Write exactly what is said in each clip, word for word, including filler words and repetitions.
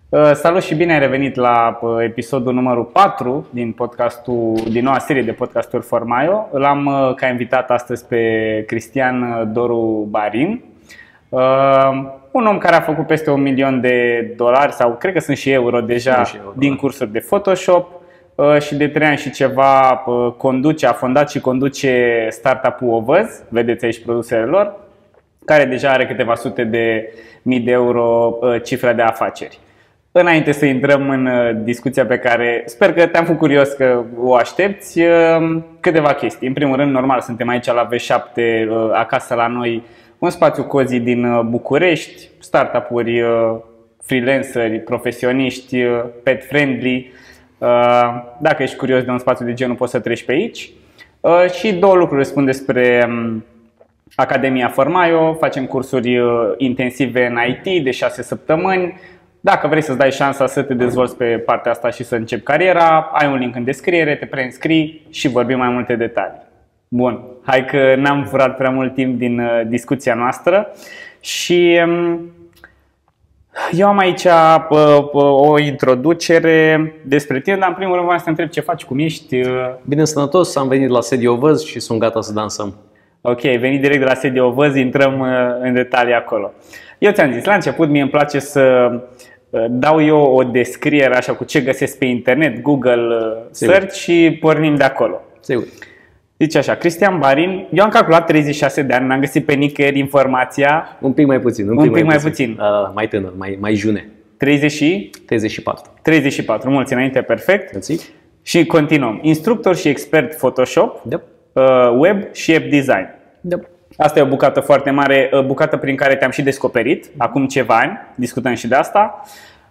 Uh, salut și bine ai revenit la uh, episodul numărul patru din podcastul, din noua serie de podcasturi Formaio. L-am uh, ca invitat astăzi pe Cristian Doru Barin, uh, un om care a făcut peste un milion de dolari sau cred că sunt și euro deja și euro, din cursuri de Photoshop uh, și de trei ani și ceva uh, conduce, a fondat și conduce startup-ul Ovăz, vedeți aici produsele lor, care deja are câteva sute de mii de euro uh, cifra de afaceri. Înainte să intrăm în discuția pe care sper că te-am făcut curios că o aștepți, câteva chestii. În primul rând, normal, suntem aici la V șapte, acasă la noi, un spațiu cozy din București, startup-uri, freelanceri, profesioniști, pet friendly. Dacă ești curios de un spațiu de genul, poți să treci pe aici. Și două lucruri spun despre Academia Formaio. Facem cursuri intensive în I T de șase săptămâni. Dacă vrei să-ți dai șansa să te dezvolți pe partea asta și să începi cariera, ai un link în descriere, te preînscrii și vorbim mai multe detalii. Bun, hai că n-am furat prea mult timp din uh, discuția noastră și um, eu am aici uh, uh, o introducere despre tine, dar în primul rând vreau să te întreb ce faci, cum ești? Uh... Bine, sănătos, am venit la sediu Ovăz și sunt gata să dansăm. Ok, ai venit direct de la sediu Ovăz, intrăm uh, în detalii acolo. Eu ți-am zis, la început mie îmi place să dau eu o descriere așa cu ce găsesc pe internet, Google Sigur. Search și pornim de acolo. Sigur. Zice așa, Cristian Barin, eu am calculat treizeci și șase de ani, n-am găsit pe nicăieri informația. Un pic mai puțin. Un pic, pic mai, mai puțin. puțin. Da, da, mai tânăr, mai, mai june. treizeci și? treizeci și patru. treizeci și patru, mulți înainte, perfect. Mulți. Și continuăm. Instructor și expert Photoshop, yep. web și app design. Yep. Asta e o bucată foarte mare, bucată prin care te-am și descoperit, acum ceva ani, discutăm și de asta.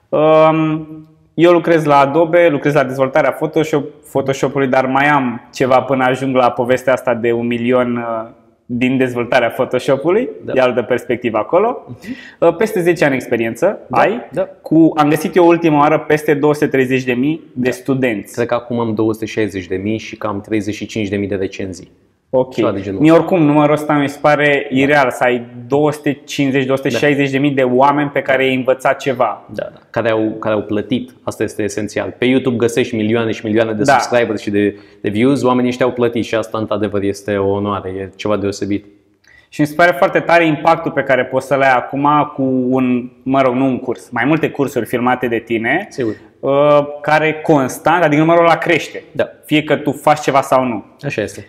Eu lucrez la Adobe, lucrez la dezvoltarea Photoshop, Photoshop-ului, dar mai am ceva până ajung la povestea asta de un milion din dezvoltarea Photoshop-ului, da. E altă perspectivă acolo. Uh-huh. Peste zece ani experiență da. Ai, da. Cu, am găsit eu ultima oară peste două sute treizeci de mii de studenți. Cred că acum am două sute șaizeci de mii și cam treizeci și cinci de mii de recenzii. Ok. Mie oricum numărul ăsta mi se pare da. Ireal, să ai două sute cincizeci două sute șaizeci de mii de oameni pe care ai învățat ceva. Da, da. Care, au, care au plătit, asta este esențial. Pe YouTube găsești milioane și milioane de da. subscribers și de, de views, oamenii ăștia au plătit și asta într-adevăr este o onoare, e ceva deosebit. Și mi se pare foarte tare impactul pe care poți să-l ai acum cu un, mă rog, nu un curs, mai multe cursuri filmate de tine. Sigur. Care constant, adică numărul ăla crește. Da. Fie că tu faci ceva sau nu. Așa este.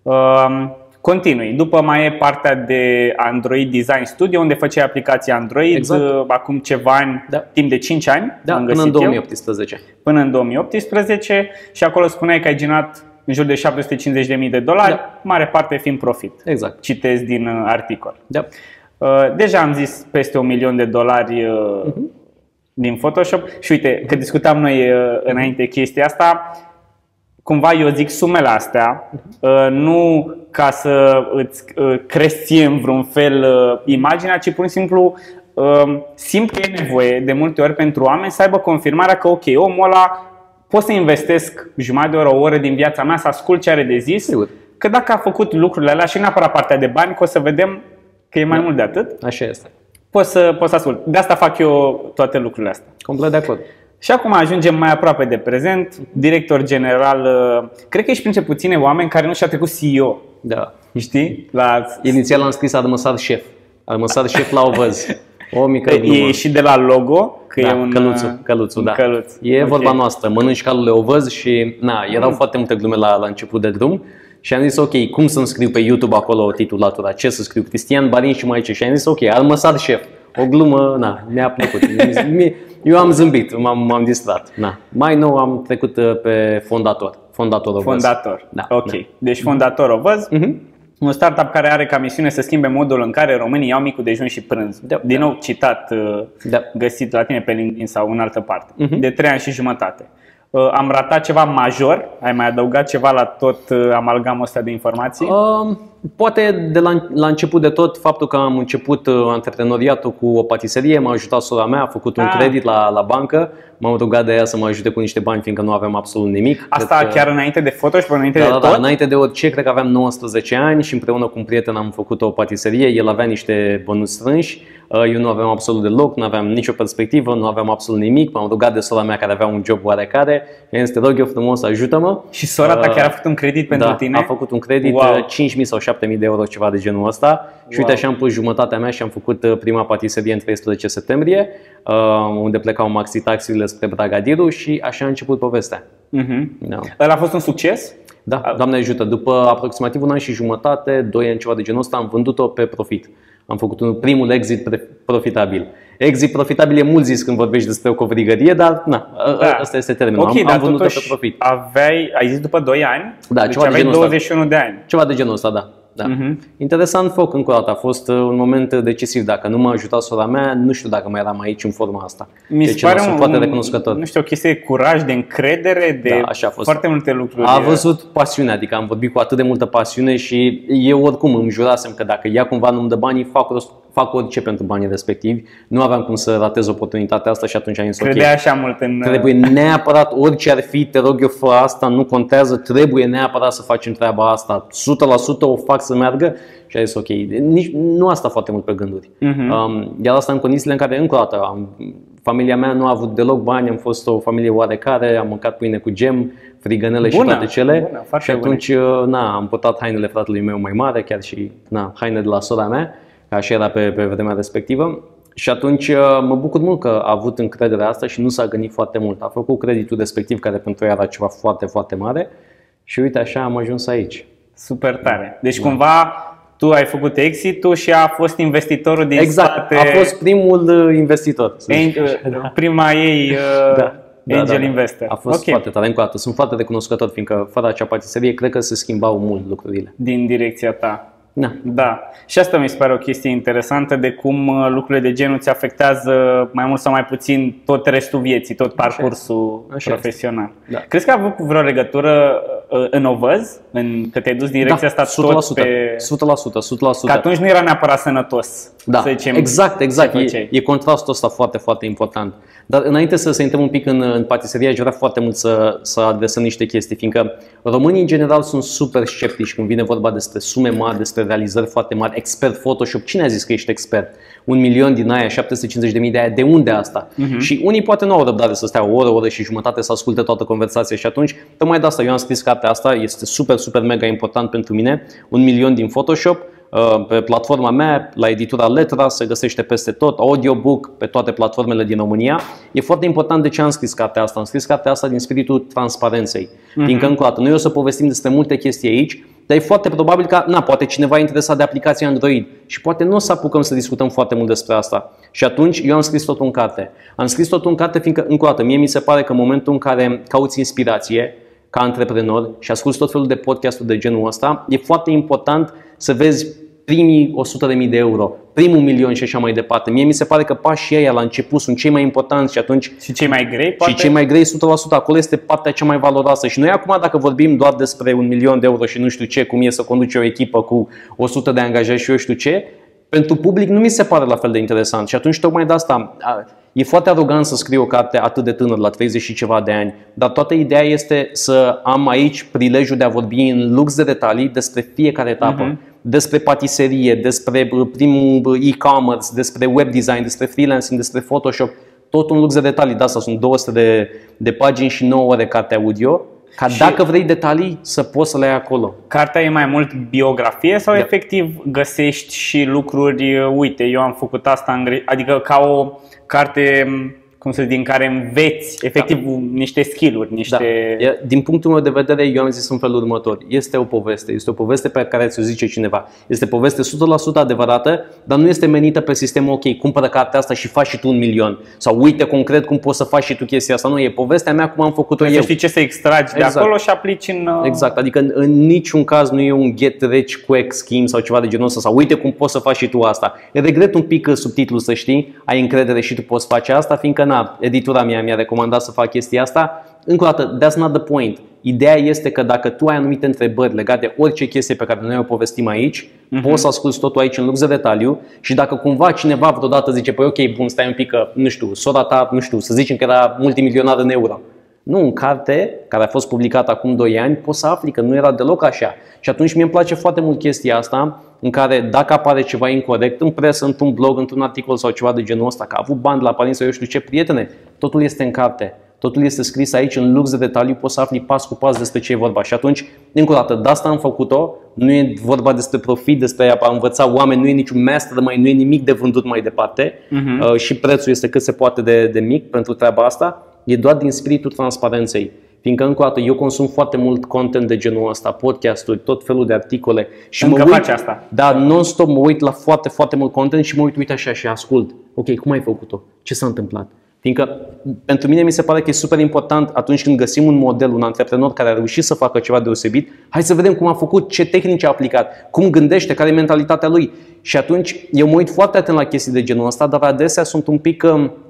Uh, continui. După mai e partea de Android Design Studio, unde făceai aplicații Android exact. uh, acum ceva ani, da. Timp de cinci ani. Da, până în două mii optsprezece. Eu, până în două mii optsprezece și acolo spuneai că ai generat în jur de șapte sute cincizeci de mii de dolari, da. Mare parte fiind profit. Exact. Citez din uh, articol. Da. Uh, deja am zis peste un milion de dolari uh, uh-huh. din Photoshop și uite, că discutam noi uh, înainte chestia asta, cumva eu zic sumele astea, uh, nu ca să îți uh, crești ție în vreun fel uh, imaginea, ci pur și simplu uh, simt că e nevoie de multe ori pentru oameni să aibă confirmarea că ok, omul ăla pot să investesc jumătate de oră, o oră din viața mea să ascult ce are de zis, Sigur. Că dacă a făcut lucrurile alea și neapărat partea de bani, că o să vedem că e mai da. Mult de atât. Așa este. Poți să, poți să ascult. De asta fac eu toate lucrurile astea. Complet de acord. Și acum ajungem mai aproape de prezent, director general, cred că ești printre puține oameni care nu și-a trecut C E O. Da. Știi? La... Inițial am scris Armăsar Șef. Armăsar Șef la Ovăz. O mică e și de la logo, că da, e un căluțul, căluțul, da. Căluț. E okay. Vorba noastră, mănânci calule Ovăz și na, erau mm. foarte multe glume la, la început de drum. Și am zis ok, cum să-mi scriu pe YouTube acolo titulatura, ce să scriu, Cristian Barin și mai ce. Și am zis ok, Armăsar Șef. O glumă, na, mi-a plăcut. Eu am zâmbit, m-am distrat. Na. Mai nou am trecut pe fondator. Fondator Ovăz. Fondator, da, ok. Da. Deci fondator Ovăz, uh-huh. Un startup care are ca misiune să schimbe modul în care românii iau micul dejun și prânz. Da. Din nou citat, da. Găsit la tine pe LinkedIn sau în altă parte. Uh-huh. De trei ani și jumătate. Am ratat ceva major? Ai mai adăugat ceva la tot amalgamul ăsta de informații? Uh, Poate de la, la început de tot, faptul că am început antreprenoriatul cu o patiserie, m-a ajutat sora mea, a făcut un ah. credit la, la bancă, m-am rugat de ea să mă ajute cu niște bani, fiindcă nu aveam absolut nimic. Asta cred chiar că... înainte de Photoshop, înainte da, de da, tot? Da, înainte de orice, cred că aveam nouăsprezece ani și împreună cu un prieten am făcut o patiserie, el avea niște bănuți strânși, eu nu aveam absolut deloc, nu aveam nicio perspectivă, nu aveam absolut nimic, m-am rugat de sora mea care avea un job oarecare și am zis, te rog eu frumos, ajută-mă. Și sora ta chiar a făcut un credit pentru da, tine? a făcut un credit, wow. cinci mii sau șapte mii de euro, ceva de genul ăsta. Și wow. uite așa am pus jumătatea mea și am făcut prima patiserie în treisprezece septembrie, unde plecau maxi-taxiurile spre Bragadiru și așa a început povestea. Uh-huh. Da. Ăla a fost un succes? Da, Doamne ajută. După aproximativ un an și jumătate, doi ani, ceva de genul ăsta, am vândut-o pe profit. Am făcut un primul exit profitabil. Exit profitabil e mult zis când vorbești despre o covrigărie, dar na, da. Asta este termenul. Okay, am am vândut-o pe profit. Aveai, ai zis după doi ani? Da, deci ceva aveai de douăzeci și unu de ani. Ceva de genul ăsta, da. Da. Uh-huh. Interesant foc încă o dată, a fost un moment decisiv. Dacă nu m-a ajutat sora mea, nu știu dacă mai eram aici în forma asta. Mi deci se pare sunt un, foarte recunoscător. Nu știu, o chestie de curaj, de încredere, de da, așa a fost. Foarte multe lucruri. A văzut pasiune, adică am vorbit cu atât de multă pasiune și eu oricum îmi jurasem că dacă ea cumva nu-mi dă banii, fac, fac orice pentru banii respectivi. Nu aveam cum să ratez oportunitatea asta și atunci am zis Credea okay, așa mult în... Trebuie neapărat, orice ar fi, te rog eu, fă asta, nu contează, trebuie neapărat să facem treaba asta. o sută la sută o fac să meargă. Și a zis ok, nici, nu asta foarte mult pe gânduri. Uh-huh. Um, iar asta în condițiile în care, încă o dată, am, familia mea nu a avut deloc bani, am fost o familie oarecare, am mâncat pâine cu gem, frigănele bună, și toate cele. Bună, și atunci na, am purtat hainele fratelui meu mai mare, chiar și na, haine de la sora mea, așa era pe, pe vremea respectivă. Și atunci mă bucur mult că a avut încrederea asta și nu s-a gândit foarte mult. A făcut creditul respectiv, care pentru ea era ceva foarte, foarte mare și uite așa am ajuns aici. Super tare. Deci da. Cumva tu ai făcut exit-ul și a fost investitorul din exact, spate. A fost primul investitor. Angel, prima ei da, da, angel da, da. investor. A fost okay. foarte tare. Încă o dată, sunt foarte recunoscător, fiindcă fără acea patiserie cred că se schimbau mult lucrurile. Din direcția ta. Da. Da. Și asta mi se pare o chestie interesantă de cum lucrurile de genul ți afectează mai mult sau mai puțin tot restul vieții, tot parcursul Așa profesional. Da. Crezi că a avut vreo legătură în Ovăz? În, că te-ai dus din direcția da, asta tot pe... o sută la sută, o sută la sută. Că atunci nu era neapărat sănătos. Da, să zicem, exact, exact. E, e contrastul ăsta foarte, foarte important. Dar înainte să, să intrăm un pic în, în patiserie, aș vrea foarte mult să, să adresăm niște chestii, fiindcă românii în general sunt super sceptici când vine vorba despre sume mari, despre realizări foarte mari, expert Photoshop. Cine a zis că ești expert? Un milion din aia, șapte sute cincizeci de mii de aia, de unde asta? Uh-huh. Și unii poate nu au răbdare să stea o oră, o oră și jumătate să asculte toată conversația și atunci, tocmai de asta eu am scris cartea asta, este super, super mega important pentru mine, un milion din Photoshop. Pe platforma mea, la editura Letra, se găsește peste tot, audiobook, pe toate platformele din România. E foarte important de ce am scris cartea asta. Am scris cartea asta din spiritul transparenței. Uh-huh. Fiindcă, încă o dată, noi o să povestim despre multe chestii aici, dar e foarte probabil că, na, poate cineva e interesat de aplicația Android și poate nu o să apucăm să discutăm foarte mult despre asta. Și atunci eu am scris totul în carte. Am scris totul în carte fiindcă, încă o dată, mie mi se pare că în momentul în care cauți inspirație ca antreprenor și asculți tot felul de podcasturi de genul ăsta, e foarte important să vezi primii o sută de mii de euro, primul milion și așa mai departe. Mie mi se pare că pașii ăia la început sunt cei mai importanți și atunci... Și cei mai grei, poate? Și cei mai grei, o sută la sută. Acolo este partea cea mai valoroasă. Și noi acum, dacă vorbim doar despre un milion de euro și nu știu ce, cum e să conduci o echipă cu o sută de angajați și eu știu ce, pentru public nu mi se pare la fel de interesant. Și atunci, tocmai de asta, e foarte arogant să scriu o carte atât de tânăr, la treizeci și ceva de ani. Dar toată ideea este să am aici prilejul de a vorbi în lux de detalii despre fiecare etapă. Uh-huh. Despre patiserie, despre primul e-commerce, despre web design, despre freelancing, despre Photoshop. Tot un lux de detalii. De asta sunt două sute de, de pagini și nouă ore carte audio. Ca și dacă vrei detalii, să poți să le ai acolo. Cartea e mai mult biografie sau da. efectiv găsești și lucruri, uite, eu am făcut asta, adică ca o carte, cum să zic, din care înveți efectiv da. niște skill-uri, niște... Da. Din punctul meu de vedere, eu am zis în felul următor. Este o poveste, este o poveste pe care ți-o zice cineva. Este poveste o sută la sută adevărată, dar nu este menită pe sistemul, ok, cumpără cartea asta și faci și tu un milion. Sau uite concret cum poți să faci și tu chestia asta. Nu, e povestea mea cum am făcut-o eu. Să știi ce să extragi exact. de acolo și aplici în... Exact, adică în, în niciun caz nu e un get rich quick scheme sau ceva de genul ăsta. Sau uite cum poți să faci și tu asta. Regret un pic subtitlul, să știi, ai încredere și tu poți face asta, fiindcă na, editura mea mi-a recomandat să fac chestia asta. încă o dată, that's not the point. Ideea este că dacă tu ai anumite întrebări legate de orice chestie pe care noi o povestim aici, uh-huh. poți să asculti totul aici în lux de detaliu și dacă cumva cineva vreodată zice, păi ok, bun, stai un pic că, nu știu, sora ta, nu știu, să zicem că era multimilionar în euro. Nu, în carte, care a fost publicată acum doi ani, poți să afli că nu era deloc așa. Și atunci mie îmi place foarte mult chestia asta, în care dacă apare ceva incorect în presă, într-un blog, într-un articol sau ceva de genul ăsta, că a avut bani la părinți sau eu știu ce, prietene, totul este în carte. Totul este scris aici în lux de detaliu, poți să afli pas cu pas despre ce e vorba. Și atunci, încă o dată, de asta am făcut-o, nu e vorba despre profit, despre a învăța oameni, nu e niciun mastermind, nu e nimic de vândut mai departe uh-huh. uh, și prețul este cât se poate de, de mic pentru treaba asta, e doar din spiritul transparenței. Fiindcă, încă o dată, eu consum foarte mult content de genul ăsta, podcasturi, tot felul de articole. Și încă mă uit, faci asta. Da, non-stop mă uit la foarte, foarte mult content și mă uit, uite așa și ascult. Ok, cum ai făcut-o? Ce s-a întâmplat? Fiindcă pentru mine mi se pare că e super important atunci când găsim un model, un antreprenor care a reușit să facă ceva deosebit, hai să vedem cum a făcut, ce tehnici a aplicat, cum gândește, care e mentalitatea lui. Și atunci eu mă uit foarte atent la chestii de genul ăsta, dar adesea sunt un pic,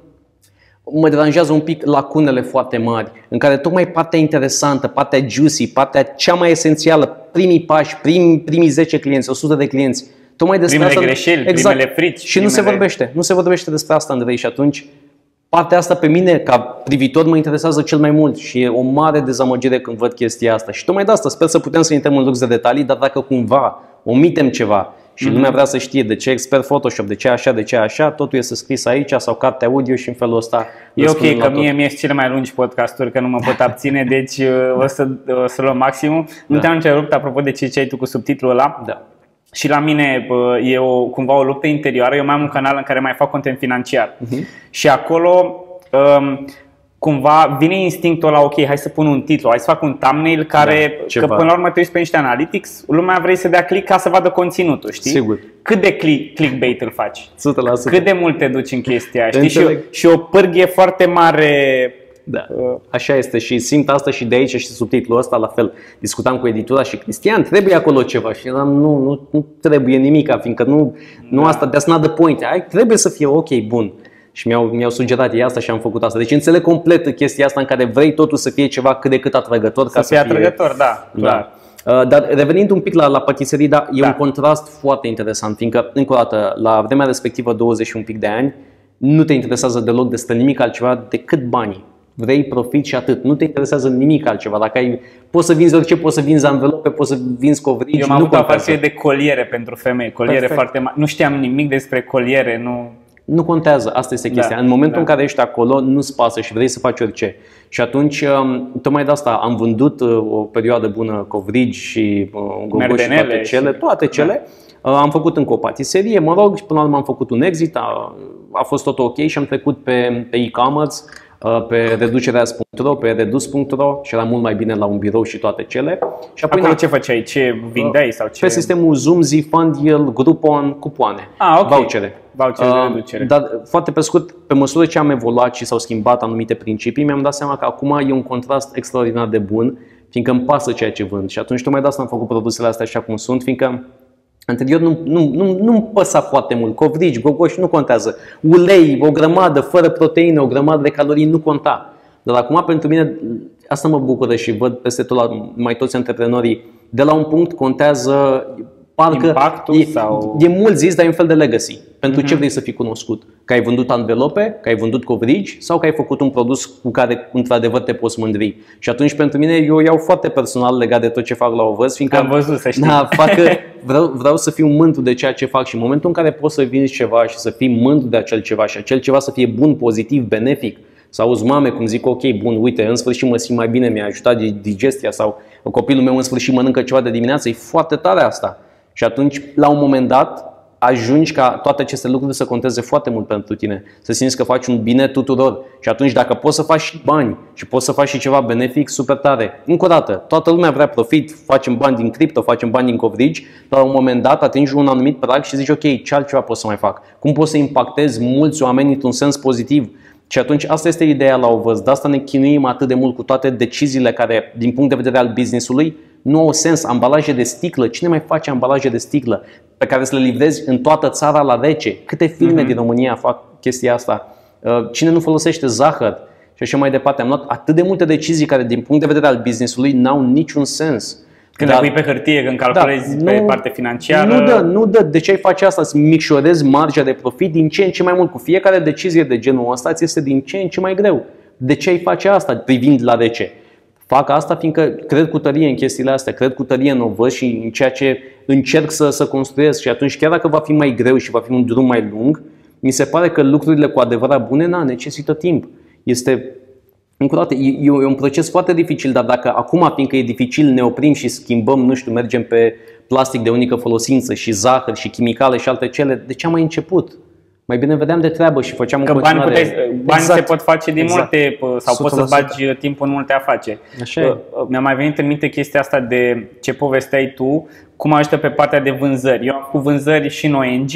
mă deranjează un pic lacunele foarte mari, în care tocmai partea interesantă, partea juicy, partea cea mai esențială, primii pași, prim, primii zece clienți, o sută de clienți, tocmai despre primele asta, greșeli, exact. primele frici. Și primele... nu se vorbește, nu se vorbește despre asta, Andrei, și atunci partea asta pe mine, ca privitor, mă interesează cel mai mult și e o mare dezamăgire când văd chestia asta. Și tocmai de asta sper să putem să intrăm în lux de detalii, dar dacă cumva omitem ceva și mm-hmm. lumea vrea să știe de ce expert Photoshop, de ce așa, de ce așa, totul este scris aici sau carte audio și în felul ăsta. E ok, că mie mi-e cele mai lungi podcasturi, că nu mă pot abține, deci o să, o să luăm maximum. Da. Nu te-am întrerupt apropo de ce ai tu cu subtitlul ăla. Da. Și la mine e o, cumva o luptă interioară. Eu mai am un canal în care mai fac content financiar. Uh-huh. Și acolo um, cumva vine instinctul ăla, ok, hai să pun un titlu, hai să fac un thumbnail care, da, că până la urmă te uiți pe niște analytics, lumea vrei să dea click ca să vadă conținutul, știi? Sigur. Cât de click, clickbait îl faci? o sută la sută. Cât de mult te duci în chestia, știi? Și o, și o pârghie foarte mare. Da, așa este și simt asta și de aici și subtitlul ăsta la fel. Discutam cu editura și Cristian, trebuie acolo ceva și eram, nu, nu, nu trebuie nimica, fiindcă nu, nu da. Asta, that's not the point. Ai, trebuie să fie ok, bun. Și mi-au, mi-au sugerat ei asta și am făcut asta. Deci înțeleg complet chestia asta în care vrei totul să fie ceva cât de cât atrăgător. Să ca fie să fie atrăgător, da, clar. Da. Uh, dar revenind un pic la, la patiserii, da, e da. un contrast foarte interesant, fiindcă, încă o dată, la vremea respectivă, douăzeci și un pic de ani, nu te interesează deloc despre nimic altceva decât banii. Vrei profit și atât. Nu te interesează nimic altceva. Dacă ai, poți să vinzi orice, poți să vinzi anvelope, poți să vinzi covrigi. Eu am avut o afacere de coliere pentru femei, coliere Perfect. foarte mari. Nu știam nimic despre coliere, nu... Nu contează, asta este chestia. Da, în momentul da. în care ești acolo, nu-ți pasă și vrei să faci orice. Și atunci, tocmai de asta am vândut o perioadă bună covrigi și gogoși și toate cele, și... toate cele. Da. Am făcut încă o patiserie, mă rog, și până la urmă am făcut un exit, a, a fost tot ok și am trecut pe, pe e-commerce, pe reducerea punct ro, pe redus punct ro și era mult mai bine la un birou și toate cele. Și apoi acolo ce făceai? Ce vindeai sau ce? Pe sistemul Zoom, Zifundeal, Groupon, cupoane, ah, okay. vouchere. Vouchere de reducere. Dar foarte pe scurt, pe măsură ce am evoluat și s-au schimbat anumite principii, mi-am dat seama că acum e un contrast extraordinar de bun, fiindcă îmi pasă ceea ce vând. Și atunci tocmai de asta am făcut produsele astea așa cum sunt, fiindcă anterior nu, nu, nu, nu-mi păsa foarte mult. Covrigi, gogoși, nu contează. Ulei, o grămadă, fără proteină, o grămadă de calorii, nu conta. Dar acum pentru mine, asta mă bucură și văd peste tot la mai toți antreprenorii, de la un punct contează parcă impactul e, sau... e mult zis, dar e un fel de legacy. Pentru uh-huh. ce vrei să fii cunoscut? Că ai vândut anvelope, că ai vândut covrigi sau că ai făcut un produs cu care într-adevăr te poți mândri. Și atunci pentru mine eu iau foarte personal legat de tot ce fac la Ovăz, fiindcă am văzut, să știi. Da, fac, vreau, vreau să fiu mândru de ceea ce fac și în momentul în care poți să vinzi ceva și să fii mândru de acel ceva și acel ceva să fie bun, pozitiv, benefic, să auzi mame cum zic, ok, bun, uite, în sfârșit mă simt mai bine, mi-a ajutat digestia sau copilul meu în sfârșit mănâncă ceva de dimineață, e foarte tare asta. Și atunci, la un moment dat, ajungi ca toate aceste lucruri să conteze foarte mult pentru tine. Să simți că faci un bine tuturor. Și atunci, dacă poți să faci și bani și poți să faci și ceva benefic, super tare. Încă o dată, toată lumea vrea profit, facem bani din cripto, facem bani din covrigi, dar la un moment dat atingi un anumit prag și zici, ok, ce altceva pot să mai fac? Cum pot să impactez mulți oameni într-un sens pozitiv? Și atunci asta este ideea la Ovăz. De asta ne chinuim atât de mult cu toate deciziile care, din punct de vedere al business-ului, nu au sens. Ambalaje de sticlă. Cine mai face ambalaje de sticlă pe care să le livrezi în toată țara la rece? Câte filme mm-hmm. din România fac chestia asta? Cine nu folosește zahăr? și așa mai departe. Am luat atât de multe decizii care din punct de vedere al business-ului n-au niciun sens. Când dar, pui pe hârtie, când calculezi da, pe nu, parte financiară... Nu dă, nu dă. De ce ai face asta? Să micșorezi marja de profit din ce în ce mai mult. Cu fiecare decizie de genul ăsta ți este din ce în ce mai greu. De ce ai face asta privind la de ce? Fac asta fiindcă cred cu tărie în chestiile astea, cred cu tărie în ovăz și în ceea ce încerc să, să construiesc. Și atunci, chiar dacă va fi mai greu și va fi un drum mai lung, mi se pare că lucrurile cu adevărat bune, na, necesită timp. Este... Încă o dată, e, e un proces foarte dificil, dar dacă acum, fiindcă e dificil, ne oprim și schimbăm, nu știu, mergem pe plastic de unică folosință și zahăr și chimicale și alte cele, de ce am mai început? Mai bine vedeam de treabă și făceam că în continuare. Bani, puteai, bani exact. Se pot face din exact. Multe, sau poți să bagi timpul în multe afaceri. Așa Mi-a mai venit în minte chestia asta de ce povesteai tu, cum ajută pe partea de vânzări. Eu am făcut vânzări și în O N G,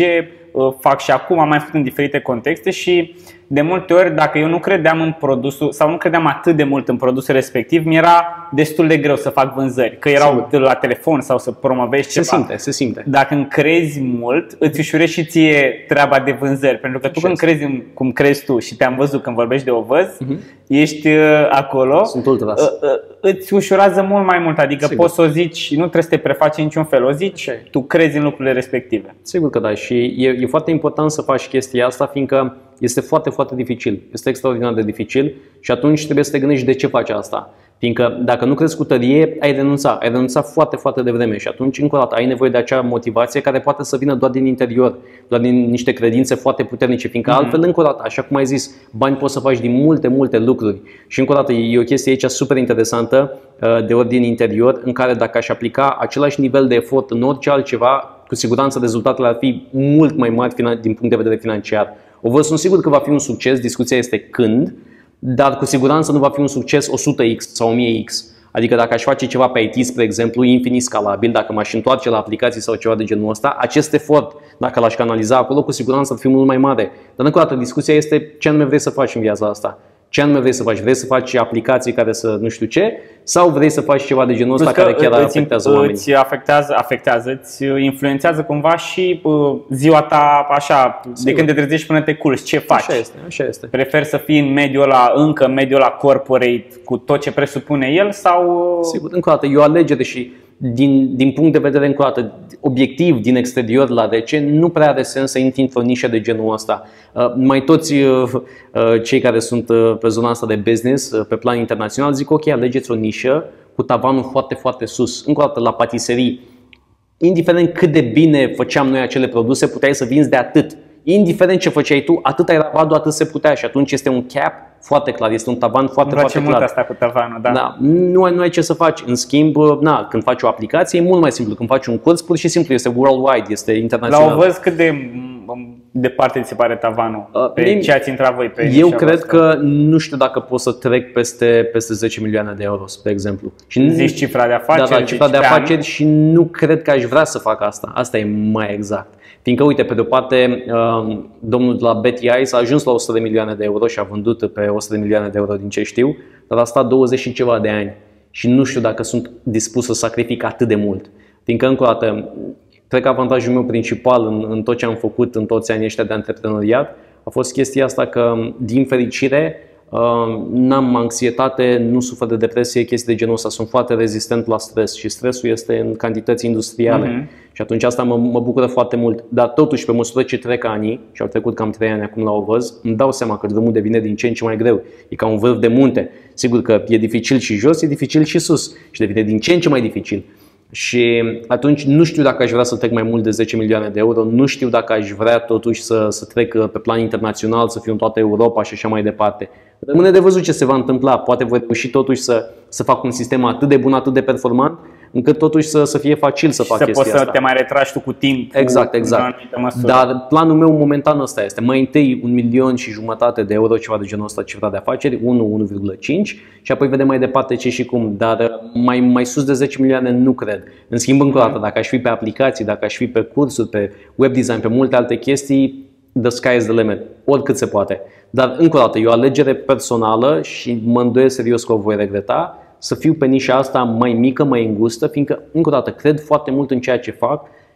fac și acum, am mai făcut în diferite contexte și de multe ori, dacă eu nu credeam în produsul sau nu credeam atât de mult în produsul respectiv, mi-era destul de greu să fac vânzări, că erau Sigur. La telefon sau să promovezi ceva. Se simte, se simte. Dacă încrezi mult, îți ușurezi și ție treaba de vânzări, pentru că tu când crezi în cum crezi tu și te-am văzut când vorbești de ovăz, uh-huh. ești uh, acolo, Sunt ultras. Uh, uh, îți ușurează mult mai mult, adică Sigur. Poți să o zici, nu trebuie să te prefaci în niciun fel, o zici, Așa. Tu crezi în lucrurile respective. Sigur că da, și e, e foarte important să faci chestia asta, fiindcă este foarte, foarte dificil, este extraordinar de dificil și atunci trebuie să te gândești de ce faci asta. Fiindcă dacă nu crezi cu tărie, ai renunța, ai renunța foarte, foarte devreme și atunci, încă o dată, ai nevoie de acea motivație care poate să vină doar din interior, doar din niște credințe foarte puternice, fiindcă mm-hmm. altfel, încă o dată, așa cum ai zis, bani poți să faci din multe, multe lucruri. Și încă o dată, e o chestie aici super interesantă de ordin interior, în care dacă aș aplica același nivel de efort în orice altceva, cu siguranță rezultatele ar fi mult mai mari din punct de vedere financiar. O vă sunt sigur că va fi un succes, discuția este când, dar cu siguranță nu va fi un succes o sută x sau o mie x. Adică dacă aș face ceva pe I T, spre exemplu, infinit scalabil, dacă m-aș întoarce la aplicații sau ceva de genul ăsta, acest efort, dacă l-aș canaliza acolo, cu siguranță ar fi mult mai mare. Dar încă o dată, discuția este ce anume vrei să faci în viața asta. Ce anume vrei să faci? Vrei să faci aplicații care să nu știu ce? Sau vrei să faci ceva de genul ăsta care chiar îți, afectează oamenii? Îți afectează, afectează, îți influențează cumva și ziua ta așa, Sigur. De când te trezești până te culci, ce faci? Așa este, așa este. Preferi să fii în mediul ăla, încă în mediul ăla corporate, cu tot ce presupune el sau... Sigur, încă o dată, e o alegere și din, din punct de vedere, încă o dată, obiectiv, din exterior la rece, nu prea are sens să intri într-o nișă de genul ăsta. Uh, mai toți uh, uh, cei care sunt uh, pe zona asta de business, uh, pe plan internațional, zic ok, alegeți o nișă cu tavanul foarte, foarte sus. Încă o dată, la patiserii, indiferent cât de bine făceam noi acele produse, puteai să vinzi de atât. Indiferent ce făceai tu, atât era vadul, atât se putea și atunci este un cap foarte clar, este un tavan foarte, foarte clar. Îmi place mult asta cu tavanul, da. da nu, ai, nu ai ce să faci. În schimb, na, când faci o aplicație e mult mai simplu. Când faci un curs, pur și simplu, este worldwide, este internațional. La o văz cât de departe ți se pare tavanul pe uh, ce ați intrat voi pe Eu cred voastră. Că nu știu dacă pot să trec peste, peste zece milioane de euro, spre exemplu. Și zici cifra de afaceri? Da, da, cifra de afaceri și nu cred că aș vrea să fac asta. Asta e mai exact. Fiindcă, uite, pe de-o parte, domnul de la B T I s-a ajuns la o sută de milioane de euro și a vândut pe o sută de milioane de euro din ce știu, dar a stat douăzeci și ceva de ani și nu știu dacă sunt dispus să sacrific atât de mult. Fiindcă, încă o dată, cred că avantajul meu principal în, în tot ce am făcut în toți anii ăștia de antreprenoriat a fost chestia asta că, din fericire, n-am anxietate, nu sufăr de depresie, chestii de genul ăsta, sunt foarte rezistent la stres și stresul este în cantități industriale uh-huh. și atunci asta mă, mă bucură foarte mult. Dar totuși, pe măsură ce trec ani, și au trecut cam trei ani acum la o văz, îmi dau seama că drumul devine din ce în ce mai greu. E ca un vârf de munte. Sigur că e dificil și jos, e dificil și sus și devine din ce în ce mai dificil. Și atunci nu știu dacă aș vrea să trec mai mult de zece milioane de euro, nu știu dacă aș vrea totuși să, să trec pe plan internațional, să fiu în toată Europa și așa mai departe. Rămâne de văzut ce se va întâmpla. Poate voi reuși totuși să, să fac un sistem atât de bun, atât de performant, încât totuși să, să fie facil să și fac să chestia poți asta. să te mai retragi tu cu timp. Exact, exact. Dar planul meu momentan ăsta este. Mai întâi un milion și jumătate de euro, ceva de genul ăsta, cifra de afaceri, unu, unu virgulă cinci și apoi vedem mai departe ce și cum. Dar mai, mai sus de zece milioane nu cred. În schimb, încă o dată, dacă aș fi pe aplicații, dacă aș fi pe cursuri, pe web design, pe multe alte chestii, the sky is the limit, oricât se poate. Dar încă o dată, e o alegere personală și mă îndoiesc serios că o voi regreta, să fiu pe nișa asta mai mică, mai îngustă, fiindcă, încă o dată, cred foarte mult în ceea ce fac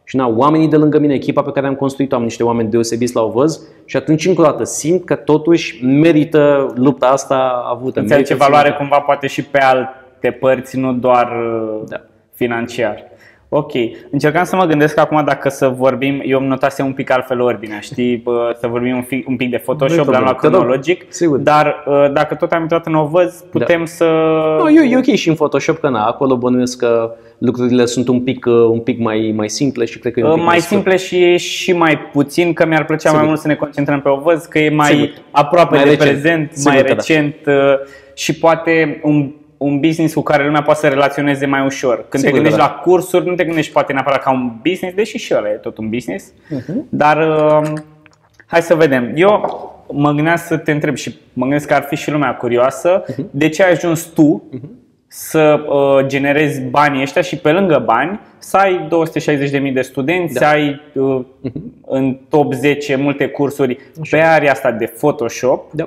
Și na, oamenii de lângă mine, echipa pe care am construit-o, am niște oameni deosebiți la Ovăz și atunci încă o dată simt că totuși merită lupta asta avută. Înțelege valoare cumva poate și pe alte părți, nu doar da. financiar. Ok, încercam să mă gândesc acum dacă să vorbim, eu îmi notase un pic altfel ordinea, știi, să vorbim un pic, un pic de Photoshop, dar la cronologic, dar dacă tot am intrat în Ovăz, putem da. să... No, e, e ok și în Photoshop, că na, acolo bănuiesc că lucrurile sunt un pic, un pic mai, mai simple și cred că e un pic mai, mai simple și, și mai puțin, că mi-ar plăcea Sigur. mai mult să ne concentrăm pe Ovăz, că e mai Sigur. aproape mai de recent. prezent, Sigur mai recent da. și poate un un business cu care lumea poate să relaționeze mai ușor. Când Sigur, te gândești da. la cursuri, nu te gândești poate neapărat ca un business, deși și ăla e tot un business. Uh-huh. Dar uh, hai să vedem. Eu mă gândeam să te întreb și mă gândesc că ar fi și lumea curioasă, uh-huh. de ce ai ajuns tu uh-huh. să uh, generezi banii ăștia și pe lângă bani să ai două sute șaizeci de mii de studenți, da. să ai uh, uh-huh. în top zece multe cursuri Așa. pe area asta de Photoshop. Da.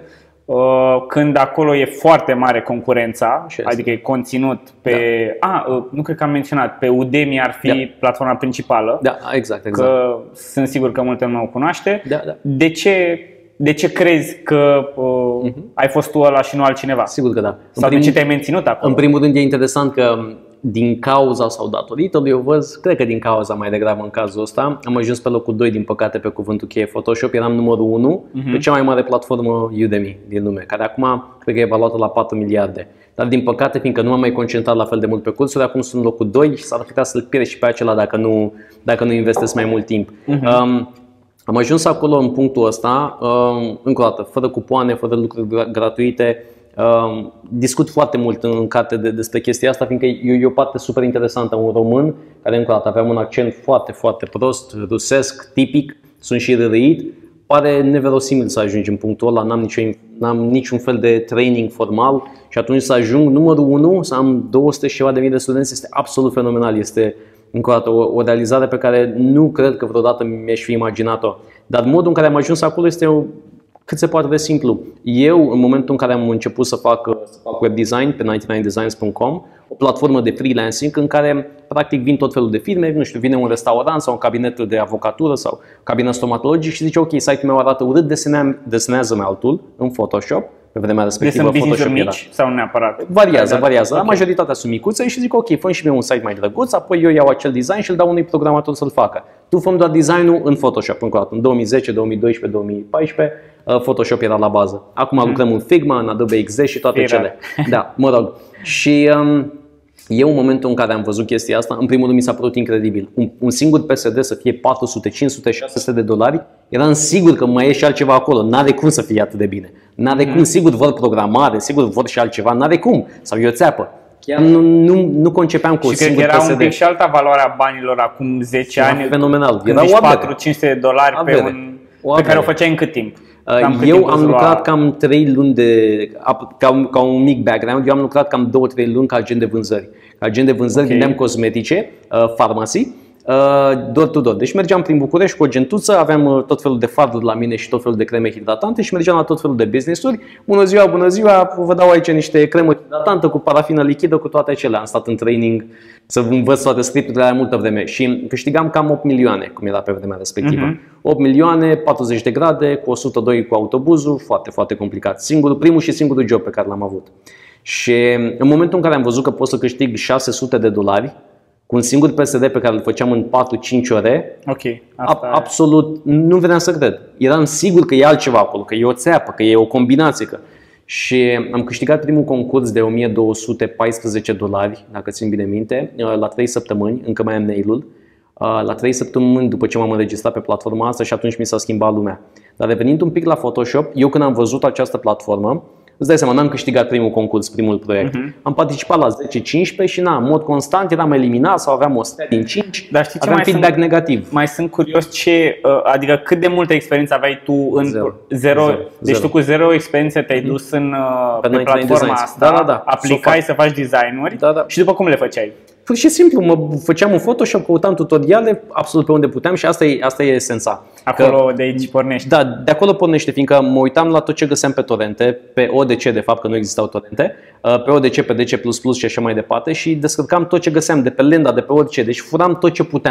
Când acolo e foarte mare concurența, adică e conținut pe... Da. A, nu cred că am menționat, pe Udemy ar fi da. platforma principală. Da, exact, exact. Că sunt sigur că multă lume o cunoaște. Da, da. De ce, de ce crezi că uh, uh-huh. ai fost tu ăla și nu altcineva? Sigur că da. Sau de ce te-ai menținut acolo? În primul rând e interesant că din cauza sau datorită lui Ovăz, cred că din cauza mai degrabă în cazul ăsta, am ajuns pe locul doi din păcate pe cuvântul cheie Photoshop, eram numărul unu uh-huh. pe cea mai mare platformă Udemy din lume, care acum cred că e evaluată la patru miliarde. Dar din păcate, fiindcă nu m-am mai concentrat la fel de mult pe cursuri, acum sunt locul doi și s-ar putea să-l pierd și pe acela dacă nu, dacă nu investesc mai mult timp. Uh-huh. Um, am ajuns acolo în punctul ăsta, um, încă o dată, fără cupoane, fără lucruri gratuite. Uh, discut foarte mult în carte de, despre chestia asta, fiindcă e, e o parte super interesantă. Un român care încă o dată aveam un accent foarte, foarte prost, rusesc, tipic, sunt și râit. Pare neverosimil să ajungi în punctul ăla, n-am, nicio, n-am niciun fel de training formal și atunci să ajung numărul unu, să am două sute și ceva de mii de studenți, este absolut fenomenal. Este încă o dată o, o realizare pe care nu cred că vreodată mi-aș fi imaginat-o. Dar modul în care am ajuns acolo este o cât se poate de simplu. Eu, în momentul în care am început să fac, să fac web design pe nouăzeci și nouă designs punct com, o platformă de freelancing în care practic vin tot felul de firme, nu știu, vine un restaurant sau un cabinet de avocatură sau un cabinet stomatologic și zice ok, site-ul meu arată urât, desenează-mi altul în Photoshop. Pe vremea respectivă, deci sunt business-uri mici sau neapărat? Variază, variază. Okay. Majoritatea sunt micuțe și zic ok, fă și mie un site mai drăguț, apoi eu iau acel design și îl dau unui programator să-l facă. Tu fă doar designul în Photoshop, încă o dată, în două mii zece, două mii doisprezece, două mii paisprezece, Photoshop era la bază. Acum hmm. lucrăm în Figma, în Adobe X D și toate Fira. cele. Da, mă rog. Și um, eu, în momentul în care am văzut chestia asta, în primul rând mi s-a părut incredibil. Un, un singur P S D să fie patru sute, cinci sute, șase sute de dolari, eram sigur că mai e și altceva acolo. N-are cum să fie atât de bine. N-are mm. cum, sigur vor programare, sigur vor și altceva, n-are cum. Sau e o țeapă. Chiar nu, nu, nu concepeam cu și o singur P S D. Și cred că era P S D. un pic și alta valoarea banilor acum zece era ani. Fenomenal. Când era patru cinci sute de dolari pe, un, pe care o făceai în cât timp? Cam eu am lucrat lua... cam trei luni de, ca un, ca un mic background, eu am lucrat cam două trei luni ca agent de vânzări. Ca agent de vânzări okay. vindeam cosmetice, uh, farmacy, uh, door to door. Deci mergeam prin București cu o gentuță, aveam tot felul de farduri la mine și tot felul de creme hidratante și mergeam la tot felul de business-uri. Bună ziua, bună ziua, vă dau aici niște cremă hidratantă cu parafină lichidă, cu toate acelea. Am stat în training să învăț toate scripturile la multă vreme și câștigam cam opt milioane, cum era pe vremea respectivă. Uh-huh. opt milioane, patruzeci de grade, cu o sută doi cu autobuzul, foarte, foarte complicat. Singurul, primul și singurul job pe care l-am avut. Și în momentul în care am văzut că pot să câștig șase sute de dolari cu un singur P S D pe care îl făceam în patru cinci ore, okay, asta a, absolut nu veneam să cred. Eram sigur că e altceva acolo, că e o țeapă, că e o combinație. Că... Și am câștigat primul concurs de o mie două sute paisprezece dolari, dacă țin bine minte, la trei săptămâni, încă mai am mail-ul, la trei săptămâni după ce m-am înregistrat pe platforma asta și atunci mi s-a schimbat lumea. Dar revenind un pic la Photoshop, eu când am văzut această platformă, îți dai seama, n-am câștigat primul concurs, primul proiect. Uh-huh. Am participat la zece cincisprezece și na, în mod constant eram eliminat sau aveam o stea din cinci, dar știi ce, aveam mai feedback sunt, negativ. Mai sunt curios ce, adică cât de multă experiență aveai tu în zero. zero, zero. Deci zero. tu cu zero experiență te-ai uh-huh. dus în, pe, pe platforma asta, da, da, da. aplicai să faci design-uri da, da. și după cum le făceai? Pur și simplu, mă făceam un Photoshop, căutam tutoriale absolut pe unde puteam și asta e, asta e esența. Acolo că, de aici pornește. Da, de acolo pornește, fiindcă mă uitam la tot ce găseam pe torrente, pe O D C de fapt, că nu existau torrente, pe O D C, pe D C plus plus și așa mai departe și descărcam tot ce găseam de pe Lenda, de pe orice, deci furam tot ce puteam.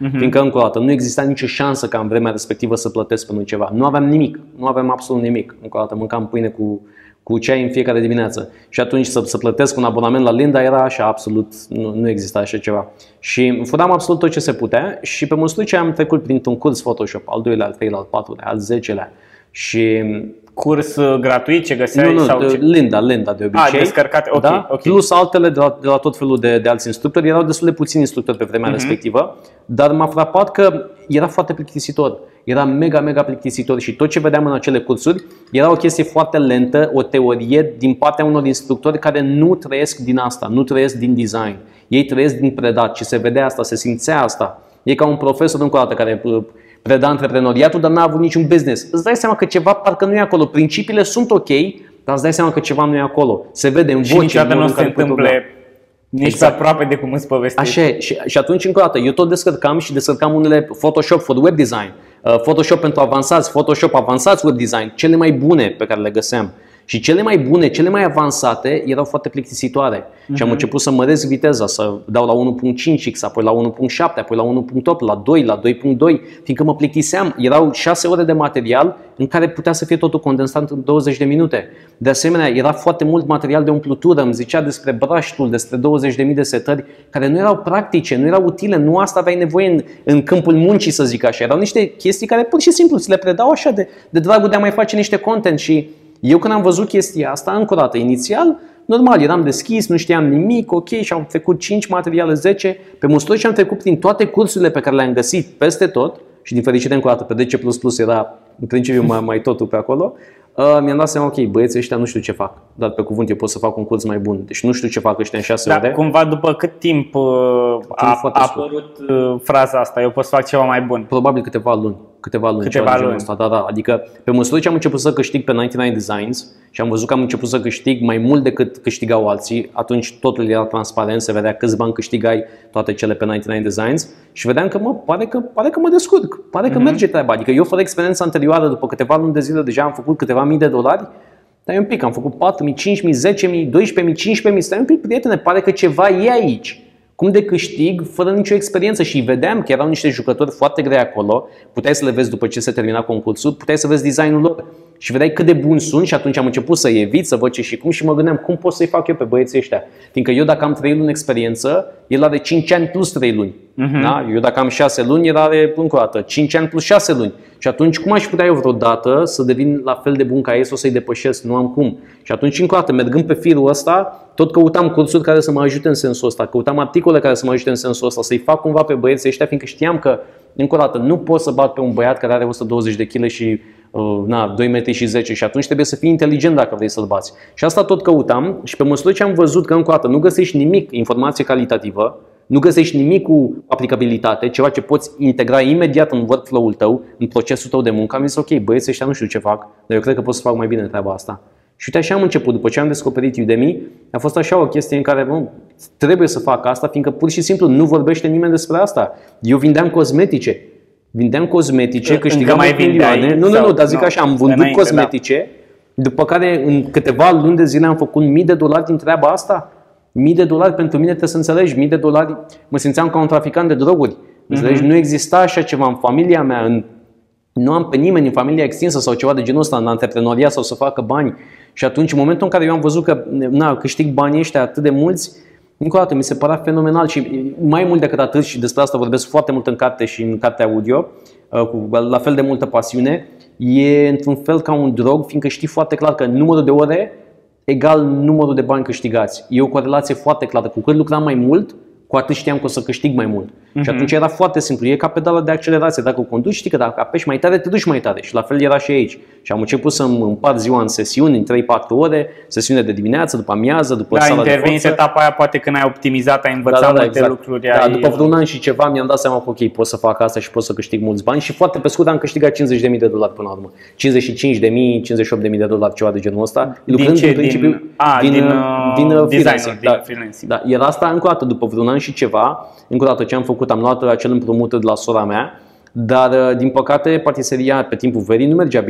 Uh-huh. Fiindcă, încă o dată, nu exista nicio șansă ca în vremea respectivă să plătesc pentru ceva. Nu aveam nimic, nu aveam absolut nimic. Încă o dată, mâncam pâine cu, cu ceai în fiecare dimineață. Și atunci să, să plătesc un abonament la Linda era așa, absolut, nu, nu exista așa ceva. Și făceam absolut tot ce se putea și pe măsură ce am trecut printr-un curs Photoshop, al doilea, al treilea, al patrulea, al zecelea și... Curs gratuit ce găseai? Nu, nu, sau de, ce? Linda, Linda de obicei. Ah, descărcate, ok, da? ok. Plus altele de la, de la tot felul de, de alți instructori. Erau destul de puțini instructori pe vremea uh-huh. respectivă, dar m-a frapat că era foarte plictisitor. Era mega, mega plictisitor și tot ce vedeam în acele cursuri era o chestie foarte lentă, o teorie din partea unor instructori care nu trăiesc din asta, nu trăiesc din design. Ei trăiesc din predat și se vedea asta, se simțea asta. E ca un profesor încă o dată care preda antreprenoriatul, dar n-a avut niciun business. Îți dai seama că ceva parcă nu e acolo. Principiile sunt ok, dar îți dai seama că ceva nu e acolo. Se vede în voce. Și niciodată nu se întâmple nici exact. Pe aproape de cum îți povestești. Așa e. Și, și atunci, încă o dată, eu tot descărcam și descărcam unele Photoshop for web design, Photoshop pentru avansați, Photoshop avansați web design, cele mai bune pe care le găseam. Și cele mai bune, cele mai avansate erau foarte plictisitoare. Uh-huh. Și am început să măresc viteza, să dau la unu punct cinci x, apoi la unu punct șapte, apoi la unu punct opt, la doi, la doi punct doi, fiindcă mă plictiseam. Erau șase ore de material în care putea să fie totul condensat în douăzeci de minute. De asemenea, era foarte mult material de umplutură, îmi zicea despre brush tool, despre douăzeci de mii de setări care nu erau practice, nu erau utile, nu asta aveai nevoie în, în câmpul muncii, să zic așa. Erau niște chestii care pur și simplu ți le predau așa de, de dragul de a mai face niște content. Și eu când am văzut chestia asta, încă o dată, inițial, normal, eram deschis, nu știam nimic, ok, și am trecut cinci materiale, zece, pe măsură ce am trecut prin toate cursurile pe care le-am găsit peste tot, și din fericire încă o dată, pe D C plus plus era în principiu mai, mai totul pe acolo, uh, mi-am dat seama, ok, băieții ăștia nu știu ce fac, dar pe cuvânt eu pot să fac un curs mai bun, deci nu știu ce fac ăștia în șase da, ore. Cumva după cât timp uh, a, a apărut uh, fraza asta, eu pot să fac ceva mai bun? Probabil câteva luni. Câteva luni, câteva luni. Asta, da, da. Adică pe măsură ce am început să câștig pe nouăzeci și nouă Designs și am văzut că am început să câștig mai mult decât câștigau alții, atunci totul era transparent, se vedea câți bani câștigai toate cele pe nouăzeci și nouă Designs și vedeam că mă, pare că, pare că mă descurc, pare că mm-hmm. merge treaba. Adică eu fără experiența anterioară, după câteva luni de zile deja am făcut câteva mii de dolari, dar un pic, am făcut patru mii, cinci mii, zece mii, doisprezece mii, cincisprezece mii, stai un pic, prietene, pare că ceva e aici. Cum de câștig fără nicio experiență și vedeam că erau niște jucători foarte grei acolo, puteai să le vezi după ce se termina concursul, puteai să vezi designul lor și vedeai cât de buni sunt și atunci am început să evit, să văd ce și cum și mă gândeam cum pot să-i fac eu pe băieții ăștia. Fiindcă eu dacă am trei luni experiență, el are cinci ani plus trei luni. Uh-huh. Da? Eu dacă am șase luni, el are încă o dată cinci ani plus șase luni. Și atunci cum aș putea eu vreodată să devin la fel de bun ca ei sau să-i depășesc? Nu am cum. Și atunci încă o dată, mergând pe firul ăsta, tot căutam cursuri care să mă ajute în sensul ăsta, căutam articole care să mă ajute în sensul ăsta, să-i fac cumva pe băieții ăștia, fiindcă știam că, încă o dată, nu pot să bat pe un băiat care are o sută douăzeci de kilograme și uh, na, doi metri și zece și atunci trebuie să fii inteligent dacă vrei să-l bați. Și asta tot căutam și pe măsură ce am văzut că, încă o dată, nu găsești nimic, informație calitativă, nu găsești nimic cu aplicabilitate, ceva ce poți integra imediat în workflow-ul tău, în procesul tău de muncă, am zis ok, băieții ăștia nu știu ce fac, dar eu cred că pot să fac mai bine treaba asta. Și uite, așa am început, după ce am descoperit Udemy, a fost așa o chestie în care bă, trebuie să fac asta, fiindcă pur și simplu nu vorbește nimeni despre asta. Eu vindeam cosmetice, vindeam cosmetice, câștigam mai milioane. Nu, nu, nu, dar zic no, așa, am vândut înainte, cosmetice, da. După care în câteva luni de zile am făcut mii de dolari din treaba asta. Mii de dolari pentru mine, trebuie să înțelegi, mii de dolari, mă simțeam ca un traficant de droguri. Înțelegi? Mm-hmm. Nu exista așa ceva în familia mea, în, nu am pe nimeni în familia extinsă sau ceva de genul ăsta, în antreprenoria sau să facă bani. Și atunci, în momentul în care eu am văzut că na, câștig banii ăștia atât de mulți, încă o dată, mi se părea fenomenal și mai mult decât atât, și despre asta vorbesc foarte mult în carte și în cartea audio, cu la fel de multă pasiune, e într-un fel ca un drog, fiindcă știi foarte clar că numărul de ore egal numărul de bani câștigați. E o corelație foarte clară. Cu cât lucram mai mult, cu atât știam că o să câștig mai mult. Uh-huh. Și atunci era foarte simplu. E ca pedala de accelerație. Dacă o conduci, știi că dacă apeși mai tare, te duci mai tare. Și la fel era și aici. Și am început să îmi împart ziua în sesiuni, în trei patru ore, sesiune de dimineață, după amiază, după da, sala de forță. Da, intervenit etapa aia, poate când ai optimizat, ai învățat da, da, da, multe exact. lucruri. Da, ai... după vreun an și ceva mi-am dat seama că ok, pot să fac asta și pot să câștig mulți bani. Și foarte pe scurt am câștigat cincizeci de mii de dolari până la urmă. cincizeci și cinci de mii, cincizeci și opt de mii de dolari, ceva de genul ăsta. Din ce? În principiu, din, a, din, din, din, din freelancing. Da, din freelancing. Da, era asta încă o dată, după vreun an și ceva. Încă o dată ce am făcut, am luat acel împrumut de la sora mea, dar din păcate patiseria pe timpul verii nu mergea bine.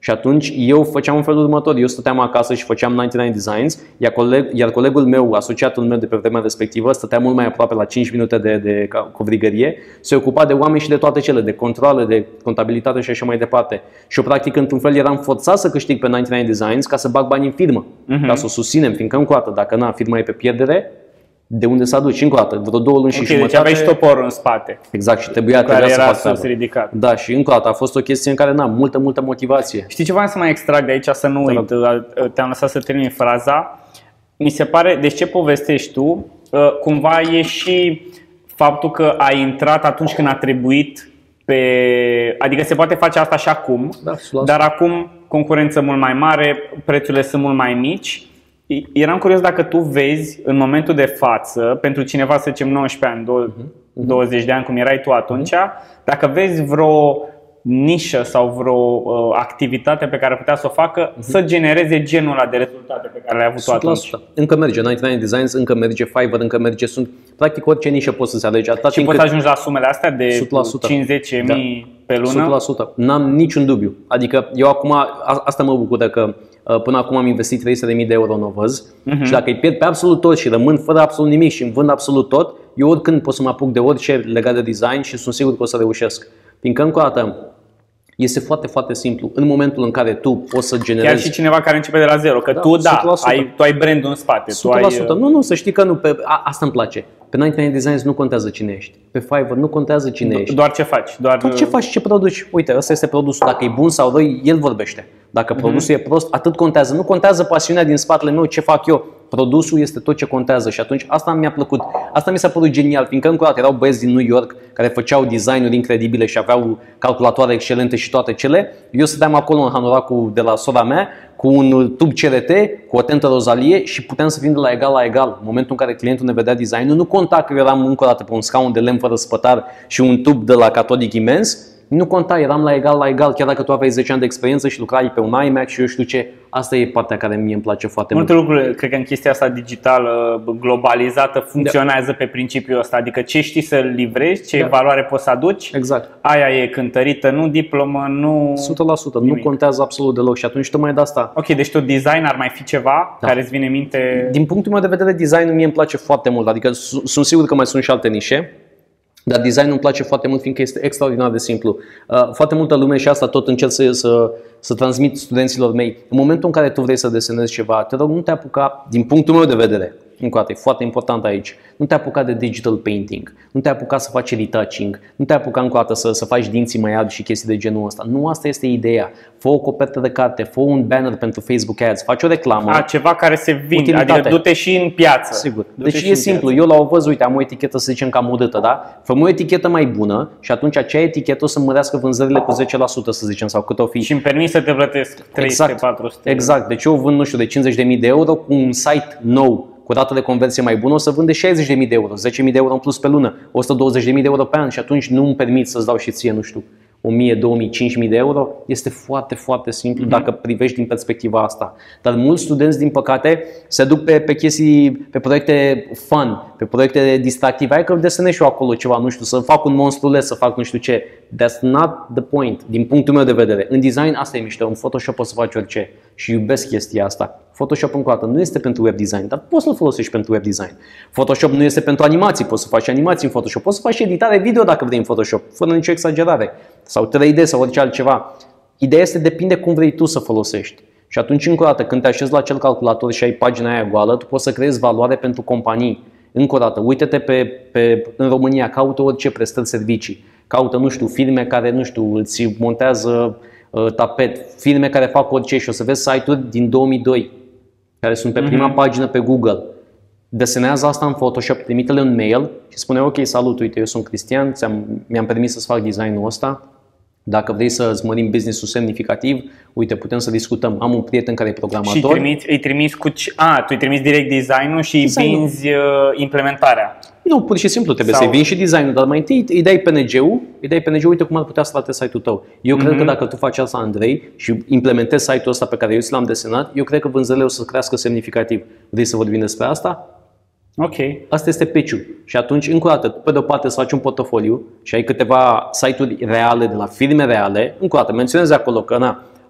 Și atunci eu făceam în felul următor, eu stăteam acasă și făceam nouăzeci și nouă Designs, iar, coleg, iar colegul meu, asociatul meu de pe vremea respectivă, stătea mult mai aproape la cinci minute de, de covrigărie, se ocupa de oameni și de toate cele, de controle, de contabilitate și așa mai departe. Și eu practic într-un fel eram forțat să câștig pe nouăzeci și nouă Designs ca să bag bani în firmă, uh-huh. ca să o susținem, fiindcă încă o dată, dacă na, firma e pe pierdere, de unde să aduci încă o dată, vreo două luni okay, și jumătate. Deci aveai și toporul în spate. Exact, și trebuia, trebuia să fac treaba. Ridicat. Da, și încă o dată a fost o chestie în care n-am multă, multă motivație. Știi ce vreau să mai extrag de aici, să nu uit, te-am lăsat să termin fraza. Mi se pare, deci ce povestești tu, cumva e și faptul că ai intrat atunci când a trebuit pe... Adică se poate face asta și acum, da, dar acum concurență mult mai mare, prețurile sunt mult mai mici. Eram curios dacă tu vezi în momentul de față, pentru cineva să zicem nouăsprezece ani, douăzeci de ani cum erai tu atunci, dacă vezi vreo nișă sau vreo uh, activitate pe care putea să o facă uh-huh. să genereze genul ăla de rezultate pe care le-ai avut tu atunci. Încă merge, nouăzeci și nouă Designs, încă merge Fiverr, încă merge, sunt practic orice nișă poți să-ți alegi. Și poți încât... să ajungi la sumele astea de cinci zece mii da. pe lună? o sută la sută. N-am niciun dubiu. Adică eu acum, asta mă bucură că până acum am investit trei sute de mii de euro în ovăz uh-huh. și dacă îi pierd pe absolut tot și rămân fără absolut nimic și îmi vând absolut tot, eu oricând pot să mă apuc de orice legat de design și sunt sigur că o să reușesc. Fiindcă încă o dată, este foarte, foarte simplu. În momentul în care tu poți să generezi... Chiar și cineva care începe de la zero, că da, tu, da, ai, tu ai brandul în spate. o sută la sută. Tu ai... Nu, nu, să știi că nu. Pe, a, asta îmi place. Pe nouăzeci și nouă Designs nu contează cine ești. Pe Fiverr nu contează cine ești. Doar ce faci. Doar... doar ce faci, ce produci. Uite, ăsta este produsul. Dacă e bun sau rău, el vorbește. Dacă produsul mm-hmm. e prost, atât contează. Nu contează pasiunea din spatele meu, ce fac eu. Produsul este tot ce contează și atunci asta mi-a plăcut. Asta mi s-a părut genial, fiindcă încă o dată erau băieți din New York care făceau designuri incredibile și aveau calculatoare excelente și toate cele. Eu stăteam acolo în hanoracul de la sora mea cu un tub C R T, cu o tentă rozalie și puteam să fim de la egal la egal. În momentul în care clientul ne vedea designul, nu conta că eu eram încă o dată pe un scaun de lemn fără spătar și un tub de la catodic imens. Nu conta, eram la egal la egal, chiar dacă tu aveai zece ani de experiență și lucrai pe un iMac și eu știu ce. Asta e partea care mie îmi place foarte Multe mult. Multe lucruri, cred că în chestia asta digitală, globalizată, funcționează da. pe principiul ăsta. Adică ce știi să livrezi, ce da. valoare poți să aduci, exact. aia e cântărită, nu diplomă, nu... o sută la sută, nimic. Nu contează absolut deloc și atunci tocmai de asta. Ok, deci tu design ar mai fi ceva da. care îți vine în minte? Din punctul meu de vedere, designul mie îmi place foarte mult. Adică sunt sigur că mai sunt și alte nișe. Dar designul îmi place foarte mult fiindcă este extraordinar de simplu. Foarte multă lume și asta tot încerc să, să, să transmit studenților mei. În momentul în care tu vrei să desenezi ceva, te rog, nu te apuca, din punctul meu de vedere, încă o dată, e foarte important aici, nu te apuca de digital painting, nu te apuca să faci retouching, nu te apuca încă o dată să, să faci dinții mai albi și chestii de genul ăsta. Nu asta este ideea. Fă o copertă de carte, fă un banner pentru Facebook Ads, faci o reclamă. A, ceva care se vinde, adică du-te și în piață. Sigur. Deci e simplu. Piață. Eu la o văz, uite, am o etichetă, să zicem, cam urâtă, da? Fă o etichetă mai bună și atunci acea etichetă o să mărească vânzările cu zece la sută, să zicem, sau cât o fi. Și îmi permis să te plătesc trei sute patru sute. Exact. Deci eu vând, nu știu, de cincizeci de mii de euro cu un site nou, cu rată de conversie mai bună, o să vând de șaizeci de mii de euro, zece mii de euro în plus pe lună, o sută douăzeci de mii de euro pe an și atunci nu îmi permit să-ți dau și ție, nu știu, o mie, două mii, cinci mii de euro. Este foarte, foarte simplu mm-hmm. dacă privești din perspectiva asta. Dar mulți studenți, din păcate, se duc pe, pe chestii, pe proiecte fun, pe proiecte distractive. Hai că desenez și eu acolo ceva, nu știu, să fac un monstruleț, să fac nu știu ce. That's not the point, din punctul meu de vedere. În design asta e mișto, în Photoshop poți să faci orice și iubesc chestia asta. Photoshop încă o dată nu este pentru web design, dar poți să-l folosești pentru web design. Photoshop nu este pentru animații, poți să faci animații în Photoshop, poți să faci editare video dacă vrei în Photoshop, fără nicio exagerare. Sau trei D sau orice altceva. Ideea este depinde cum vrei tu să folosești. Și atunci, încă o dată, când te așezi la acel calculator și ai pagina aia goală, tu poți să creezi valoare pentru companii. Încă o dată, uite-te pe, pe, în România, caută orice prestări servicii. Caută, nu știu, firme care, nu știu, îți montează uh, tapet, firme care fac orice și o să vezi site-uri din două mii doi, care sunt pe prima mm-hmm. pagină pe Google. Desenează asta în Photoshop, trimite-le un mail și spune: ok, salut, uite, eu sunt Cristian, mi-am permis să-ți fac designul ăsta. Dacă vrei să îți mărim business-ul semnificativ, uite, putem să discutăm. Am un prieten care e programator. Și trimiți, îi trimiți cu... A, tu îi trimiți direct designul și îi vinzi uh, implementarea. Nu, pur și simplu trebuie Sau... să-i vinzi și designul, dar mai întâi îi dai P N G-ul, îi dai P N G-ul, uite cum ar putea să arate site-ul tău. Eu mm-hmm. cred că dacă tu faci asta, Andrei, și implementezi site-ul ăsta pe care eu ți l-am desenat, eu cred că vânzările o să crească semnificativ. Vrei să vorbim despre asta? Ok. Asta este pitch-ul. Și atunci, încă o dată, pe de o parte să faci un portofoliu și ai câteva site-uri reale de la firme reale. Încă o dată, menționezi acolo că na,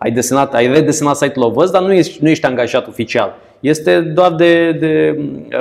ai desenat, ai redesenat site-ul, o văz, dar nu ești, nu ești angajat oficial. Este doar de, de,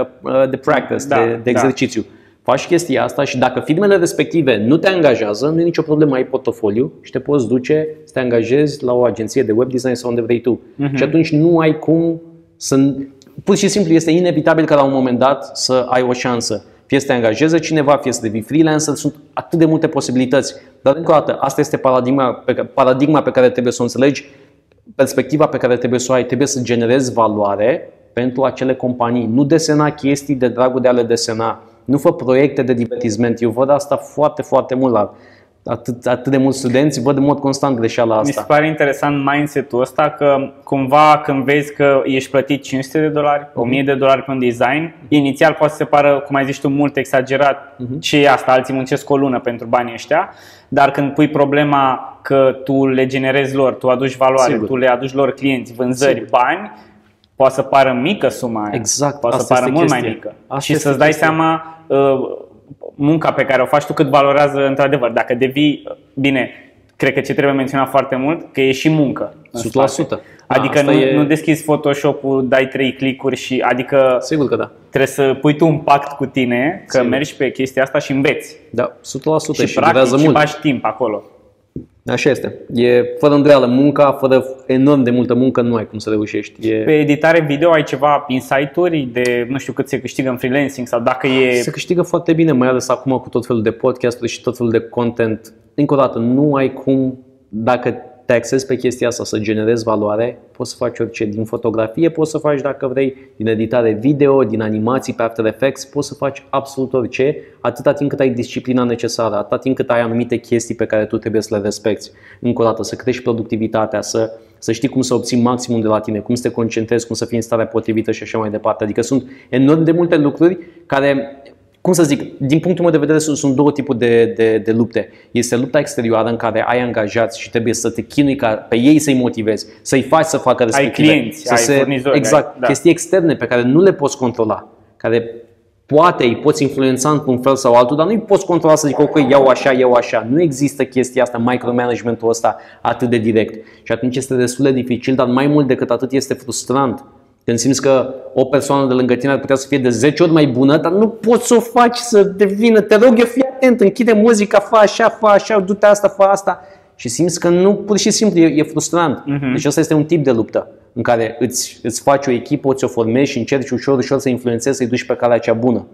de practice, da, de, de exercițiu. Da. Faci chestia asta și dacă firmele respective nu te angajează, nu e nicio problemă, ai portofoliu și te poți duce să te angajezi la o agenție de web design sau unde vrei tu. Uh-huh. Și atunci nu ai cum să... Pur și simplu este inevitabil ca la un moment dat să ai o șansă. Fie să te angajeze cineva, fie să devii freelancer, sunt atât de multe posibilități. Dar încă o dată, asta este paradigma pe, paradigma pe care trebuie să o înțelegi, perspectiva pe care trebuie să o ai, trebuie să generezi valoare pentru acele companii. Nu desena chestii de dragul de a le desena. Nu fă proiecte de divertisment. Eu văd asta foarte, foarte mult la atât, atât de mulți studenți, văd în mod constant greșeala asta. Mi se pare interesant mindset-ul ăsta că cumva când vezi că ești plătit cinci sute de dolari, o mie de dolari pe un design, inițial poate să se pară, cum ai zis tu, mult exagerat, uh-huh. ce e asta, alții muncesc o lună pentru banii ăștia, dar când pui problema că tu le generezi lor, tu aduci valoare, Sigur. tu le aduci lor clienți, vânzări, Sigur. bani, poate să pară mică suma aia, exact, poate să pară mult chestia. mai mică. Asta și să-ți dai chestia. seama uh, munca pe care o faci tu cât valorează într-adevăr. Dacă devii, bine, cred că ce trebuie menționat foarte mult, că e și muncă. o sută la sută. Adică da, nu, e... nu deschizi Photoshop-ul, dai trei clicuri și adică Sigur că da. trebuie să pui tu un pact cu tine că Sigur. mergi pe chestia asta și înveți. Da, o sută la sută și, și practic durează și mult. faci timp acolo. Așa este. E fără îndoială munca, fără enorm de multă muncă nu ai cum să reușești. E... Pe editare video ai ceva insight-uri de nu știu cât se câștigă în freelancing sau dacă e... Se câștigă foarte bine, mai ales acum cu tot felul de podcasturi și tot felul de content. Încă o dată, nu ai cum, dacă te axezi pe chestia asta să generezi valoare, poți să faci orice. Din fotografie poți să faci dacă vrei, din editare video, din animații pe After Effects, poți să faci absolut orice, atâta timp cât ai disciplina necesară, atâta timp cât ai anumite chestii pe care tu trebuie să le respecti. Încă o dată, să crești productivitatea, să, să știi cum să obții maximum de la tine, cum să te concentrezi, cum să fii în starea potrivită și așa mai departe. Adică sunt enorm de multe lucruri care... Cum să zic, din punctul meu de vedere sunt, sunt două tipuri de, de, de lupte. Este lupta exterioară în care ai angajați și trebuie să te chinui ca pe ei să-i motivezi, să-i faci să facă respective. Ai clienți, să ai se, furnizori. Exact, ai, da. chestii externe pe care nu le poți controla, care poate îi poți influența într-un fel sau altul, dar nu îi poți controla să zic, ok, iau așa, iau așa. Nu există chestia asta, micromanagementul ăsta atât de direct. Și atunci este destul de dificil, dar mai mult decât atât este frustrant. Când simți că o persoană de lângă tine ar putea să fie de zece ori mai bună, dar nu poți să o faci să devină, te rog eu, fii atent, închide muzica, fă așa, fă așa, du-te asta, fă asta. Și simți că nu, pur și simplu, e, e frustrant. Uh-huh. Deci ăsta este un tip de luptă în care îți, îți faci o echipă, ți-o formezi și încerci ușor, ușor să influențezi, să-i duci pe calea cea bună.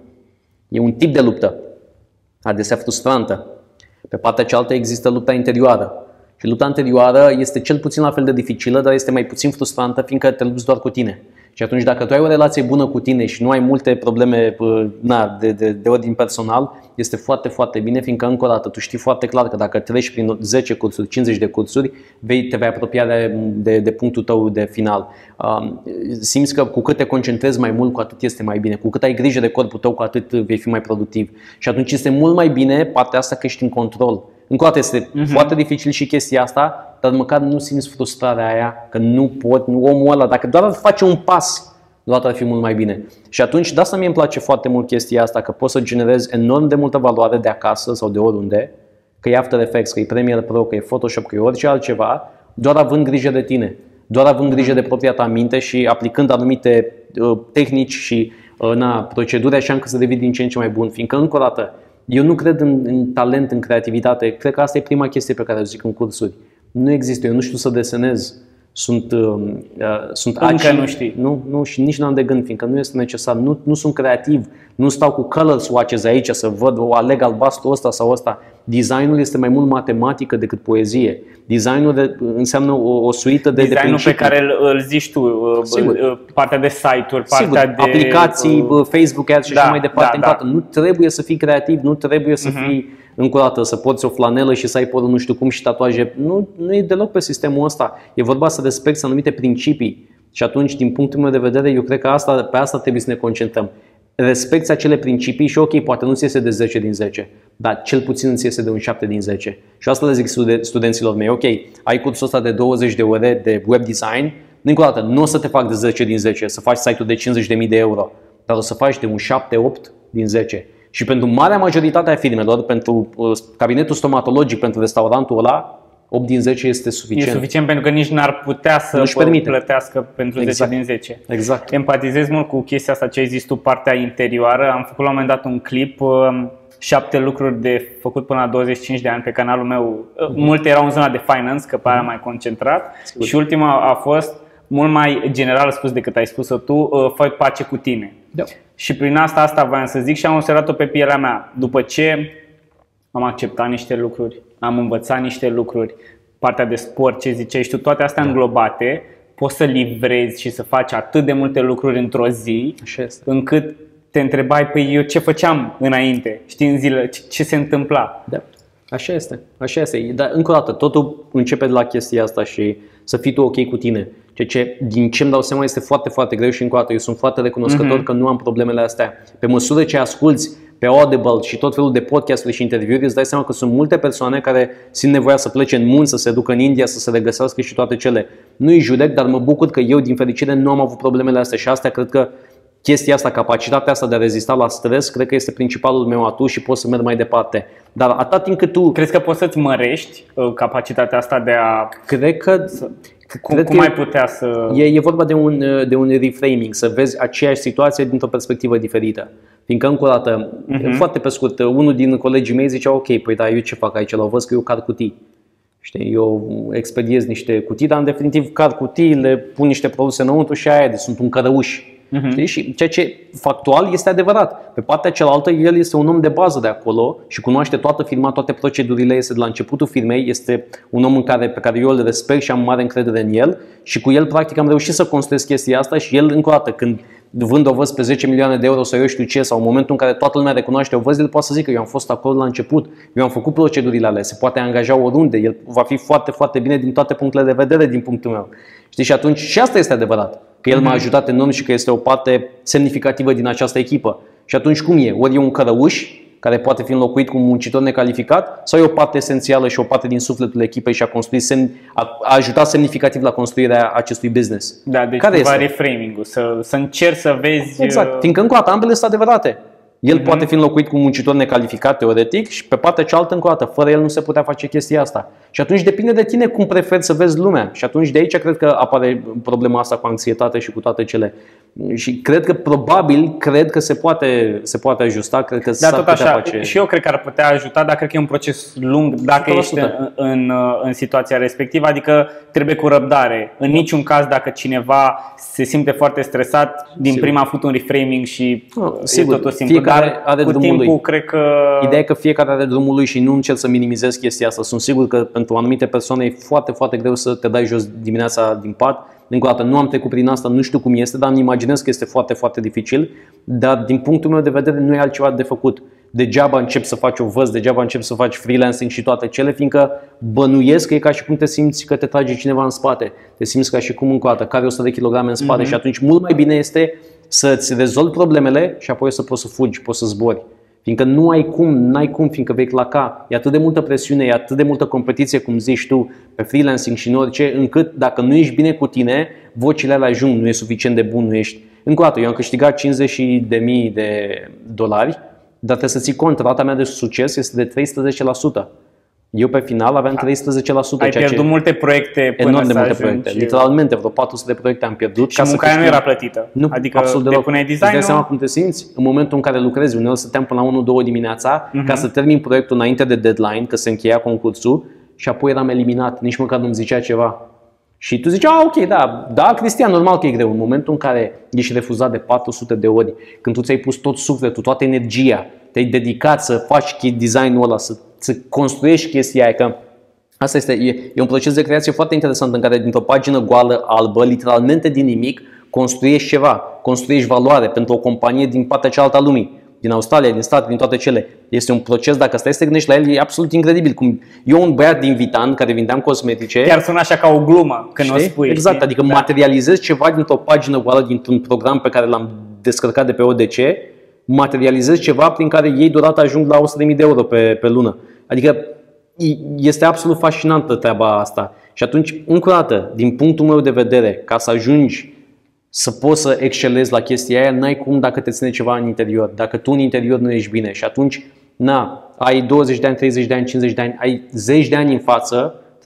E un tip de luptă, adesea frustrantă. Pe partea cealaltă există lupta interioară. Și lupta interioară este cel puțin la fel de dificilă, dar este mai puțin frustrantă, fiindcă te lupți doar cu tine. Și atunci dacă tu ai o relație bună cu tine și nu ai multe probleme na, de, de, de ordin personal, este foarte, foarte bine, fiindcă încă o dată tu știi foarte clar că dacă treci prin zece cursuri, cincizeci de cursuri, vei, te vei apropia de, de, de punctul tău de final. Um, simți că cu cât te concentrezi mai mult, cu atât este mai bine. Cu cât ai grijă de corpul tău, cu atât vei fi mai productiv. Și atunci este mult mai bine partea asta că ești în control. Încă o dată este uh-huh. foarte dificil și chestia asta, dar măcar nu simți frustrarea aia că nu pot, nu omul ăla, dacă doar ar face un pas, doar ar fi mult mai bine. Și atunci, de asta mie îmi place foarte mult chestia asta, că poți să generezi enorm de multă valoare de acasă sau de oriunde, că e After Effects, că e Premiere Pro, că e Photoshop, că e orice altceva, doar având grijă de tine, doar având grijă de propria ta minte și aplicând anumite uh, tehnici și uh, na, proceduri așa încât să devii din ce în ce mai bun, fiindcă încă o dată, eu nu cred în, în talent, în creativitate. Cred că asta e prima chestie pe care o zic în cursuri. Nu există. Eu nu știu să desenez. Sunt, uh, sunt Încă nu știi. Nu, nu, și nici n-am de gând, fiindcă nu este necesar. Nu, nu sunt creativ. Nu stau cu color swatches aici să văd o aleg albastru ăsta sau ăsta. Designul este mai mult matematică decât poezie. Designul de, înseamnă o, o suită de, Designul de principii. pe care îl, îl zici tu, Sigur. partea de site-uri, partea Sigur. de aplicații, uh, Facebook Ads și da, așa mai departe. Da, da. Nu trebuie să fii creativ, nu trebuie să uh-huh. fii încă o dată, să porți o flanelă și să ai părul nu știu cum și tatuaje. Nu, nu e deloc pe sistemul ăsta. E vorba să respecti anumite principii. Și atunci, din punctul meu de vedere, eu cred că asta, pe asta trebuie să ne concentrăm. Respecti acele principii și ok, poate nu ți iese de zece din zece, dar cel puțin îți iese de un șapte din zece. Și asta le zic studenților mei, ok, ai cursul ăsta de douăzeci de ore de web design, încă o dată, nu o să te fac de zece din zece, să faci site-ul de cincizeci de mii de euro, dar o să faci de un șapte opt din zece. Și pentru marea majoritate a firmelor, pentru cabinetul stomatologic, pentru restaurantul ăla, opt din zece este suficient. E suficient pentru că nici n-ar putea să plătească pentru exact. zece din zece. Exact. Empatizez mult cu chestia asta ce ai zis tu, partea interioară. Am făcut la un moment dat un clip, șapte lucruri de făcut până la douăzeci și cinci de ani pe canalul meu. Mm-hmm. Multe erau în zona de finance, că pe aia mai concentrat. Sigur. Și ultima a fost mult mai general spus decât ai spus-o tu, fă pace cu tine. Da. Și prin asta, asta voiam să zic și am observat-o pe pielea mea. După ce am acceptat niște lucruri, am învățat niște lucruri, partea de sport, ce ziceai și tu, toate astea da. înglobate, poți să livrezi și să faci atât de multe lucruri într-o zi, încât te întrebai, păi eu ce făceam înainte, știi, în zile, ce, ce se întâmpla. Da. Așa este, așa este. Dar încă o dată, totul începe de la chestia asta și să fii tu ok cu tine. Ceea ce, din ce îmi dau seama, este foarte, foarte greu și încă o dată, eu sunt foarte recunoscător mm-hmm. că nu am problemele astea. Pe măsură ce asculți pe Audible și tot felul de podcasturi și interviuri, îți dai seama că sunt multe persoane care simt nevoia să plece în munți, să se ducă în India, să se regăsească și toate cele. Nu-i judec, dar mă bucur că eu, din fericire, nu am avut problemele astea și astea cred că chestia asta, capacitatea asta de a rezista la stres, cred că este principalul meu atu și pot să merg mai departe. Dar atât timp cât tu... Crezi că poți să-ți mărești capacitatea asta de a... Cred că... Cum, cred cum că ai putea să... E, e vorba de un, de un reframing, să vezi aceeași situație dintr-o perspectivă diferită. Fiindcă, încă o dată, uh-huh. foarte pe scurt, unul din colegii mei zicea, ok, păi da, eu ce fac aici? La văz că eu car cutii. Știi, eu expediez niște cutii, dar în definitiv car cutii, le pun niște produse înăuntru și aia, deci sunt un cărăuș. Uh-huh. Știi? Și ceea ce factual este adevărat. Pe partea cealaltă, el este un om de bază de acolo și cunoaște toată firma, toate procedurile, este de la începutul firmei, este un om în care, pe care eu îl respect și am mare încredere în el și cu el practic am reușit să construiesc chestia asta și el, încă o dată, când vând o văz pe zece milioane de euro sau eu știu ce, sau în momentul în care toată lumea recunoaște o văz, el poate să zică, eu am fost acolo la început, eu am făcut procedurile alea, se poate angaja oriunde, el va fi foarte, foarte bine din toate punctele de vedere, din punctul meu. Știi? Și atunci și asta este adevărat, că el m-a ajutat enorm și că este o parte semnificativă din această echipă. Și atunci cum e? Ori e un cărăuș care poate fi înlocuit cu un muncitor necalificat sau e o parte esențială și o parte din sufletul echipei și a, construit semn, a, a ajutat semnificativ la construirea acestui business? Da, deci care va reframing-ul, să, să încerci să vezi... Exact, fiindcă încă o dată ambele sunt adevărate. El uh-huh. poate fi înlocuit cu un muncitor necalificat, teoretic, și pe partea cealaltă, încă o dată, fără el nu se putea face chestia asta. Și atunci depinde de tine cum preferi să vezi lumea. Și atunci de aici cred că apare problema asta cu anxietate și cu toate cele. Și cred că probabil, cred că se poate, se poate ajusta, cred că da, tot așa. Face... Și eu cred că ar putea ajuta, dar cred că e un proces lung dacă ești în, în, în situația respectivă, adică trebuie cu răbdare. În niciun caz dacă cineva se simte foarte stresat, din sigur. Prima a făcut un reframing și no, e sigur. Totul simplu. Fiecare dar are cu drumul timpul lui. Cred că... Ideea e că fiecare are drumul lui și nu încerc să minimizez chestia asta. Sunt sigur că pentru anumite persoane e foarte, foarte greu să te dai jos dimineața din pat. Încă o dată, nu am trecut prin asta, nu știu cum este, dar îmi imaginez că este foarte, foarte dificil. Dar din punctul meu de vedere nu e altceva de făcut. Degeaba începi să faci o văz, degeaba începi să faci freelancing și toate cele, fiindcă bănuiesc că e ca și cum te simți că te trage cineva în spate. Te simți ca și cum, încă o dată, care o sută de kilograme în spate mm-hmm. și atunci mult mai bine este să-ți rezolvi problemele și apoi să poți să fugi, poți să zbori. Fiindcă nu ai cum, n-ai cum, fiindcă vei claca. E atât de multă presiune, e atât de multă competiție, cum zici tu, pe freelancing și în orice, încât dacă nu ești bine cu tine, vocile alea ajung, nu e suficient de bun, nu ești. Încă o dată, eu am câștigat cincizeci de mii de dolari, dar trebuie să ții cont, rata mea de succes este de treisprezece la sută. Eu pe final aveam treisprezece la sută. Ai ceea pierdut ce multe proiecte până enorm de să multe ajungi... proiecte. Literalmente, vreo patru sute de proiecte am pierdut. Și munca aia nu era plătită? Nu, adică absolut deloc. Depuneai design-ul? Îți dai seama cum te simți? În momentul în care lucrezi, uneori stăteam până la unu două dimineața uh-huh. ca să termin proiectul înainte de deadline, că se încheia concursul și apoi eram eliminat. Nici măcar nu-mi zicea ceva. Și tu zici, ah, ok, da, da, Cristian, normal că e greu. În momentul în care ești refuzat de patru sute de ori, când tu ți-ai pus tot sufletul, toată energia, te-ai dedicat să faci design-ul ăla, să, să construiești chestia aia, că asta este, e, e un proces de creație foarte interesant în care dintr-o pagină goală, albă, literalmente din nimic, construiești ceva, construiești valoare pentru o companie din partea cealaltă a lumii. Din Australia, din state, din toate cele. Este un proces, dacă stai să te gândești la el, e absolut incredibil. Cum eu, un băiat din Vitan, care vindeam cosmetice... Chiar sună așa ca o glumă când știi? O spui. Exact, știi? adică da. materializezi ceva dintr-o pagină goală, dintr-un program pe care l-am descărcat de pe O D C, materializezi ceva prin care ei deodată ajung la o sută de mii de euro pe, pe lună. Adică este absolut fascinantă treaba asta. Și atunci, încă o dată, din punctul meu de vedere, ca să ajungi să poți să excelezi la chestia aia, n-ai cum dacă te ține ceva în interior. Dacă tu în interior nu ești bine și atunci, na, ai douăzeci de ani, treizeci de ani, cincizeci de ani, ai zeci de ani în față,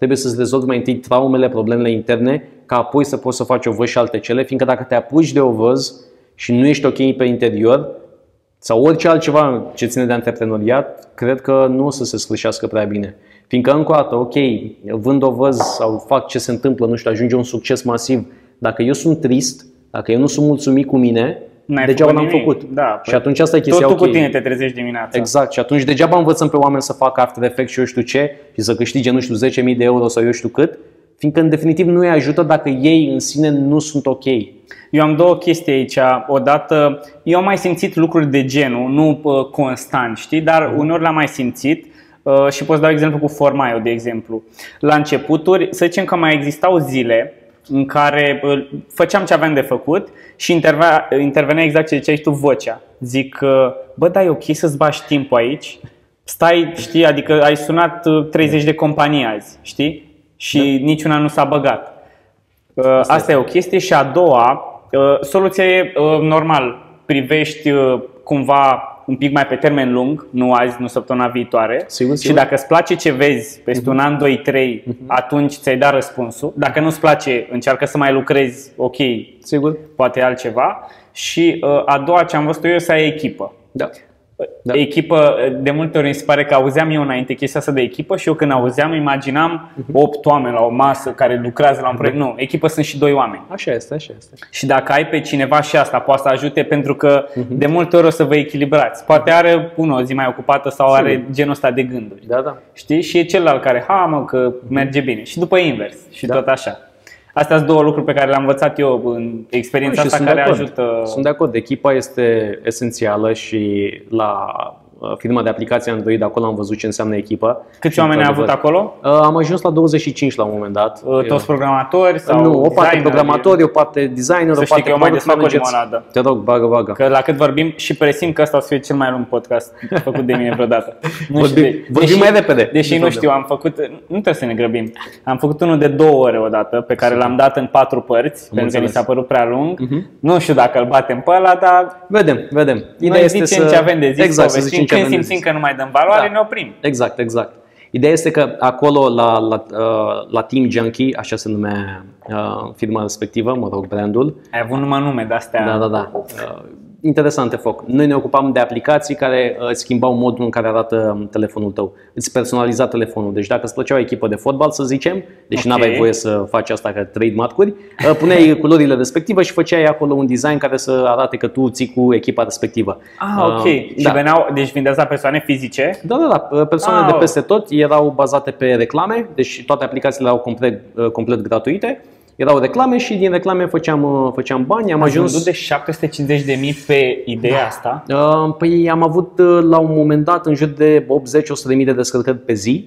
trebuie să-ți rezolvi mai întâi traumele, problemele interne, ca apoi să poți să faci ovăz și alte cele, fiindcă dacă te apuci de ovăz și nu ești ok pe interior, sau orice altceva ce ține de antreprenoriat, cred că nu o să se sfârșească prea bine. Fiindcă încă o dată, ok, vând ovăz sau fac ce se întâmplă, nu știu, ajunge un succes masiv, dacă eu sunt trist, dacă eu nu sunt mulțumit cu mine, N-ai degeaba făcut n-am nimic. făcut. Da, și atunci asta e chestia, tot tu ok. cu tine te trezești dimineața. Exact. Și atunci degeaba învățăm pe oameni să facă After Effects și eu știu ce și să câștige, nu știu, zece mii de euro sau eu știu cât, fiindcă în definitiv nu îi ajută dacă ei în sine nu sunt ok. Eu am două chestii aici. Odată, eu am mai simțit lucruri de genul, nu uh, constant, știi, dar mm. uneori l-am mai simțit. Uh, și pot să dau exemplu cu Formaio, de exemplu. La începuturi, să zicem că mai existau zile în care uh, făceam ce aveam de făcut și intervenea, intervenea exact ce ziceai tu, vocea. Zic, uh, bă, da, e ok să-ți bagi timpul aici, stai, știi, adică ai sunat uh, treizeci de companii azi, știi? Și da. Niciuna nu s-a băgat. Uh, asta, asta e o chestie. Și a doua, uh, soluția e uh, normal, privești uh, cumva un pic mai pe termen lung, nu azi, nu săptămâna viitoare. Sigur, și sigur. dacă îți place ce vezi peste uh-huh. un an, doi, trei, uh-huh. atunci ți-ai dat răspunsul. Dacă nu-ți place, încearcă să mai lucrezi, ok, sigur. Poate altceva. Și uh, a doua ce am văzut eu, să ai echipă. Da. Da. Echipă, de multe ori mi se pare că auzeam eu înainte chestia asta de echipă și eu când auzeam imaginam opt oameni la o masă care lucrează la un proiect. Nu, echipă sunt și doi oameni. Așa este, așa este. Și dacă ai pe cineva și asta poate să ajute, pentru că uh-huh. de multe ori o să vă echilibrați. Poate are unul o zi mai ocupată sau Sim. are genul ăsta de gânduri. Da, da. Știi? Și e celălalt care, ha mă, că merge bine. Și după invers. Și da. Tot așa. Astea sunt două lucruri pe care le-am învățat eu în experiența asta care ajută. Sunt de acord, echipa este esențială și la firma de aplicații Android, acolo am văzut ce înseamnă echipă. Câți oameni ai avut acolo? Am ajuns la douăzeci și cinci la un moment dat. Toți programatori sau Nu, o parte programatori, o parte designer, o parte eu mai desfac o limonadă. Te rog, bagă, bagă. Că la cât vorbim și presimt că ăsta o să fie cel mai lung podcast făcut de mine vreodată. Nu vorbim de, vorbim deși, mai repede. Deși nu știu, am făcut, nu trebuie să ne grăbim. Am făcut unul de două ore odată, pe care l-am dat în patru părți, am pentru înțeles. Că mi s-a părut prea lung. Uh-huh. Nu știu dacă îl batem pe ăla, dar vedem, vedem. Ideea noi este zicem să... ce avem de zis, exact, povestim, când simțim că nu mai dăm valoare, da. Ne oprim. Exact, exact. Ideea este că acolo la, la, la Team Junkie, așa se numea uh, firma respectivă, mă rog, brandul. Ai avut numai nume de-astea. Da, da, da. Uh, interesante foc. Noi ne ocupam de aplicații care uh, schimbau modul în care arată telefonul tău. Îți personaliza telefonul. Deci dacă îți plăcea o echipă de fotbal, să zicem, deși okay. n-aveai voie să faci asta ca trademark-uri, uh, puneai culorile respective și făceai acolo un design care să arate că tu ții cu echipa respectivă. Ah, ok. Uh, și da. veneau, deci vindeați la persoane fizice? Da, da, da. Persoane ah, de peste tot erau bazate pe reclame, deci toate aplicațiile erau complet, complet gratuite. Erau reclame și din reclame făceam, făceam bani. Am Ați ajuns vândut de șapte sute cincizeci de mii pe ideea da. asta? Păi am avut la un moment dat în jur de optzeci la o sută de mii de descărcări pe zi.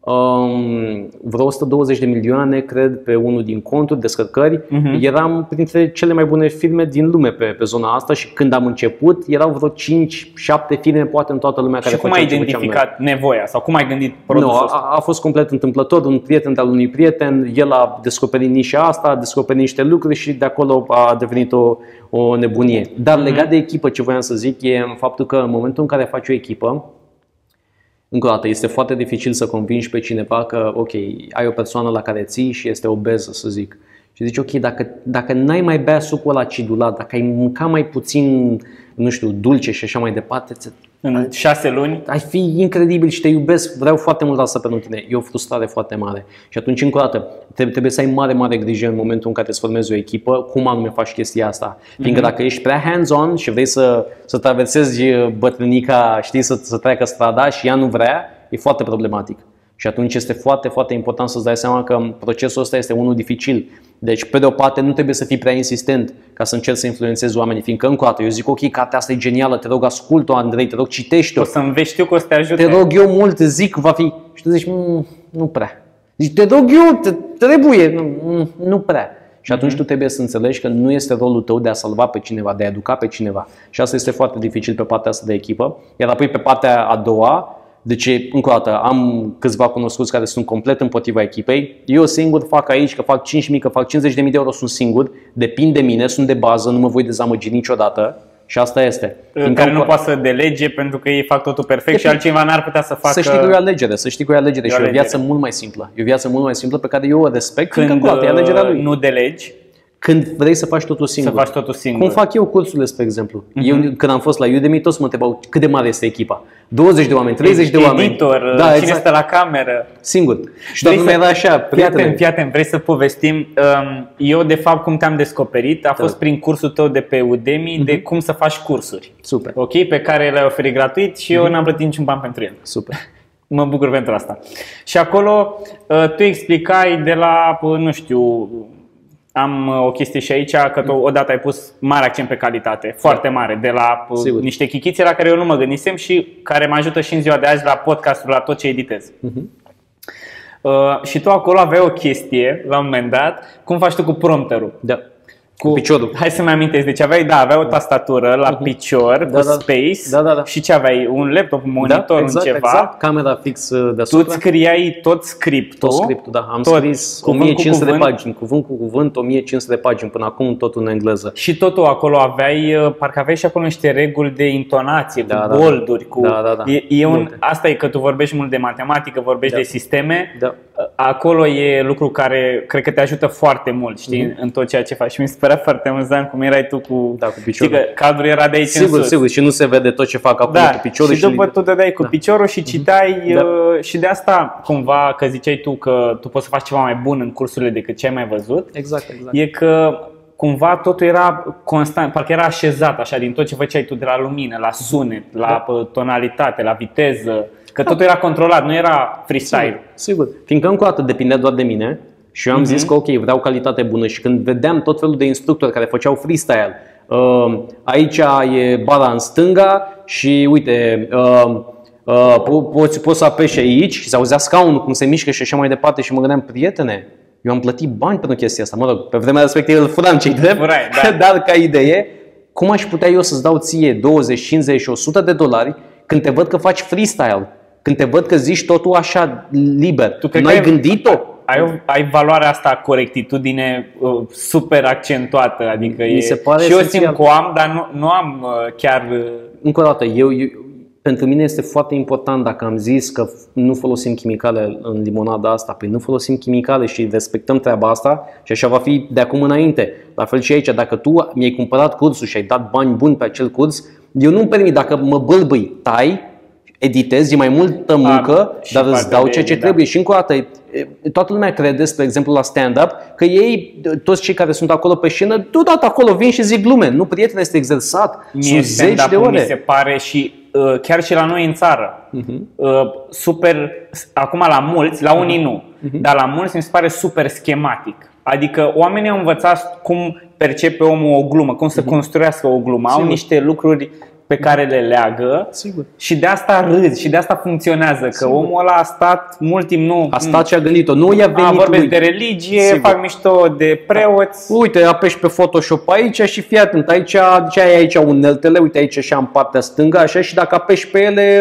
Um, vreo o sută douăzeci de milioane, cred, pe unul din conturi, descărcări. Uh-huh. Eram printre cele mai bune firme din lume pe, pe zona asta și când am început erau vreo cinci șapte firme poate în toată lumea care făceau ce făceam. Și cum ai identificat nevoia sau cum ai gândit produsul no, ăsta? A, a fost complet întâmplător, un prieten de-al unui prieten, el a descoperit nișa asta, a descoperit niște lucruri și de acolo a devenit o, o nebunie. Dar legat uh-huh. de echipă, ce voiam să zic e faptul că în momentul în care faci o echipă, încă o dată, este foarte dificil să convingi pe cineva că, ok, ai o persoană la care ții și este obeză, să zic. Și zici, ok, dacă, dacă n-ai mai bea supul ăla acidulat, dacă ai mânca mai puțin, nu știu, dulce și așa mai departe, în șase luni, ai fi incredibil și te iubesc, vreau foarte mult asta pentru tine. E o frustrare foarte mare. Și atunci, încă o dată, trebuie să ai mare, mare grijă în momentul în care îți formezi o echipă, cum anume faci chestia asta. Fiindcă mm-hmm. dacă ești prea hands-on și vrei să, să traversezi bătrânica, știi, să, să treacă strada și ea nu vrea, e foarte problematic. Și atunci este foarte, foarte important să-ți dai seama că procesul ăsta este unul dificil. Deci, pe de o parte, nu trebuie să fii prea insistent ca să încerci să influențezi oamenii, fiindcă încă o dată, eu zic, ok, cartea asta e genială, te rog, ascult-o, Andrei, te rog, citește-o. O să înveți eu că o să te ajute. Te rog eu mult, zic, va fi. Și tu zici, nu prea. Zici, te rog eu, te, trebuie, nu, nu prea. Și atunci mm-hmm. tu trebuie să înțelegi că nu este rolul tău de a salva pe cineva, de a educa pe cineva. Și asta este foarte dificil pe partea asta de echipă. Iar apoi pe partea a doua, deci, încă o dată, am câțiva cunoscuți care sunt complet împotriva echipei. Eu singur fac aici, că fac cinci mii, că fac cincizeci de mii de euro, sunt singur, depind de mine, sunt de bază, nu mă voi dezamăgi niciodată. Și asta este. În care nu poate să delege pentru că ei fac totul perfect și altcineva n-ar putea să facă... Să știi că e o alegere, să știi că e o alegere e și o e o viață mult mai simplă. E o viață mult mai simplă pe care eu o respect. Când că, e alegerea lui. Nu delegi, când vrei să faci totul singur. Să faci totul singur. Cum fac eu cursurile, spre exemplu. Uh-huh. Eu, când am fost la Udemy, toți mă întrebau cât de mare este echipa. douăzeci de oameni, treizeci de oameni. Editor, da, cine exact. stă la cameră. Singur. Și toată lumea era așa, prietene. Fii atent, fii atent, vrei să povestim. Eu, de fapt, cum te-am descoperit, a fost da. prin cursul tău de pe Udemy uh-huh. de cum să faci cursuri. Super. Ok? Pe care le-ai oferit gratuit și uh-huh. eu n-am plătit niciun ban pentru el. Super. Mă bucur pentru asta. Și acolo tu explicai de la, nu știu... Am o chestie și aici, că tu odată ai pus mare accent pe calitate, foarte mare, de la Sigur. niște chichițe la care eu nu mă gândisem și care mă ajută și în ziua de azi la podcastul, la tot ce editez. Uh-huh. Uh, și tu acolo aveai o chestie, la un moment dat, cum faci tu cu prompterul. Da. Cu piciorul. Hai să-mi amintesc. Deci aveai, da, aveai o tastatură la uh-huh. picior, da, cu da, space da, da, da. și ce aveai? Un laptop, un monitor, da, exact, un ceva. Exact. Camera fix deasupra. Tu îți scriai tot scriptul. Tot scriptul, da. Am tot, scris o mie cinci sute de pagini, cuvânt cu cuvânt, o mie cinci sute de pagini, până acum totul în engleză. Și totul acolo aveai, parcă aveai și acolo niște reguli de intonație, da, cu bolduri, cu... Da, da, da. E, e un, asta e că tu vorbești mult de matematică, vorbești da. de sisteme. Da. Acolo e lucru care cred că te ajută foarte mult, știi, mm-hmm. în tot ceea ce faci. Și mi se părea foarte amuzant cum erai tu cu, da, cu piciorul. Știi că cadrul era de aici sigur, în sus. Sigur, și nu se vede tot ce fac acolo da, cu piciorul. Și după și tu dădeai cu da. piciorul și citeai da. Și de asta cumva că ziceai tu că tu poți să faci ceva mai bun în cursurile decât ce ai mai văzut. Exact, exact. E că cumva totul era constant, parcă era așezat așa din tot ce făceai tu, de la lumină, la sunet, la da. tonalitate, la viteză. Că totul era controlat, nu era freestyle. Sigur, sigur. Fiindcă încă o dată depindea doar de mine și eu am uh-huh. zis că ok, vreau calitate bună și când vedeam tot felul de instructori care făceau freestyle, uh, aici e bara în stânga și uite, uh, uh, po- poți, poți să apeși aici și se auzea scaunul cum se mișcă și așa mai departe și mă gândeam, prietene, eu am plătit bani pentru chestia asta, mă rog, pe vremea respectivă îl furam ce-i drept, Furai, da. Dar ca idee, cum aș putea eu să-ți dau ție douăzeci, cincizeci și o sută de dolari când te văd că faci freestyle? Când te văd că zici totul așa liber, tu nu ai gândit-o? Ai, ai valoarea asta, corectitudine uh, super accentuată, adică Mi se e, pare și eu esențial. simt că o am, dar nu, nu am uh, chiar... Uh... Încă o dată, eu, eu, pentru mine este foarte important dacă am zis că nu folosim chimicale în limonada asta, păi nu folosim chimicale și respectăm treaba asta și așa va fi de acum înainte. La fel și aici, dacă tu mi-ai cumpărat cursul și ai dat bani buni pe acel curs, eu nu-mi permit, dacă mă bâlbâi, tai, editezi, e mai multă muncă, A, dar îți dau ceea ce da. trebuie. Și încă o dată, toată lumea crede, spre exemplu la stand-up, că ei, toți cei care sunt acolo pe scenă, deodată acolo vin și zic glume. Nu, prieten, este exersat, sunt zeci de ore. Mi se pare și uh, chiar și la noi în țară, uh-huh. uh, super, acum la mulți, la unii nu, uh-huh. dar la mulți mi se pare super schematic. Adică oamenii au învățat cum percepe omul o glumă, cum să uh-huh. construiască o glumă. Sigur. Au niște lucruri pe care le leagă. Sigur. Și de asta râzi și de asta funcționează. Că Sigur. omul ăla a stat mult timp, nu... A stat și a gândit-o, nu i-a venit vorbesc lui. de religie, Sigur. fac mișto de preoți. Uite, apeși pe Photoshop aici și fii atent, aici, ce ai aici uneltele, uite aici și în partea stângă, așa, și dacă apeși pe ele,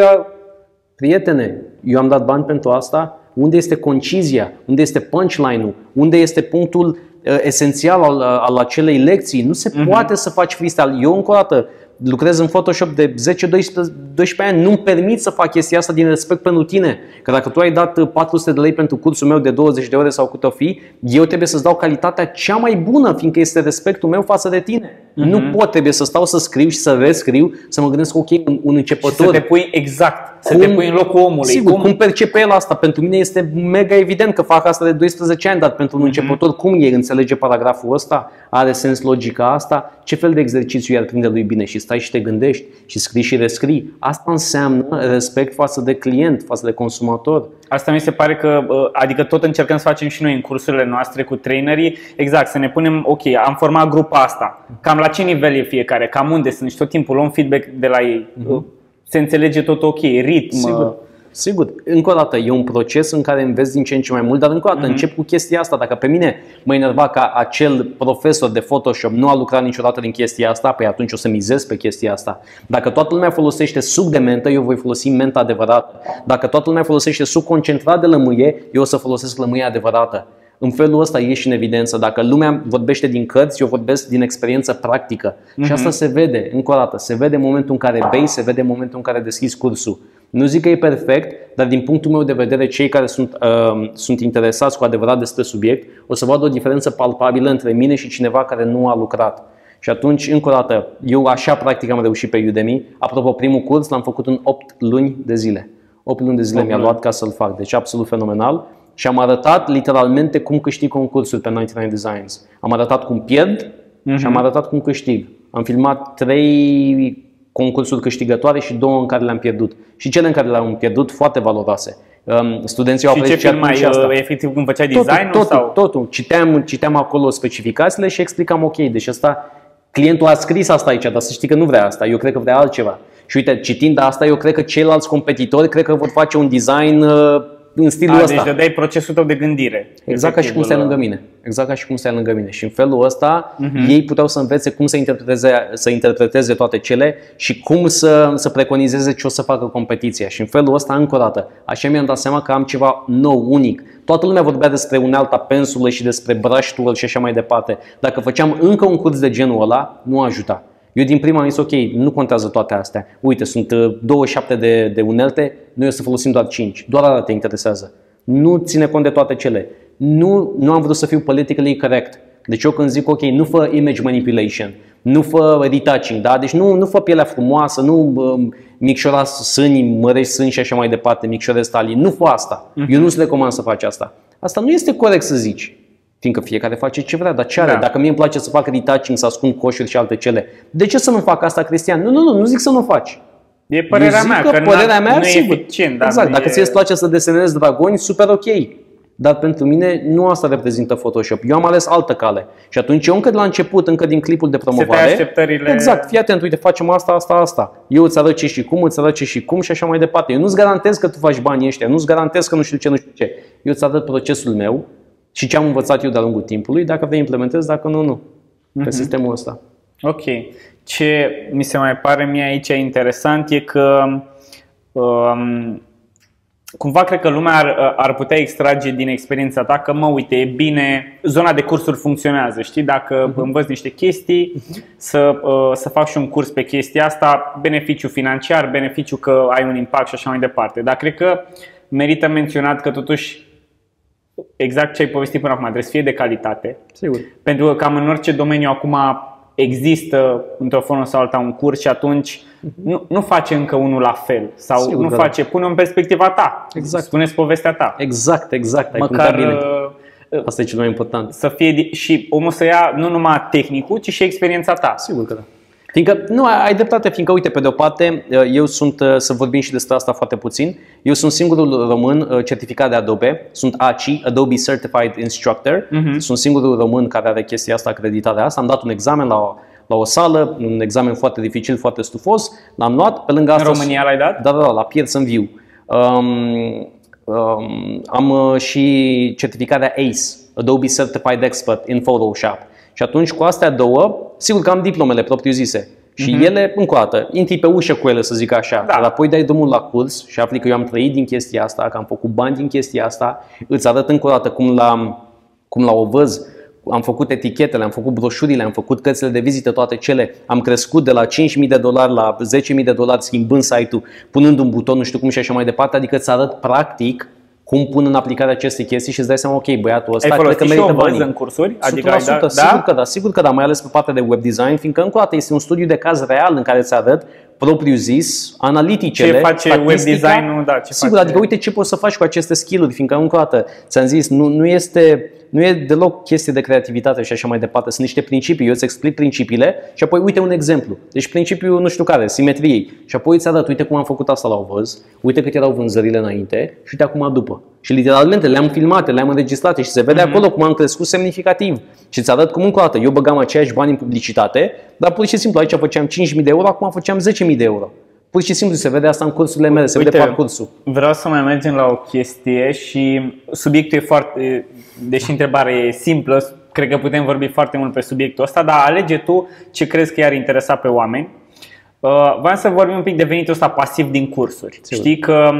prietene, eu am dat bani pentru asta, unde este concizia, unde este punchline-ul, unde este punctul uh, esențial al, al acelei lecții. Nu se uh-huh. poate să faci freestyle. Eu încă o dată lucrez în Photoshop de zece doisprezece ani, nu-mi permit să fac chestia asta din respect pentru tine. Că dacă tu ai dat patru sute de lei pentru cursul meu de douăzeci de ore sau cât o fi, eu trebuie să-ți dau calitatea cea mai bună, fiindcă este respectul meu față de tine. Mm-hmm. Nu pot, trebuie să stau să scriu și să rescriu, să mă gândesc, ok, un, un începător. Și să te pui exact, cum, să te pui în locul omului. Sigur, cum, cum percepe el asta? Pentru mine este mega evident că fac asta de doisprezece ani, dar pentru un mm-hmm. începător, cum e? Înțelege paragraful ăsta? Are sens logica asta? Ce fel de exercițiu i-ar prinde lui bine? Și stai și te gândești și scrii și rescrii. Asta înseamnă respect față de client, față de consumator. Asta mi se pare că, adică tot încercăm să facem și noi în cursurile noastre cu trainerii, exact, să ne punem, ok, am format grupa asta, cam la ce nivel e fiecare, cam unde sunt și tot timpul luăm feedback de la ei, uh-huh. se înțelege tot ok, ritm. Sigur. Sigur, încă o dată, e un proces în care înveți din ce în ce mai mult, dar încă o dată, uh-huh. încep cu chestia asta. Dacă pe mine mă enerva că acel profesor de Photoshop nu a lucrat niciodată din chestia asta, păi atunci o să mizez pe chestia asta. Dacă toată lumea folosește suc de mentă, eu voi folosi mentă adevărată. Dacă toată lumea folosește suc concentrat de lămâie, eu o să folosesc lămâie adevărată. În felul ăsta ieși în evidență. Dacă lumea vorbește din cărți, eu vorbesc din experiență practică. Mm-hmm. Și asta se vede, încă o dată, se vede în momentul în care bei, se vede în momentul în care deschizi cursul. Nu zic că e perfect, dar din punctul meu de vedere, cei care sunt, uh, sunt interesați cu adevărat despre subiect, o să vadă o diferență palpabilă între mine și cineva care nu a lucrat. Și atunci, încă o dată, eu așa practic am reușit pe Udemy. Apropo, primul curs l-am făcut în opt luni de zile. opt luni de zile mi-a luat ca să-l fac, deci absolut fenomenal. Și am arătat literalmente cum câștig concursuri pe nouăzeci și nouă Designs. Am arătat cum pierd uh-huh. și am arătat cum câștig. Am filmat trei concursuri câștigătoare și două în care le-am pierdut. Și cele în care le-am pierdut foarte valoroase. Studenții au apreciat și ce filmai, și asta. Efectiv cum făceai design-ul? Totul, sau? totul. Citeam, citeam acolo specificațiile și explicam ok, deci asta, clientul a scris asta aici, dar să știi că nu vrea asta, eu cred că vrea altceva. Și uite, citind asta, eu cred că ceilalți competitori cred că vor face un design uh, în stilul a, ăsta. Deci dădeai procesul tău de gândire. Exact ca și cum stai lângă mine. Exact ca și cum stai lângă mine. Și în felul ăsta uh-huh. ei puteau să învețe cum să interpreteze, să interpreteze toate cele și cum să, să preconizeze ce o să facă competiția. Și în felul ăsta, încă o dată, așa mi-am dat seama că am ceva nou, unic. Toată lumea vorbea despre unealta pensulă și despre brush tool și așa mai departe. Dacă făceam încă un curs de genul ăla, nu ajuta. Eu din prima am zis, ok, nu contează toate astea. Uite, sunt douăzeci și șapte de, de unelte, noi o să folosim doar cinci. Doar ala te interesează. Nu ține cont de toate cele. Nu, nu am vrut să fiu politically correct. Deci eu când zic, ok, nu fă image manipulation, nu fă retouching, da? Deci nu, nu fă pielea frumoasă, nu um, micșora sânii, mărești sâni și așa mai departe, micșorezi talii. Nu fă asta. Uh-huh. Eu nu-ți recomand să faci asta. Asta nu este corect să zici. Fiindcă fiecare face ce vrea, dar ce are? Da. Dacă mie îmi place să fac retouching, să ascund coșuri și alte cele, de ce să nu fac asta, Cristian? Nu, nu, nu, nu zic să nu faci. E părerea mea, că, că părerea mea, nu sigur. e eficient. Dar exact, dacă e... ție îți place să desenezi dragoni, super ok. Dar pentru mine nu asta reprezintă Photoshop. Eu am ales altă cale. Și atunci eu încă de la început, încă din clipul de promovare, așteptările... exact, fii atent, uite, facem asta, asta, asta. Eu îți arăt ce și cum, îți arăt ce și cum și așa mai departe. Eu nu-ți garantez că tu faci banii ăștia, nu-ți garantez că nu știu ce, nu știu ce. Eu îți arăt procesul meu și ce am învățat eu de-a lungul timpului, dacă vrei implementezi, dacă nu, nu. Pe uh-huh. sistemul ăsta. Ok. Ce mi se mai pare mie aici interesant e că um, cumva cred că lumea ar, ar putea extrage din experiența ta că, mă, uite, e bine, zona de cursuri funcționează, știi? Dacă uh-huh. învăț niște chestii, uh-huh. să, uh, să fac și un curs pe chestia asta, beneficiu financiar, beneficiu că ai un impact și așa mai departe. Dar cred că merită menționat că totuși exact ce ai povestit până acum, trebuie să fie de calitate. Sigur. Pentru că cam în orice domeniu acum există într-o formă sau alta un curs și atunci uh-huh. nu, nu face încă unul la fel. Sau Sigur nu face, da. Pune-o în perspectiva ta. Exact. Spune-ți povestea ta. Exact, exact. Ai Măcar bine. Asta e cel mai important. Să fie și omul să ia nu numai tehnicul, ci și experiența ta. Sigur că da. Fiindcă, nu, ai dreptate, fiindcă, uite, pe de o parte, eu sunt, să vorbim și despre asta foarte puțin, eu sunt singurul român certificat de Adobe, sunt A C I, Adobe Certified Instructor, uh-huh. sunt singurul român care are chestia asta, acreditarea asta, am dat un examen la o, la o sală, un examen foarte dificil, foarte stufos, l-am luat, pe lângă asta... În România l-ai dat? Da, da, da, la Pearson-View. Um, um, am și certificarea A C E, Adobe Certified Expert in Photoshop. Și atunci cu astea două, sigur că am diplomele propriu-zise. Și uh-huh. ele, încă o dată, intri pe ușă cu ele, să zic așa. Da. Dar apoi dai drumul la curs și afli că eu am trăit din chestia asta, că am făcut bani din chestia asta. Îți arăt încă o dată cum la, cum la Ovăz am făcut etichetele, am făcut broșurile, am făcut cărțile de vizită, toate cele. Am crescut de la cinci mii de dolari la zece mii de dolari schimbând site-ul, punând un buton, nu știu cum și așa mai departe. Adică îți arăt practic cum pun în aplicare aceste chestii și îți dai seama, ok, băiatul ăsta cred că merită banii. În cursuri? Adică o sută la sută, da? Sigur că da, sigur că da, mai ales pe partea de web design, fiindcă încă o dată este un studiu de caz real în care îți arăt propriu zis, analiticele, ce face web design-ul, da, ce sigur, face... adică uite ce poți să faci cu aceste skill-uri, fiindcă încă o dată ți-am zis, nu, nu este nu e deloc chestie de creativitate și așa mai departe, sunt niște principii, eu îți explic principiile și apoi uite un exemplu. Deci principiul nu știu care, simetriei. Și apoi îți arăt, uite cum am făcut asta la Ovăz, uite cât erau vânzările înainte și uite acum după. Și literalmente le-am filmate, le-am înregistrate și se vede mm-hmm. acolo cum am crescut semnificativ. Și îți arăt cum încă o dată, eu băgam aceiași bani în publicitate, dar pur și simplu aici făceam cinci mii de euro, acum făceam zece mii de euro. Pur și simplu se vede asta în cursurile mele, se Uite, vede parcursul. Vreau să mai mergem la o chestie și subiectul e foarte, deși întrebarea e simplă, cred că putem vorbi foarte mult pe subiectul ăsta, dar alege tu ce crezi că i-ar interesa pe oameni. Uh, vreau să vorbim un pic de venitul ăsta pasiv din cursuri. Sigur. Știi că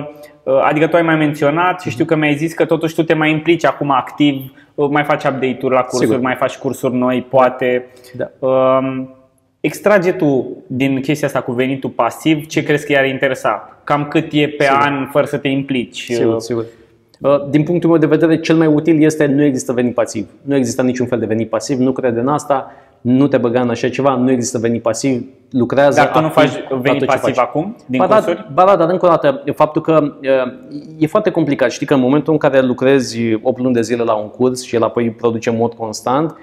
adică tu ai mai menționat și știu că mi-ai zis că totuși tu te mai implici acum activ, mai faci update-uri la cursuri, Sigur. mai faci cursuri noi, poate. Da. Um, Extrage tu din chestia asta cu venitul pasiv, ce crezi că i-ar interesa? Cam cât e pe sigur. an fără să te implici? Sigur, sigur. Din punctul meu de vedere, cel mai util este nu există venit pasiv. Nu există niciun fel de venit pasiv, nu crede în asta, nu te băga în așa ceva, nu există venit pasiv, lucrează. Dar tu nu faci venit pasiv acum, din ba cursuri? Ba da, dar încă o dată, faptul că e foarte complicat. Știi că în momentul în care lucrezi opt luni de zile la un curs și el apoi produce în mod constant,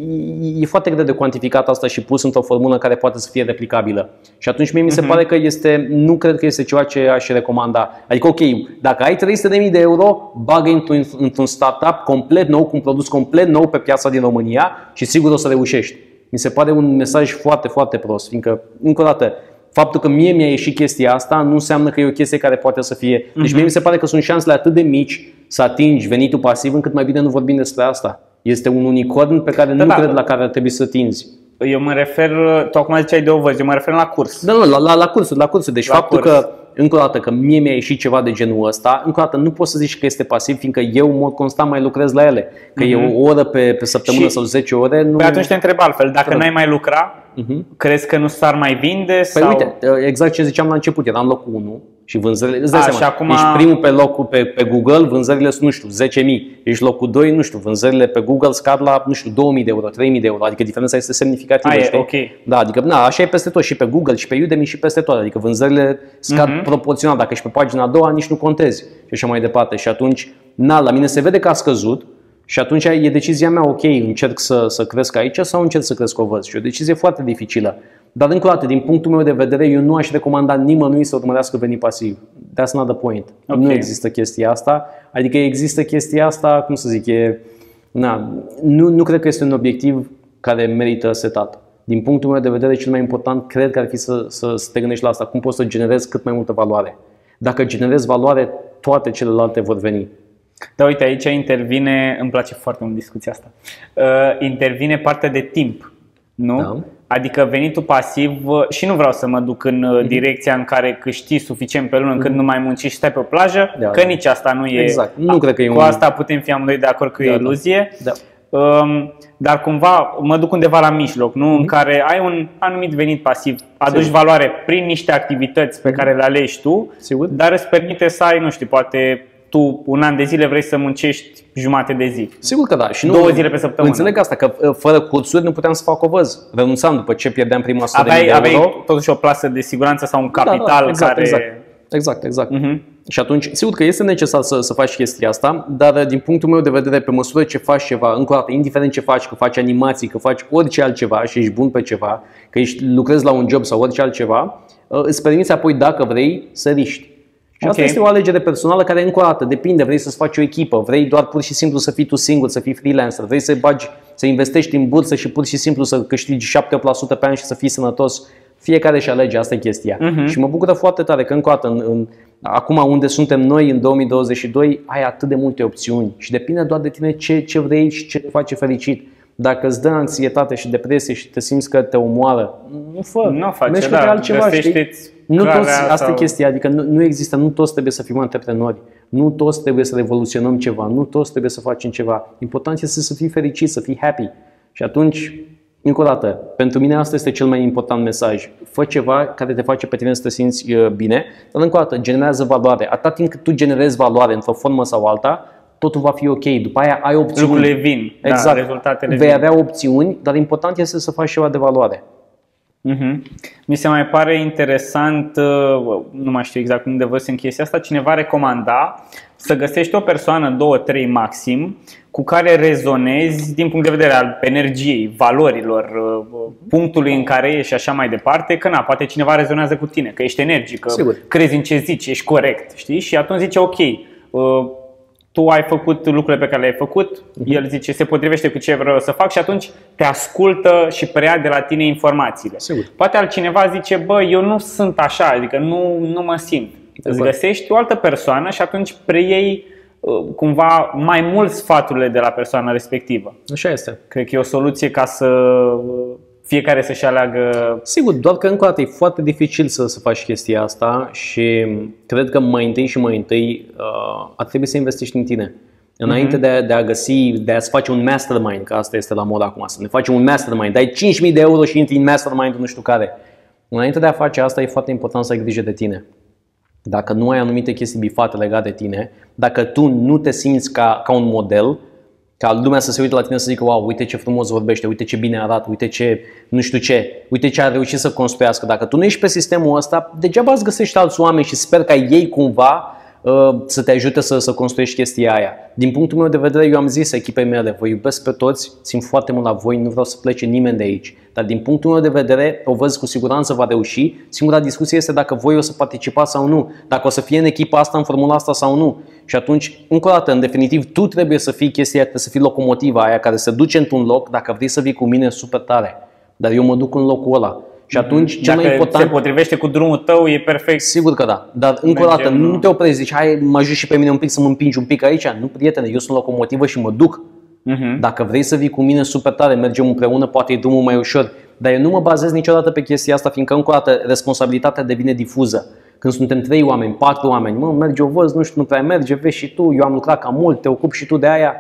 e foarte greu de cuantificat asta și pus într-o formulă care poate să fie replicabilă. Și atunci mie mi se uh-huh. pare că este, nu cred că este ceva ce aș recomanda. Adică ok, dacă ai trei sute de mii de euro, bagă într-un, într-un startup complet nou, cu un produs complet nou pe piața din România și sigur o să reușești. Mi se pare un mesaj foarte, foarte prost, fiindcă, încă o dată, faptul că mie mi-a ieșit chestia asta nu înseamnă că e o chestie care poate să fie. Deci uh-huh. mie mi se pare că sunt șansele atât de mici să atingi venitul pasiv, încât mai bine nu vorbim despre asta. Este un unicorn pe care da, nu da. cred la care ar trebui să tinzi. Eu mă refer, tu acum ziceai de ovăz, eu mă refer la curs. Da, nu, la, la, la cursuri, la cursuri. Deci la faptul curs. că, încă o dată, că mie mi-a ieșit ceva de genul ăsta, încă o dată nu poți să zici că este pasiv, fiindcă eu în mod constant mai lucrez la ele. Că uh-huh. e o oră pe, pe săptămână și sau zece ore. Nu... Păi atunci te întreb altfel, dacă n-ai mai lucra, uh-huh. crezi că nu s-ar mai vinde? Păi sau... uite, exact ce ziceam la început, eram locul unu și vânzările, îți dai A, seama, și acum... ești primul pe locul pe, pe Google, vânzările sunt, nu știu, zece mii. Ești locul doi, nu știu, vânzările pe Google scad la, nu știu, două mii de euro, trei mii de euro, adică diferența este semnificativă. A, e, okay. Da, adică, na, așa e peste tot, și pe Google, și pe Udemy, și peste tot, adică vânzările scad uh-huh. proporțional, dacă ești pe pagina a doua, nici nu contezi și așa mai departe. Și atunci, na, la mine se vede că a scăzut. Și atunci e decizia mea, ok, încerc să, să cresc aici sau încerc să cresc o văz. Și o decizie foarte dificilă. Dar încă o dată, din punctul meu de vedere, eu nu aș recomanda nimănui să urmărească venit pasiv. That's not the point. Okay. Nu există chestia asta. Adică există chestia asta, cum să zic, e, na, nu, nu cred că este un obiectiv care merită setat. Din punctul meu de vedere, cel mai important, cred că ar fi să, să, să te gândești la asta. Cum poți să generezi cât mai multă valoare. Dacă generezi valoare, toate celelalte vor veni. Da, uite, aici intervine, îmi place foarte mult discuția asta, uh, intervine partea de timp, nu? Da. Adică venitul pasiv, și nu vreau să mă duc în mm-hmm. direcția în care câștigi suficient pe lună încât mm-hmm. nu mai munci și stai pe o plajă, da, că da. nici asta nu e, exact. Nu cred că e cu un... asta putem fi amândoi de acord că da, e iluzie. Da. Um, dar cumva mă duc undeva la mijloc, nu? Mm-hmm. În care ai un anumit venit pasiv, aduci Sigur. valoare prin niște activități pe care le alegi tu, Sigur. dar îți permite să ai, nu știu, poate tu un an de zile vrei să muncești jumate de zi. Sigur că da. Și nu, două zile pe săptămână. Înțeleg asta, că fără cursuri nu puteam să fac o văz. Renunțam după ce pierdeam prima sută de mii de euro. Aveai totuși o plasă de siguranță sau un capital da, da, exact, care... Exact, exact. exact. Uh-huh. Și atunci, sigur că este necesar să, să faci chestia asta, dar din punctul meu de vedere, pe măsură ce faci ceva, încă o dată, indiferent ce faci, că faci animații, că faci orice altceva și ești bun pe ceva, că ești, lucrezi la un job sau orice altceva, îți permiți apoi, dacă vrei, să riști. Și asta okay. este o alegere personală care, încă o dată, depinde. Vrei să-ți faci o echipă, vrei doar pur și simplu să fii tu singur, să fii freelancer, vrei să bagi, să investești în bursă și pur și simplu să câștigi șapte opt la sută pe an și să fii sănătos. Fiecare își alege, asta e chestia. Uh-huh. Și mă bucură foarte tare că, încă o dată, în, în, acum unde suntem noi, în două mii douăzeci și doi, ai atât de multe opțiuni și depinde doar de tine ce, ce vrei și ce te face fericit. Dacă îți dă anxietate și depresie și te simți că te omoară, nu fă, nu face, mergi da, pe altceva, știi? Nu toți, asta sau... e chestia, adică nu, nu există, nu toți trebuie să fim antreprenori, nu toți trebuie să revoluționăm ceva, nu toți trebuie să facem ceva. Important este să fii fericit, să fii happy. Și atunci, încă o dată, pentru mine asta este cel mai important mesaj. Fă ceva care te face pe tine să te simți bine, dar încă o dată, generează valoare. Atât timp cât tu generezi valoare într-o formă sau alta, totul va fi ok. După aia ai opțiuni. Lucrurile vin, exact. Da, rezultatele vei vin. avea opțiuni, dar important este să faci ceva de valoare. Uh-huh. Mi se mai pare interesant, nu mai știu exact unde văd în chestia asta, cineva recomanda să găsești o persoană, două, trei maxim, cu care rezonezi din punct de vedere al energiei, valorilor, punctului în care ești și așa mai departe, că na, poate cineva rezonează cu tine, că ești energic, că Sigur. crezi în ce zici, ești corect, știi? Și atunci zice ok, tu ai făcut lucrurile pe care le-ai făcut, el zice se potrivește cu ce vreau să fac și atunci te ascultă și preia de la tine informațiile. Sigur. Poate altcineva zice, bă, eu nu sunt așa, adică nu, nu mă simt. Îți găsești o altă persoană și atunci preiei cumva mai mult sfaturile de la persoana respectivă. Așa este. Cred că e o soluție ca să fiecare să-și aleagă... Sigur, doar că încă o dată e foarte dificil să, să faci chestia asta și cred că mai întâi și mai întâi uh, ar trebui să investești în tine. Înainte mm-hmm. de, de a găsi, de a-ți face un mastermind, că asta este la mod acum, să ne facem un mastermind, dai cinci mii de euro și intri în mastermind-ul nu știu care. Înainte de a face asta e foarte important să ai grijă de tine. Dacă nu ai anumite chestii bifate legate de tine, dacă tu nu te simți ca, ca un model, ca lumea să se uite la tine să zică, wow, uite ce frumos vorbește, uite ce bine arată, uite ce nu știu ce, uite ce a reușit să construiască. Dacă tu nu ești pe sistemul ăsta, degeaba îți găsești alți oameni și sper ca ei cumva uh, să te ajute să, să construiești chestia aia. Din punctul meu de vedere, eu am zis echipei mele, vă iubesc pe toți, țin foarte mult la voi, nu vreau să plece nimeni de aici. Dar din punctul meu de vedere, o văd cu siguranță va reuși. Singura discuție este dacă voi o să participați sau nu, dacă o să fie în echipa asta, în formula asta sau nu. Și atunci, încă o dată, în definitiv, tu trebuie să fii chestia, trebuie să fii locomotiva aia care se duce într-un loc, dacă vrei să vii cu mine, super tare. Dar eu mă duc în locul ăla. Și atunci, cel dacă mai important... se potrivește cu drumul tău, e perfect. Sigur că da. Dar încă o dată, nu te oprești, zici, hai, mă ajut și pe mine un pic să mă împingi un pic aici. Nu, prietene, eu sunt locomotivă și mă duc. Uh-huh. Dacă vrei să vii cu mine, super tare, mergem împreună, poate e drumul mai ușor. Dar eu nu mă bazez niciodată pe chestia asta, fiindcă încă o dată responsabilitatea devine difuză. Când suntem trei oameni, patru oameni, mă, merge o văz, nu știu, nu prea merge, vezi și tu, eu am lucrat cam mult, te ocupi și tu de aia,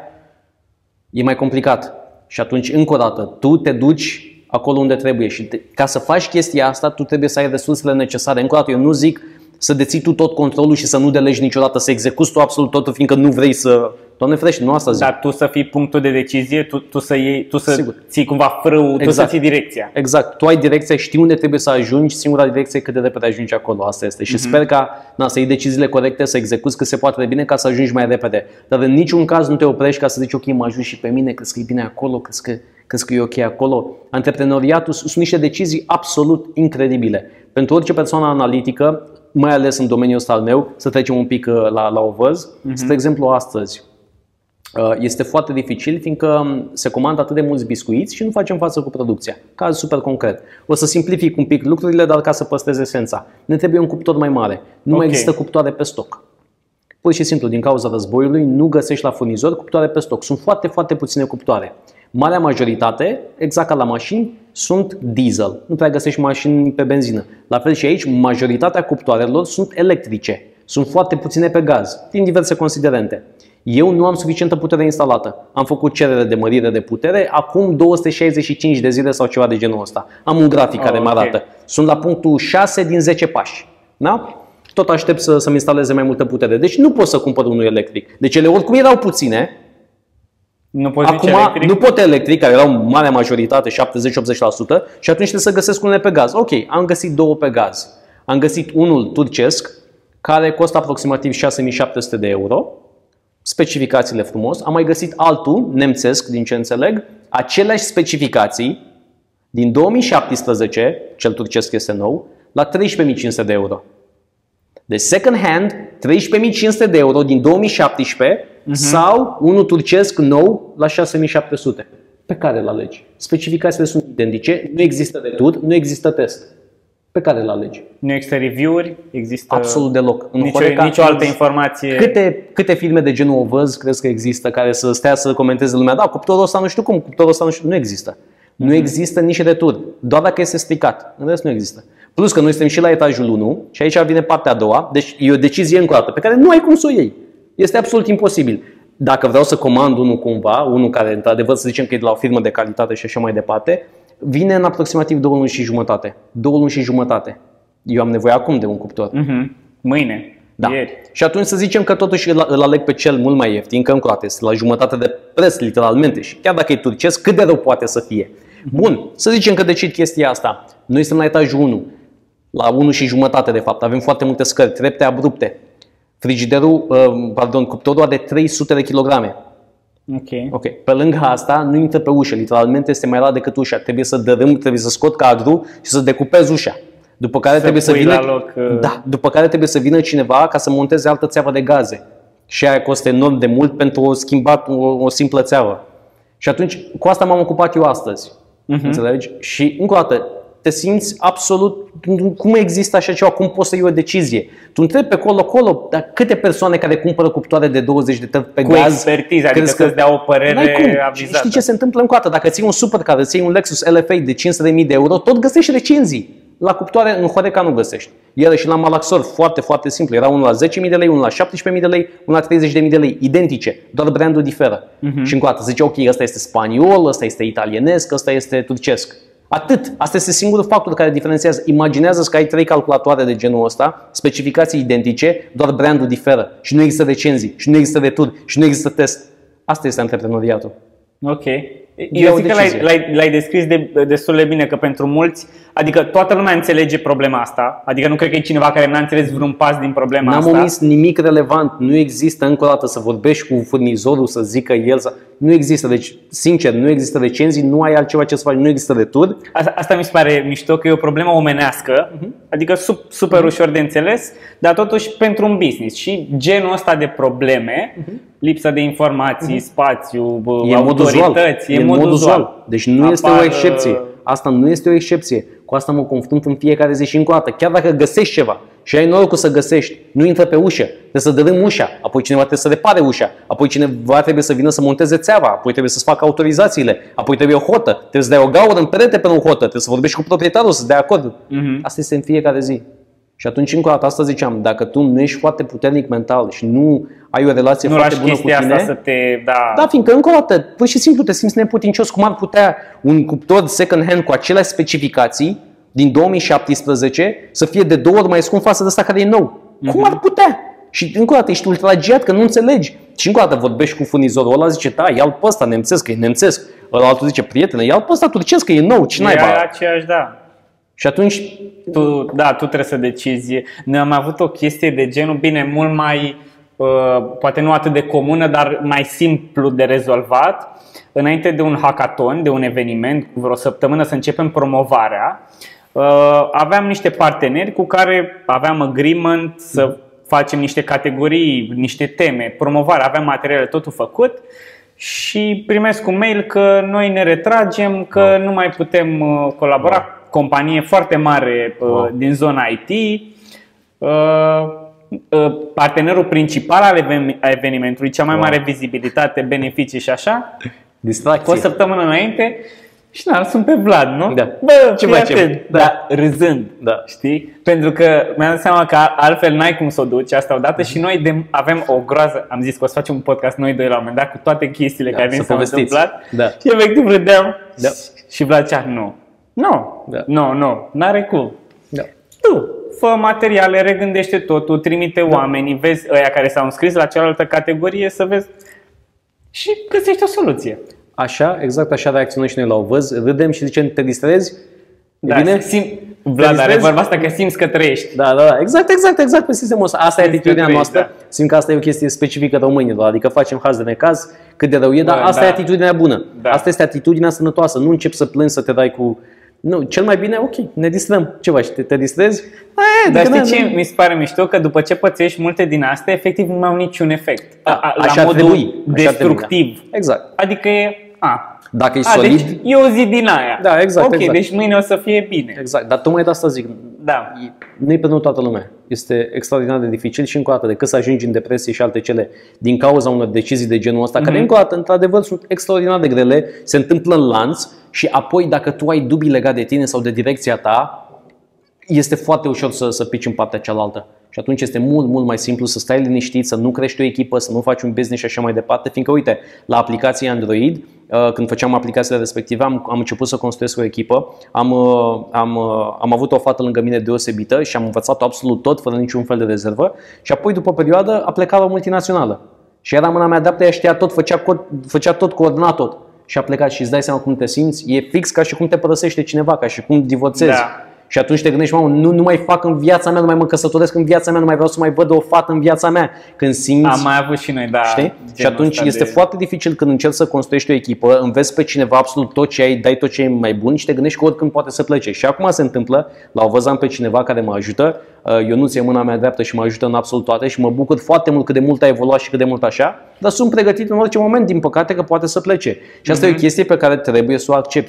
e mai complicat. Și atunci, încă o dată, tu te duci acolo unde trebuie și te, ca să faci chestia asta, tu trebuie să ai resursele necesare. Încă o dată, eu nu zic să deții tu tot controlul și să nu delegi niciodată, să execuți tu absolut totul, fiindcă nu vrei să... Doamne ferește, nu asta zic. Dar tu să fii punctul de decizie, tu, tu să, iei, tu să ții cumva frâul, exact. Tu să ții direcția. Exact, tu ai direcția, știi unde trebuie să ajungi, singura direcție e cât de repede ajungi acolo, asta este. Și uh-huh. sper ca na, să iei deciziile corecte, să execuți cât se poate de bine ca să ajungi mai repede. Dar în niciun caz nu te oprești ca să zici, ok, mă ajut și pe mine, crezi că e bine acolo, crezi că, crezi că e ok acolo. Antreprenoriatul sunt niște decizii absolut incredibile. Pentru orice persoană analitică, mai ales în domeniul ăsta al meu, să trecem un pic la, la o văz. Uh-huh. Spre exemplu, astăzi este foarte dificil, fiindcă se comandă atât de mulți biscuiți și nu facem față cu producția. Caz super concret. O să simplific un pic lucrurile, dar ca să păstrez esența. Ne trebuie un cuptor mai mare. Nu okay. mai există cuptoare pe stoc. Pur și simplu, din cauza războiului, nu găsești la furnizor cuptoare pe stoc. Sunt foarte, foarte puține cuptoare. Marea majoritate, exact ca la mașini, sunt diesel. Nu prea găsești mașini pe benzină. La fel și aici, majoritatea cuptoarelor sunt electrice. Sunt foarte puține pe gaz, din diverse considerente. Eu nu am suficientă putere instalată. Am făcut cerere de mărire de putere acum două sute șaizeci și cinci de zile sau ceva de genul ăsta. Am un grafic oh, care mă arată. Okay. Sunt la punctul șase din zece pași. Da? Tot aștept să, să-mi instaleze mai multă putere. Deci nu pot să cumpăr unul electric. Deci ele oricum erau puține. Nu poți acum electric? Nu pot electric, care erau marea majoritate, șaptezeci-optzeci la sută, și atunci trebuie să găsesc unele pe gaz. Ok, am găsit două pe gaz. Am găsit unul turcesc, care costă aproximativ șase mii șapte sute de euro. Specificațiile frumos. Am mai găsit altul, nemțesc, din ce înțeleg, aceleași specificații, din două mii șaptesprezece, cel turcesc este nou, la treisprezece mii cinci sute de euro. Deci second hand, treisprezece mii cinci sute de euro din două mii șaptesprezece uh-huh. sau unul turcesc nou la șase mii șapte sute. Pe care îl alegi? Specificațiile sunt identice, nu există retur, nu există test. Pe care îl alegi? Nu există review-uri, există absolut deloc. În nicio, nicio altă informație. Câte, câte filme de genul o văz, crezi că există, care să stea să comenteze lumea, da, cuptorul ăsta nu știu cum, cuptorul ăsta nu știu, nu există. Nu uh-huh. există nici retur, doar dacă este stricat, în rest nu există. Plus că noi suntem și la etajul unu și aici vine partea a doua, deci e o decizie încă o dată pe care nu ai cum să o iei. Este absolut imposibil. Dacă vreau să comand unul cumva, unul care într-adevăr să zicem că e de la o firmă de calitate și așa mai departe, vine în aproximativ două luni și jumătate. Două luni și jumătate. Eu am nevoie acum de un cuptor. Uh-huh. Mâine, da. ieri. Și atunci să zicem că totuși îl, îl aleg pe cel mult mai ieftin, că încă o dată este la jumătate de preț, literalmente. Și chiar dacă e turcesc, cât de rău poate să fie. Bun, să zicem că decid chestia asta. Noi suntem la etajul unu. La unu și jumătate de fapt. Avem foarte multe scări, trepte abrupte. Frigiderul, uh, pardon, cuptorul are trei sute de kilograme. Okay. Ok. Pe lângă asta, nu intră pe ușă. Literalmente este mai lat decât ușa. Trebuie să dărâm, trebuie să scot cadrul și să decupez ușa. După care, să trebuie să vină, loc, uh... da, după care trebuie să vină cineva ca să monteze altă țeavă de gaze. Și aia costă enorm de mult pentru o schimbat o, o simplă țeavă. Și atunci, cu asta m-am ocupat eu astăzi. Uh-huh. Înțelegi? Și încă o dată, te simți absolut, cum există așa ceva, cum poți să iei o decizie? Tu întrebi pe colo-colo, dar câte persoane care cumpără cuptoare de douăzeci de tăvi pe cu gaz? Cu expertiză, adică să-ți dea o părere avizată. Știi ce se întâmplă încă o dată? Dacă ții un supercar, îți iei un Lexus L F A de cinci sute de mii de euro, tot găsești recenzii. La cuptoare, în Horeca nu găsești. Iar și la Malaxor, foarte, foarte simplu. Era unul la zece mii de lei, unul la șaptesprezece mii de lei, unul la treizeci de mii de lei. Identice, doar brandul diferă. Uh-huh. Și încă o dată zice, ok, ăsta este spaniol, ăsta este italienesc, ăsta este turcesc. Atât. Asta este singurul factor care diferențiază. Imaginează-ți că ai trei calculatoare de genul ăsta, specificații identice, doar brandul diferă. Și nu există recenzii, și nu există retur, și nu există test. Asta este antreprenoriatul. Ok. Eu zic că l-ai, l-ai, l-ai descris de, destul de bine, că pentru mulți, adică toată lumea înțelege problema asta, adică nu cred că e cineva care n-a înțeles vreun pas din problema N-am asta. N-am omis nimic relevant, nu există încă o dată să vorbești cu furnizorul, să zică el, să... nu există, deci sincer, nu există recenzii, nu ai altceva ce să faci, nu există retur. Asta, asta mi se pare mișto, că e o problemă omenească, uh-huh. adică super uh-huh. ușor de înțeles, dar totuși pentru un business și genul ăsta de probleme, uh-huh. lipsa de informații, uh-huh. spațiu, e autorități, e, e mod uzual. Deci nu Apar... este o excepție. Asta nu este o excepție. Cu asta mă confrunt în fiecare zi și încă o dată. Chiar dacă găsești ceva și ai norocul să găsești, nu intră pe ușă, trebuie să dărâm ușa, apoi cineva trebuie să repare ușa, apoi cineva trebuie să vină să monteze țeava, apoi trebuie să-ți facă autorizațiile, apoi trebuie o hotă, trebuie să dai o gaură în perete pe o hotă, trebuie să vorbești cu proprietarul să-ți dea acord. Uh-huh. Asta este în fiecare zi. Și atunci încă o dată asta ziceam, dacă tu nu ești foarte puternic mental și nu ai o relație nu foarte bună cu tine, asta să te, da. da, fiindcă încă o dată, pur și simplu te simți neputincios. Cum ar putea un cuptor second hand cu aceleași specificații din două mii șaptesprezece să fie de două ori mai scump față de ăsta care e nou? Mm-hmm. Cum ar putea? Și încă o dată ești ultragiat că nu înțelegi. Și încă o dată vorbești cu furnizorul ăla, zice, da, ia-l pe ăsta nemțesc, că e nemțesc. Ăla altul zice, prietene, ia-l pe ăsta turcesc, că e nou, ce naiba? E aceeași, da. Și atunci... Tu, da, tu trebuie să decizi. Noi am avut o chestie de genul, bine, mult mai, uh, poate nu atât de comună, dar mai simplu de rezolvat. Înainte de un hackathon, de un eveniment, cu vreo săptămână să începem promovarea, uh, aveam niște parteneri cu care aveam agreement să facem niște categorii, niște teme, promovare, aveam materiale, totul făcut. Și primesc un mail că noi ne retragem, că wow. nu mai putem uh, colabora. Wow. Companie foarte mare uh, wow. din zona I T, uh, uh, partenerul principal al evenimentului, cea mai wow. mare vizibilitate, beneficii și așa, distracție. Cu o săptămână înainte și na, sunt pe Vlad, nu? Da. Bă, ce facem? Da. Dar râzând, da. știi? Pentru că mi-am dat seama că altfel n-ai cum să o duci asta odată și noi de, avem o groază, am zis că o să facem un podcast noi doi la un moment dat cu toate chestiile da, care vin să s-au întâmplat da. și efectiv râdeam da. și Vlad zicea, nu. Nu, da. nu, nu, n-are cum. Da. Tu, fă materiale, regândește totul, trimite da. oamenii, vezi ăia care s-au înscris la cealaltă categorie să vezi și găsești o soluție. Așa, exact așa reacționăm și noi la o văz, râdem și zicem, te distrezi? Da, bine? Sim, Vlad, are vorba asta că simți că trăiești. Da, da, da, exact, exact, exact pe sistemul ăsta. Asta simți e atitudinea noastră, da. Simt că asta e o chestie specifică românilor, adică facem haz de necaz, cât de rău e, dar da, asta da. e atitudinea bună. Da. Asta este atitudinea sănătoasă, nu începi să plângi, să te dai cu... Nu, cel mai bine, ok, ne distrăm. Ce faci? Te, te distrezi? Aia, dar știi ce mi se pare mișto? Că după ce pățești multe din astea, efectiv nu au niciun efect. Da, a, la așa modul trebui, destructiv. Așa exact. Adică e... A, Dacă e a, solid... Deci e o zi din aia. Da, exact. Ok, exact. deci mâine o să fie bine. Exact, dar tocmai de asta zic. Da. Nu-i pentru toată lumea. Este extraordinar de dificil și încă o dată, decât să ajungi în depresie și alte cele din cauza unor decizii de genul ăsta, mm-hmm. care încă o dată, într-adevăr, sunt extraordinar de grele, se întâmplă în lanț și apoi dacă tu ai dubii legate de tine sau de direcția ta, este foarte ușor să, să pici în partea cealaltă. Și atunci este mult, mult mai simplu să stai liniștit, să nu crești o echipă, să nu faci un business și așa mai departe, fiindcă, uite, la aplicații Android, când făceam aplicațiile respective, am, am început să construiesc o echipă, am, am, am avut o fată lângă mine deosebită și am învățat absolut tot, fără niciun fel de rezervă și apoi, după o perioadă, a plecat la o multinațională. Și era mâna mea dreaptă, ea știa tot, făcea, cod, făcea tot, coordona tot. Și a plecat și îți dai seama cum te simți, e fix ca și cum te părăsește cineva, ca și cum divorțezi. Da. Și atunci te gândești, mamă, nu, nu mai fac în viața mea, nu mai mă căsătoresc în viața mea, nu mai vreau să mai văd o fată în viața mea. Când simți... Am mai avut și noi, da. Știi? Și atunci este de... foarte dificil când încerci să construiești o echipă, înveți pe cineva absolut tot ce ai, dai tot ce ai mai bun și te gândești că oricând poate să plece. Și acum se întâmplă, la o văz am pe cineva care mă ajută, Ionuț e mâna mea dreaptă și mă ajută în absolut toate și mă bucur foarte mult cât de mult a evoluat și cât de mult așa, dar sunt pregătit în orice moment, din păcate, că poate să plece. Și asta mm-hmm. e o chestie pe care trebuie să o accepti.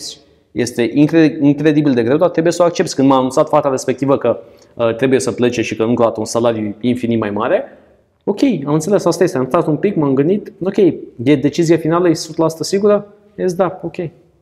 Este incredibil de greu, dar trebuie să o accepți. Când m-a anunțat fata respectivă că uh, trebuie să plece și că încă o dată un salariu infinit mai mare, ok, am înțeles, asta este, am stat un pic, m-am gândit, ok, e decizia finală, e o sută la sută sigură? Yes, da, ok.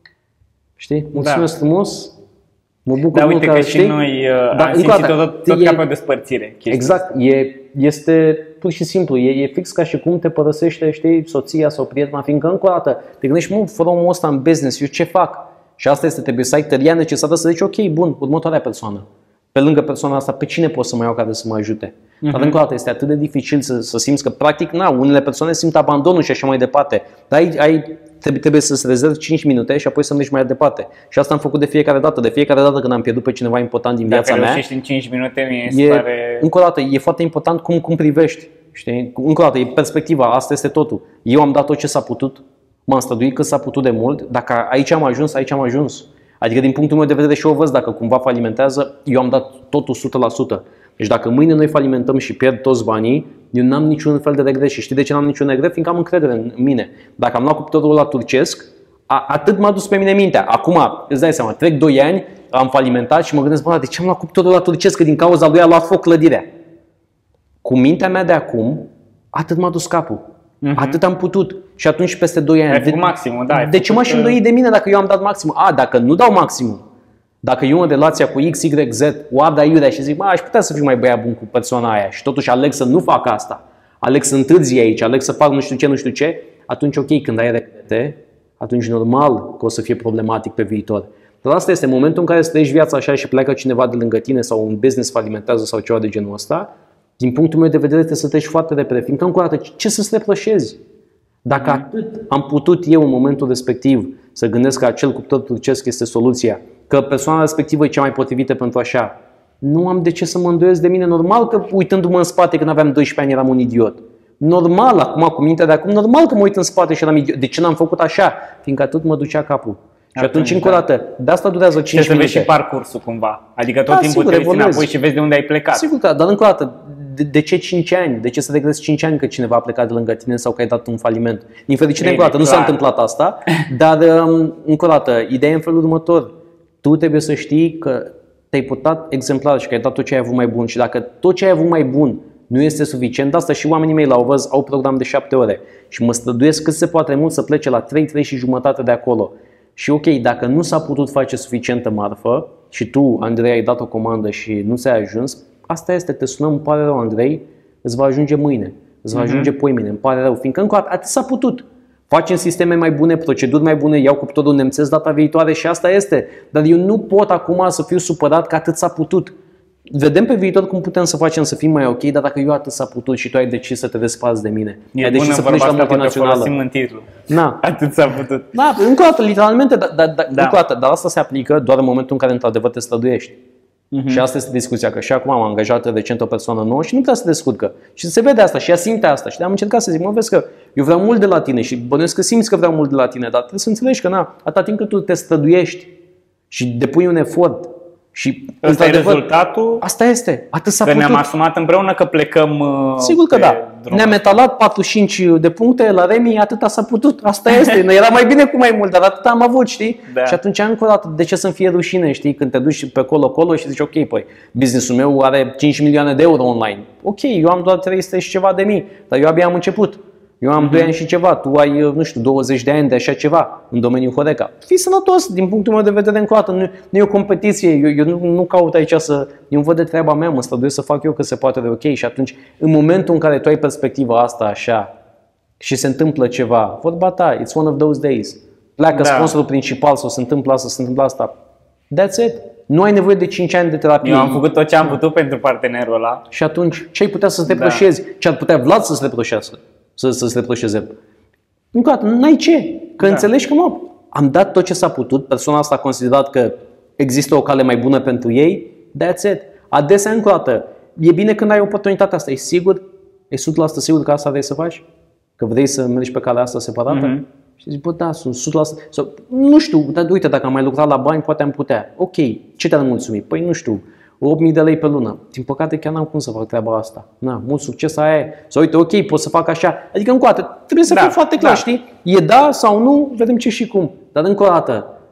Știi? Mulțumesc da. frumos. Mă bucur da, mult uite că, că și noi uh, da, am simțit tot, tot e, ca pe o despărțire. Exact, e, este pur și simplu, e, e fix ca și cum te părăsește, știi, soția sau prietena, fiindcă încă o dată te gândești, mă, fără omul ăsta în business, eu ce fac? Și asta este, trebuie să ai tăria necesară să zici, ok, bun, următoarea persoană. Pe lângă persoana asta, pe cine pot să mă iau care să mă ajute? Uh-huh. Dar încă o dată este atât de dificil să, să simți că, practic, na, unele persoane simt abandonul și așa mai departe. Dar ai, ai, trebuie, trebuie să-ți rezervi cinci minute și apoi să mergi mai departe. Și asta am făcut de fiecare dată. De fiecare dată când am pierdut pe cineva important din viața Dacă mea. reușești în cinci minute, mi e, pare... Încă o dată, e foarte important cum, cum privești. Știi? Încă o dată, e perspectiva, asta este totul. Eu am dat tot ce s-a putut, m-am străduit cât s-a putut de mult. Dacă aici am ajuns, aici am ajuns. Adică din punctul meu de vedere și eu văd, dacă cumva falimentează, eu am dat totul o sută la sută. Deci dacă mâine noi falimentăm și pierd toți banii, eu n-am niciun fel de regret. Și știi de ce n-am niciun regret? Fiindcă am încredere în mine. Dacă am luat cuptorul ăla turcesc, a, atât m-a dus pe mine mintea. Acum, îți dai seama, trec doi ani, am falimentat și mă gândesc, bă, de ce am luat cuptorul ăla turcesc? Că din cauza lui a luat foc clădirea. Cu mintea mea de acum, atât m-a dus capul. Uh-huh. Atât am putut. Și atunci peste doi ani. De, maximum, da, de ce m-aș îndoi de mine dacă eu am dat maximum? A, dacă nu dau maximum. Dacă eu în relația cu X, Y, Z o ard aiurea și zic, mă, aș putea să fiu mai băiat bun cu persoana aia și totuși aleg să nu fac asta, aleg să întârzi aici, aleg să fac nu știu ce, nu știu ce, atunci ok, când ai regrete, atunci normal că o să fie problematic pe viitor. Dar asta este momentul în care să trăiești viața așa și pleacă cineva de lângă tine sau un business falimentează sau ceva de genul ăsta, din punctul meu de vedere trebuie să treci foarte repede, fiindcă încă o dată, ce să-ți reproșezi? Dacă atât am putut eu în momentul respectiv să gândesc că acel cuptor turcesc este soluția, că persoana respectivă e cea mai potrivită pentru așa, nu am de ce să mă îndoiesc de mine. Normal că uitându-mă în spate când aveam doisprezece ani eram un idiot. Normal, acum cu mintea de acum, normal că mă uit în spate și eram idiot. De ce n-am făcut așa? Fiindcă atât mă ducea capul. Și atunci, încă o dată, de asta durează cinci minute. Trebuie să vezi și parcursul cumva. Adică tot da, timpul te uiți înapoi și vezi de unde ai plecat. Sigur că, dar încă o dată, de, de ce cinci ani? De ce să regrezi cinci ani că cineva a plecat de lângă tine sau că ai dat un faliment? Din fericire, încă o dată, nu s-a întâmplat asta, dar încă o dată, ideea e în felul următor. Tu trebuie să știi că te-ai purtat exemplar și că ai dat tot ce ai avut mai bun și dacă tot ce ai avut mai bun nu este suficient, asta și oamenii mei la Ovăz au program de șapte ore și mă străduiesc cât se poate mult să plece la trei, trei și jumătate de acolo. Și ok, dacă nu s-a putut face suficientă marfă și tu, Andrei, ai dat o comandă și nu ți-a ajuns, asta este, te sunăm, îmi pare rău, Andrei, îți va ajunge mâine, îți va ajunge poimine, îmi pare rău, fiindcă încă atât s-a putut. Facem sisteme mai bune, proceduri mai bune, iau cuptorul nemțesc data viitoare și asta este. Dar eu nu pot acum să fiu supărat că atât s-a putut. Vedem pe viitor cum putem să facem să fim mai ok, dar dacă eu atât s-a putut și tu ai decis să te desparți de mine, e ai decis să pleci la multinațională. În titlu. Na. Atât s-a putut. Da, încă o dată, literalmente, da, da, da, da. Încă o dată, dar asta se aplică doar în momentul în care într-adevăr te străduiești. Uh-huh. Și asta este discuția, că și acum am angajat recent o persoană nouă și nu prea se descurcă. Și se vede asta și ea simte asta. Și am încercat să zic, mă, vezi că eu vreau mult de la tine și bănuiesc că simți că vreau mult de la tine, dar trebuie să înțelegi că na, atâta timp cât tu te străduiești și depui un efort și ăsta e rezultatul. Asta este, atât s-a că putut. Ne-am asumat împreună că plecăm. Sigur că da. Ne-am etalat patruzeci și cinci de puncte la Remi, atâta s-a putut. Asta este. Era mai bine cu mai mult, dar atâta am avut, știi? Da. Și atunci încă o dată, de ce să-mi fie rușine, știi? Când te duci pe colo-colo și zici, ok, păi, business-ul meu are cinci milioane de euro online. Ok, eu am doar trei sute și ceva de mii, dar eu abia am început. Eu am mm-hmm. doi ani și ceva, tu ai, nu știu, douăzeci de ani de așa ceva în domeniul Horeca. Fii sănătos, din punctul meu de vedere, încă o dată, nu, nu e o competiție, eu, eu nu, nu caut aici să, eu îmi văd de treaba mea, mă străduiesc să fac eu că se poate de ok și atunci, în momentul în care tu ai perspectiva asta așa și se întâmplă ceva, vorba ta, it's one of those days, pleacă da. Sponsorul principal sau se întâmplă asta, se întâmplă asta, that's it. Nu ai nevoie de cinci ani de terapie. Eu am făcut tot ce am putut pentru partenerul ăla. Și atunci, ce ai putea să-ți reproșezi? Da. Ce ar putea Vlad să-ți reproșească? Să, să-ți reproșeze. Încă o dată, n-ai ce. Că da. Înțelegi că, mă, am dat tot ce s-a putut, persoana asta a considerat că există o cale mai bună pentru ei, that's it. Adesea, încă o dată, e bine când ai oportunitatea asta. E sigur? E o sută la sută sigur că asta vrei să faci? Că vrei să mergi pe calea asta separată? Mm-hmm. Și zici, bă, da, sunt o sută la sută. Sau, nu știu, dar uite, dacă am mai lucrat la bani, poate am putea. Ok, ce te-ar mulțumi? Păi nu știu, opt mii de lei pe lună. Din păcate chiar n-am cum să fac treaba asta. Na, mult succes aia e. Sau uite, ok, pot să fac așa. Adică încă o dată, trebuie să da, fim foarte clar, da. Știi? E da sau nu, vedem ce și cum. Dar încă o dată,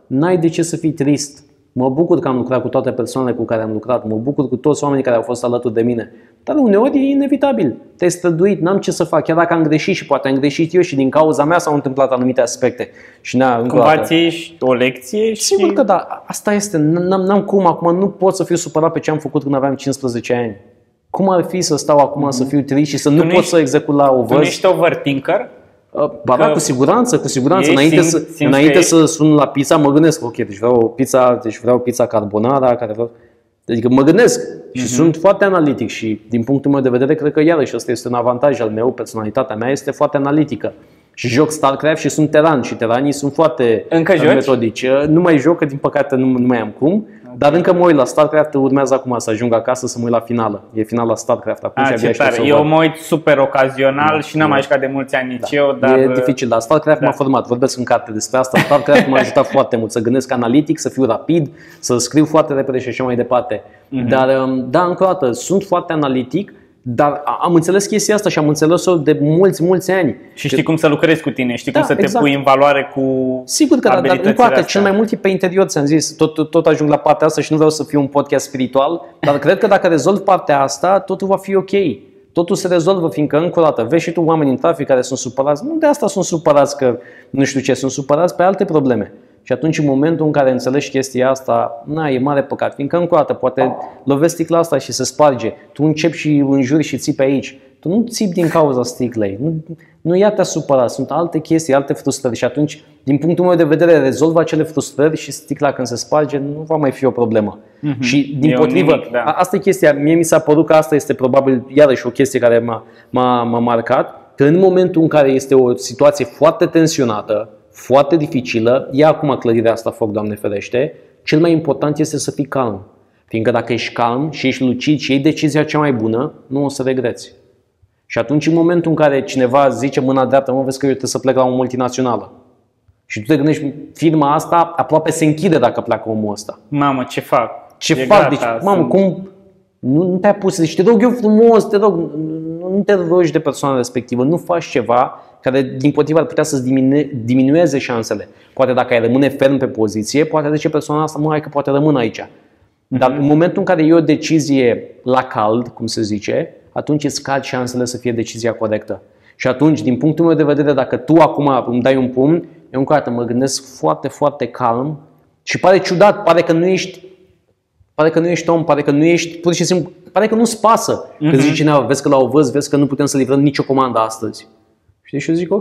n-ai de ce să fii trist. Mă bucur că am lucrat cu toate persoanele cu care am lucrat, mă bucur cu toți oamenii care au fost alături de mine. Dar uneori e inevitabil. Te-ai străduit, n-am ce să fac, chiar dacă am greșit și poate am greșit eu și din cauza mea s-au întâmplat anumite aspecte. Și na, cumva ți o lecție și... Sigur că da, asta este, n-am, n-am cum, acum nu pot să fiu supărat pe ce am făcut când aveam cincisprezece ani. Cum ar fi să stau acum mm-hmm. să fiu trist și să tu nu pot ești, să execut la o văz? Tu nu ești overthinker? Ba da, cu siguranță, cu siguranță. Înainte, simți, să, simți înainte să sun la pizza, mă gândesc, ok, deci vreau o pizza, deci vreau pizza carbonara, care vreau... Adică mă gândesc și uh-huh. sunt foarte analitic și din punctul meu de vedere cred că iarăși ăsta este un avantaj al meu, personalitatea mea este foarte analitică. Și joc StarCraft și sunt teran și teranii sunt foarte încă metodici. Nu mai joc, că din păcate nu, nu mai am cum, okay. dar încă mă uit la StarCraft, urmează acum să ajung acasă să mă uit la finală. E finala StarCraft acum. A, ce tare. Eu mă uit super ocazional da, și n-am mai jucat de mulți ani nici da. eu, dar... E dificil, dar StarCraft da. m-a format, vorbesc în carte despre asta. StarCraft m-a ajutat foarte mult să gândesc analitic, să fiu rapid, să scriu foarte repede și așa mai departe. Uh-huh. Dar, da, încă o dată, sunt foarte analitic, dar am înțeles chestia asta și am înțeles-o de mulți, mulți ani. Și știi cum să lucrezi cu tine, știi da, cum să te exact. pui în valoare cu sigur că da, dar încă o dată, cel mai mult e pe interior, ți-am zis, tot, tot ajung la partea asta și nu vreau să fiu un podcast spiritual, dar cred că dacă rezolv partea asta, totul va fi ok. Totul se rezolvă, fiindcă încă o dată, vezi și tu oameni în trafic care sunt supărați, nu de asta sunt supărați că nu știu ce, sunt supărați pe alte probleme. Și atunci, în momentul în care înțelegi chestia asta, na, e mare păcat. Fiindcă, încă o dată, poate lovezi sticla asta și se sparge. Tu începi și înjuri și țipi aici. Tu nu țipi din cauza sticlei. Nu, nu ea te-a supărat. Sunt alte chestii, alte frustrări. Și atunci, din punctul meu de vedere, rezolvă acele frustrări și sticla când se sparge nu va mai fi o problemă. Mm-hmm. Și, din potrivă, nimic, da. asta e chestia. Mie mi s-a părut că asta este probabil, iarăși, o chestie care m-a, m-a, m-a marcat. Că în momentul în care este o situație foarte tensionată, foarte dificilă, ia acum clădirea asta foc, Doamne ferește, cel mai important este să fii calm. Fiindcă dacă ești calm și ești lucid și iei decizia cea mai bună, nu o să regreți. Și atunci, în momentul în care cineva zice mâna dreaptă, mă, vezi că eu trebuie să plec la o multinațională. Și tu te gândești, firma asta aproape se închide dacă pleacă omul ăsta. Mamă, ce fac? Ce e fac? Gata, deci, sunt... mamă, cum... Nu, nu te-ai pus, deci te rog eu frumos, te rog, nu, nu te rogi de persoana respectivă, nu faci ceva care din potrivă ar putea să-ți diminu- diminueze șansele. Poate dacă ai rămâne ferm pe poziție, poate zice persoana asta, mă, hai că poate rămân aici. Dar în momentul în care iei o decizie la cald, cum se zice, atunci îți scad șansele să fie decizia corectă. Și atunci, din punctul meu de vedere, dacă tu acum îmi dai un pumn, eu încă o dată mă gândesc foarte, foarte calm și pare ciudat, pare că nu ești Pare că nu ești om, pare că nu ești, pur și simplu, pare că nu-ți pasă. Uh-huh. Că zice cineva, vezi că la o văz, vezi că nu putem să livrăm nicio comandă astăzi. Și eu zic, ok,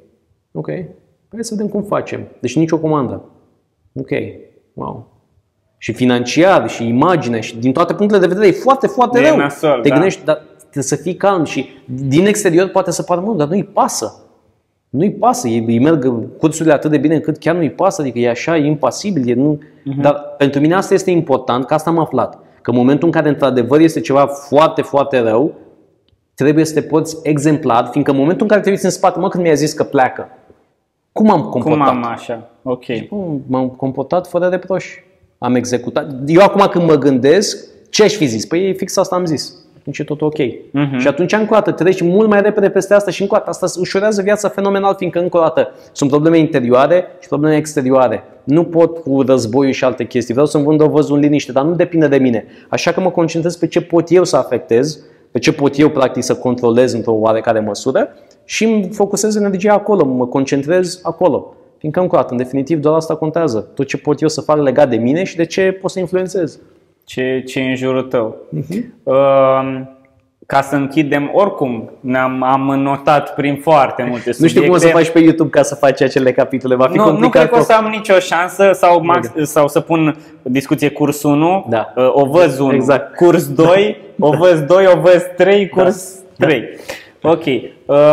ok, hai să vedem cum facem. Deci nicio comandă. Ok, wow. Și financiar, și imagine, și din toate punctele de vedere, e foarte, foarte de rău. Nasol, Te da. gândești, dar trebuie să fii calm și din exterior poate să pară mult, dar nu-i pasă. Nu-i pasă, ei, ei merg cursurile atât de bine încât chiar nu-i pasă, adică e așa, e impasibil. E nu... uh-huh. Dar pentru mine asta este important, că asta am aflat. Că în momentul în care într-adevăr este ceva foarte, foarte rău, trebuie să te poți exemplar, fiindcă în momentul în care te uiți în spate, mă, când mi-a zis că pleacă, cum am comportat? Cum am așa? Ok. Și, bă, m-am comportat fără reproș. Am executat. Eu acum când mă gândesc, ce aș fi zis? Păi fix asta am zis. Atunci e tot ok. Uh-huh. Și atunci încă o dată treci mult mai repede peste asta și încă o dată asta ușurează viața fenomenal, fiindcă încă o dată sunt probleme interioare și probleme exterioare. Nu pot cu războiul și alte chestii. Vreau să-mi vând o văzul în liniște, dar nu depinde de mine. Așa că mă concentrez pe ce pot eu să afectez, pe ce pot eu practic să controlez într-o oarecare măsură și îmi focusez energia acolo, mă concentrez acolo. Fiindcă încă o dată, în definitiv, doar asta contează. Tot ce pot eu să fac legat de mine și de ce pot să influențez. Ce, ce e în jurul tău. Uh-huh. Uh, ca să închidem, oricum ne-am am notat prin foarte multe subiecte. Nu știu cum o să faci pe YouTube ca să faci acele capitole, va fi nu, complicat. Nu cred că o să am nicio șansă sau, max, sau să pun discuție curs unu, da. uh, o văz unu, exact. Curs doi, o văz doi, o văz trei, curs da. trei. Da. Ok. Uh,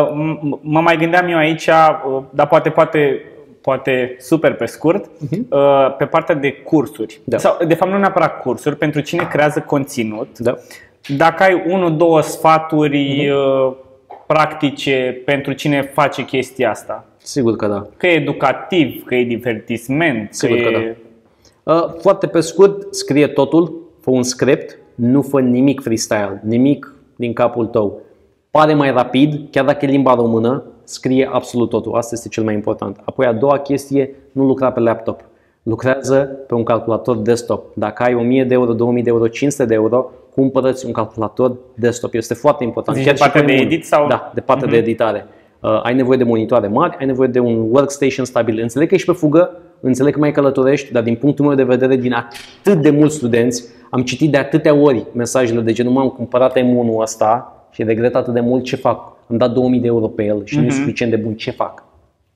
mă mai gândeam eu aici, uh, dar poate, poate poate super pe scurt, uh-huh. pe partea de cursuri. Da. Sau, de fapt, nu neapărat cursuri, pentru cine creează conținut. Da. Dacă ai unu, două sfaturi uh-huh. practice pentru cine face chestia asta. Sigur că da. Că e educativ, că e divertisment. Sigur că, că e... da. Foarte pe scurt, scrie totul, fă un script, nu fă nimic freestyle, nimic din capul tău. Pare mai rapid, chiar dacă e limba română, scrie absolut totul. Asta este cel mai important. Apoi a doua chestie, nu lucra pe laptop. Lucrează pe un calculator desktop. Dacă ai o mie de euro, două mii de euro, cinci sute de euro, cumpărăți un calculator desktop. Este foarte important. Zici de partea de edit sau? Da, de partea uh-huh. de editare. Uh, ai nevoie de monitoare mari, ai nevoie de un workstation stabil. Înțeleg că ești pe fugă, înțeleg că mai călătorești, dar din punctul meu de vedere, din atât de mulți studenți, am citit de atâtea ori mesajele de genul, m-am cumpărat M unu ăsta și regret atât de mult, ce fac? Am dat două mii de euro pe el și uh-huh. nu e suficient de bun, ce fac?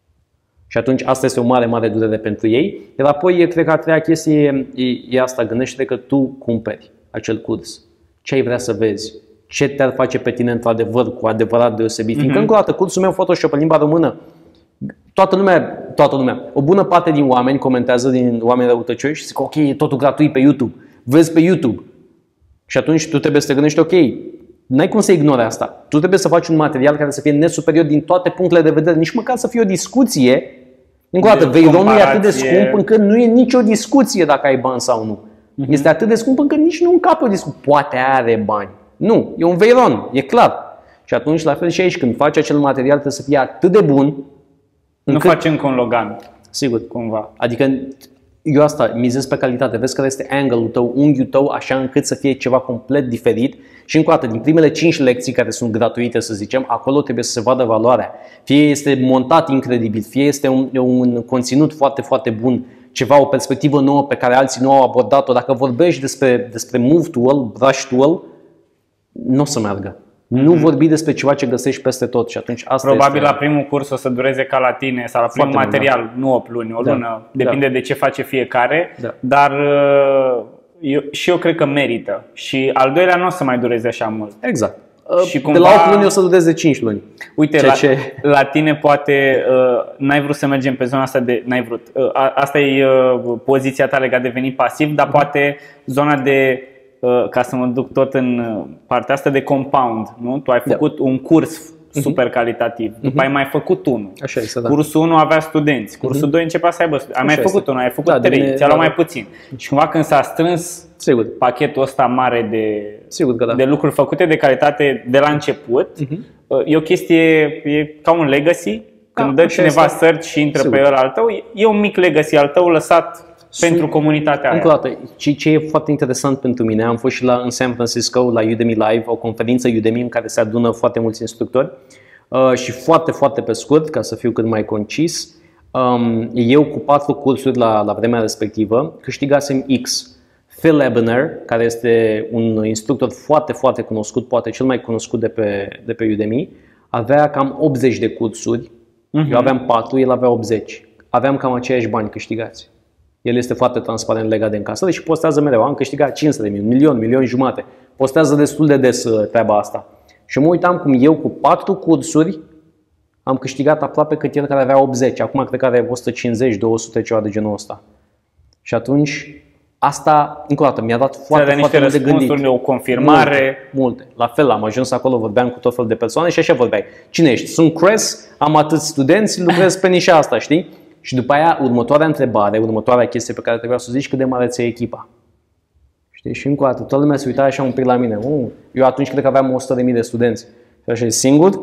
Și atunci asta este o mare, mare durere pentru ei. Iar apoi, cred că a treia chestie e, e asta, gândește că tu cumperi acel curs. Ce ai vrea să vezi? Ce te-ar face pe tine într-adevăr, cu adevărat deosebit? Mm-hmm. Fiindcă, încă o dată, cursul meu Photoshop în limba română, toată lumea, toată lumea, o bună parte din oameni comentează, din oameni răutăcioși și zic, ok, e totul gratuit pe YouTube, vezi pe YouTube. Și atunci tu trebuie să te gândești, ok, n-ai cum să ignori asta. Tu trebuie să faci un material care să fie nesuperior din toate punctele de vedere, nici măcar să fie o discuție. Încă o dată, Veyronul e atât de scump încât nu e nicio discuție dacă ai bani sau nu. Mm-hmm. Este atât de scump încât nici nu încape o discuție. Poate are bani. Nu, e un Veyron, e clar. Și atunci, la fel și aici, când faci acel material, trebuie să fie atât de bun încât... Nu faci încă un Logan. Sigur. Cumva. Adică eu asta mizez pe calitate. Vezi care este angle-ul tău, unghiul tău, așa încât să fie ceva complet diferit. Și încă o dată, din primele cinci lecții care sunt gratuite, să zicem, acolo trebuie să se vadă valoarea. Fie este montat incredibil, fie este un, un conținut foarte, foarte bun, ceva, o perspectivă nouă pe care alții nu au abordat-o. Dacă vorbești despre, despre Move Tool, Brush Tool, nu o să meargă. Nu mm-hmm. vorbi despre ceva ce găsești peste tot și atunci asta Probabil este... la primul curs o să dureze ca la tine sau la primul foarte material, mult, da. nu opt luni, o da. lună, depinde da. de ce face fiecare, da. dar eu, și eu cred că merită. Și al doilea nu o să mai dureze așa mult. Exact. Și cumva, de la opt luni o să dureze cinci luni. Uite, la, ce... la tine poate uh, n-ai vrut să mergem pe zona asta de... N-ai vrut. Uh, asta e uh, poziția ta legat de venit pasiv, dar mm-hmm. poate zona de... ca să mă duc tot în partea asta de compound, nu? Tu ai făcut da. un curs super calitativ, uh-huh. după ai mai făcut unul. Așa este, da. Cursul unu avea studenți, cursul uh-huh. doi începea să aibă studenți. Ai mai făcut unul, ai făcut da, trei, de... ți-a luat da, mai puțin. Și cumva când s-a strâns Sigur. pachetul ăsta mare de, Sigur că da. de lucruri făcute de calitate de la început, uh-huh. e o chestie, e ca un legacy. Când da, dă cineva este. search și intră Sigur. pe el al tău, e un mic legacy al tău lăsat pentru comunitatea Încă o aia. dată, ce, ce e foarte interesant pentru mine, am fost și la, în San Francisco la Udemy Live, o conferință Udemy în care se adună foarte mulți instructori uh, și foarte, foarte pe scurt, ca să fiu cât mai concis, um, eu cu patru cursuri la, la vremea respectivă câștigasem X. Phil Ebener, care este un instructor foarte, foarte cunoscut, poate cel mai cunoscut de pe, de pe Udemy, avea cam optzeci de cursuri, uh-huh. eu aveam patru, el avea optzeci. Aveam cam aceiași bani câștigați. El este foarte transparent legat de încasări și postează mereu. Am câștigat cinci sute de mii, un milion, milion jumate. Postează destul de des treaba asta. Și mă uitam cum eu cu patru cursuri am câștigat aproape cât el care avea optzeci. Acum cred că are o sută cincizeci, două sute ceva de genul ăsta. Și atunci asta, încă o dată, mi-a dat foarte, foarte mult de gândit. O confirmare. Multe, multe. La fel, am ajuns acolo, vorbeam cu tot felul de persoane și așa vorbeai. Cine ești? Sunt Cress, am atâți studenți, lucrez pe nișa asta, știi? Și după aia, următoarea întrebare, următoarea chestie pe care trebuia să o zici, cât de mare ți-e echipa. Știi? Și încă o dată, toată lumea se uita așa un pic la mine. Uh, eu atunci cred că aveam o sută de mii de studenți. Și așa, singur?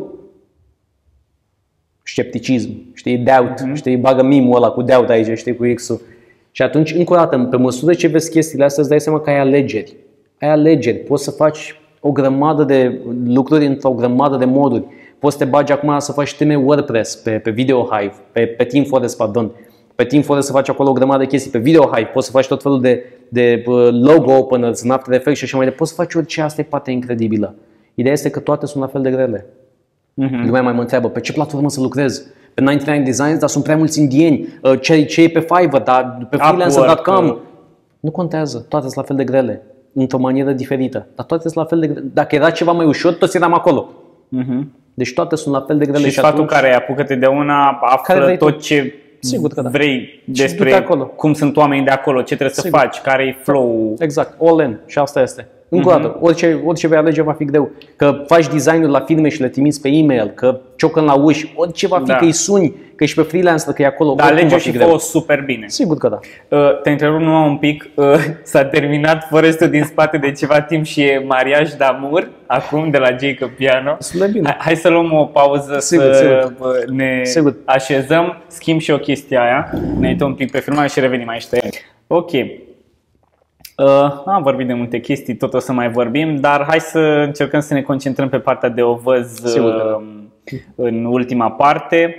Scepticism, știi? Doubt, mm-hmm. știi? Bagă meme-ul ăla cu doubt aici, știi? Cu X-ul. Și atunci, încă o dată, pe măsură ce vezi chestiile astea, îți dai seama că ai alegeri. Ai alegeri, poți să faci o grămadă de lucruri într-o grămadă de moduri. Poți să te bagi acum să faci teme WordPress pe, pe VideoHive, pe, pe TeamForest, pardon. Pe TeamForest să faci acolo o grămadă de chestii, pe VideoHive poți să faci tot felul de, de logo openers, în After Effects și așa mai departe. Poți să faci orice, asta e partea incredibilă. Ideea este că toate sunt la fel de grele. Mm-hmm. Lumea mai mă întreabă, pe ce platformă să lucrez? Pe nouăzeci și nouă Designs, dar sunt prea mulți indieni. Ce, ce e pe Fiverr, dar pe freelancer punct com. Nu contează, toate sunt la fel de grele, într-o manieră diferită. Dar toate sunt la fel de grele. Dacă era ceva mai ușor, toți eram acolo. Mm-hmm. Deci toate sunt la fel de grele. Și, și sfatul atunci, care e, apucă-te de una, află tot ce Sigur că da. vrei despre cum sunt oamenii de acolo, ce trebuie Sigur. să faci, care e flow-ul. Exact, all in. Și asta este. Încă o dată, orice, orice vei alege va fi greu. Că faci design-uri la firme și le trimiți pe e-mail, că ciocăn la uși, orice va fi, da. Că îi suni, că ești pe freelancer, că e acolo. Da, alege și fă-o super bine. Sigur că da. Uh, te întrerup numai un pic, uh, s-a terminat Forestul din spate de ceva timp și e Mariaj Damur, acum de la Jacob Piano. Bine. Hai să luăm o pauză, sigur, să sigur. ne sigur. așezăm, schimb și o chestie aia, ne uităm un pic pe filmare și revenim aici. Ok. Uh, am vorbit de multe chestii, tot o să mai vorbim, dar hai să încercăm să ne concentrăm pe partea de ovăz uh, în ultima parte.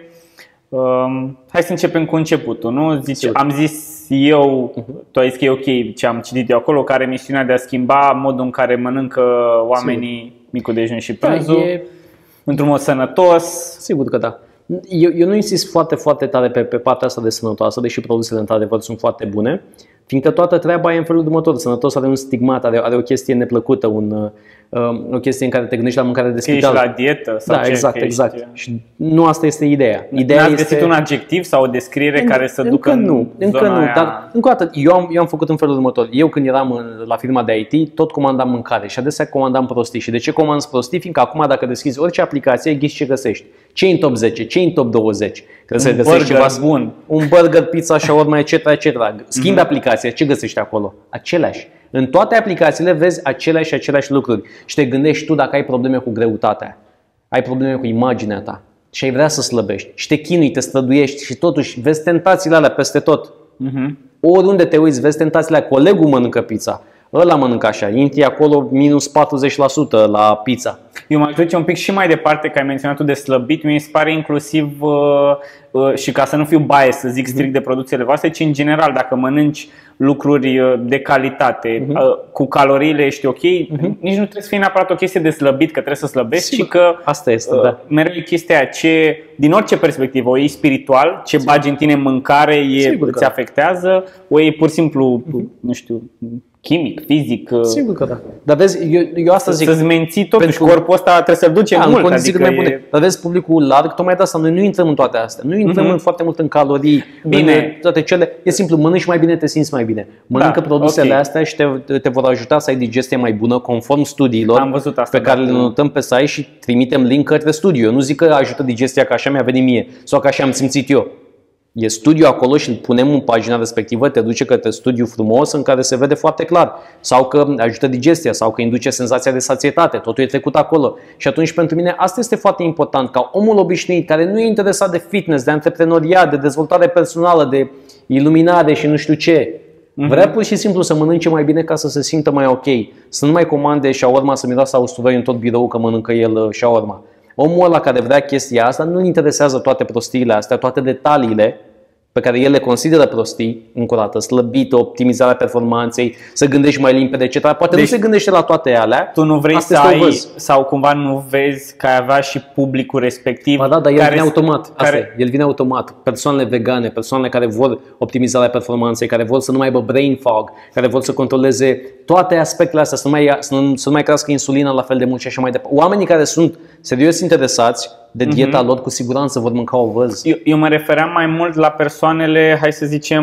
Uh, hai să începem cu începutul, nu? Zici, am zis eu, uh-huh. tu ai zis că e ok ce am citit eu acolo, că are misiunea de a schimba modul în care mănâncă oamenii Sigur. micul dejun și prânzul, da, e... într-un mod sănătos. Sigur că da. Eu, eu nu insist foarte, foarte tare pe, pe partea asta de sănătoasă, deși produsele într-adevăr sunt foarte bune. Fiindcă toată treaba e în felul următor. Sănătos are un stigmat, are, are o chestie neplăcută, un, uh, o chestie în care te gândești la mâncare de spital. Ești la dietă? Sau da, ce exact, exact. Ești... Și nu asta este ideea. Ideea N-ați este... găsit un adjectiv sau o descriere în, care să încă ducă nu, în încă zona nu, aia... dar încă o dată, eu am, eu am făcut în felul următor. Eu când eram în, la firma de I T, tot comandam mâncare și adesea comandam prostii. Și de ce comand prostii? Fiindcă acum dacă deschizi orice aplicație, ghiși ce găsești. Ce în top zece, ce în top douăzeci. Trebuie un să găsești ceva bun. Un burger, pizza, shawarma, et cetera, et cetera. Schimbi mm-hmm. aplicația, ce găsești acolo? Aceleași. În toate aplicațiile vezi aceleași și aceleași lucruri. Și te gândești tu dacă ai probleme cu greutatea, ai probleme cu imaginea ta și ai vrea să slăbești și te chinui, te străduiești și totuși vezi tentațiile alea peste tot. Mm-hmm. Oriunde te uiți, vezi tentațiile alea. Colegul mănâncă pizza, ăla mănâncă așa, intri acolo minus patruzeci la sută la pizza. Eu m-aș duce un pic și mai departe, că ai menționat de slăbit, mi se pare inclusiv, uh, uh, și ca să nu fiu bias să zic strict de produsele voastre, ci în general dacă mănânci lucruri de calitate, uh-huh. uh, cu caloriile ești ok, uh-huh. nici nu trebuie să fie neapărat o chestie de slăbit, că trebuie să slăbești, ci că asta este, uh, da. mereu e chestia aia, ce, din orice perspectivă, o iei spiritual, ce Sigur. bagi în tine în mâncare e, îți afectează, o iei pur și simplu, uh-huh. nu știu... chimic, fizic. Sigur că da. Dar vezi, eu, eu asta zic. Să-ți menții totuși pentru... corpul ăsta trebuie să-l duce da, mult. În adică mai bune. E... Dar vezi, publicul larg, tocmai de asta, noi nu intrăm în toate astea. Nu intrăm mm-hmm. în foarte mult în calorii, bine. În toate cele. E simplu, mănânci mai bine, te simți mai bine. Mănâncă da, produsele okay. astea și te, te vor ajuta să ai digestie mai bună, conform studiilor Am văzut asta, pe care da. le notăm pe site și trimitem link către studiu. Eu nu zic că ajută digestia că așa mi-a venit mie sau că așa am simțit eu. E studiu acolo și îl punem în pagina respectivă, te duce către studiu frumos în care se vede foarte clar. Sau că ajută digestia, sau că induce senzația de sațietate, totul e trecut acolo. Și atunci pentru mine asta este foarte important, ca omul obișnuit care nu e interesat de fitness, de antreprenoriat, de dezvoltare personală, de iluminare și nu știu ce. Mm-hmm. Vrea pur și simplu să mănânce mai bine ca să se simtă mai ok. Să nu mai comande shawarma să miroasă a usturoi în tot birou că mănâncă el shawarma. Omul ăla care vrea chestia asta nu-l interesează toate prostiile astea, toate detaliile pe care el le consideră prostii, încă o dată, slăbită, optimizarea performanței, să gândești mai limpede, et cetera. Poate deci, nu se gândește la toate alea. Tu nu vrei să ai, sau cumva nu vezi că ai avea și publicul respectiv. Ba da, dar el vine automat. Care... Asta, el vine automat. Persoanele vegane, persoanele care vor optimizarea performanței, care vor să nu mai aibă brain fog, care vor să controleze toate aspectele astea, să nu mai, să nu, să nu mai crească insulina la fel de mult și așa mai departe. Oamenii care sunt serios interesați de dieta mm-hmm. lor, cu siguranță vor mânca ovăz. Eu, eu mă refeream mai mult la persoanele, hai să zicem,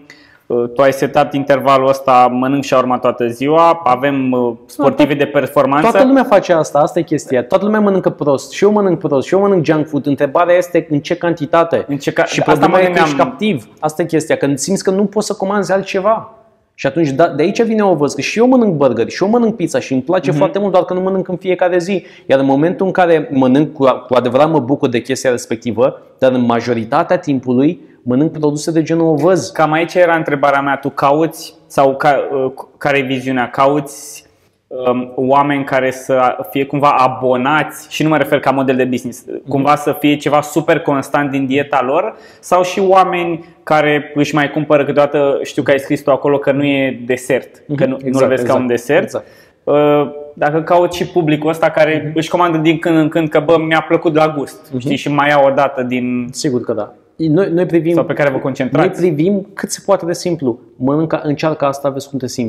tu ai setat intervalul ăsta, mănânc shawarma toată ziua, avem sportivi no, de performanță. Toată lumea face asta, asta e chestia. Toată lumea mănâncă prost, și eu mănânc prost, și eu mănânc junk food. Întrebarea este în ce cantitate. În ce ca... Și problema e că ești captiv. Asta e chestia, când simți că nu poți să comanzi altceva. Și atunci de aici vine ovăz, că și eu mănânc burgeri, și eu mănânc pizza și îmi place mm-hmm. foarte mult, doar că nu mănânc în fiecare zi. Iar în momentul în care mănânc, cu, cu adevărat mă bucur de chestia respectivă, dar în majoritatea timpului mănânc produse de genul ovăz. Cam aici era întrebarea mea, tu cauți, sau ca, care e viziunea, cauți um, oameni care să fie cumva abonați, și nu mă refer ca model de business, cumva să fie ceva super constant din dieta lor, sau și oameni care își mai cumpără câteodată, știu că ai scris tu acolo că nu e desert, că nu, exact, nu-l vezi exact, ca un desert. Exact. Dacă cauți și publicul ăsta care uh-huh. își comandă din când în când că bă, mi-a plăcut la gust, uh-huh. știi, și mai iau o dată din... Sigur că da. Noi, noi privim, sau pe care vă concentrați. Noi privim cât se poate de simplu. Mănâncă, încearcă asta, vezi cum te simți.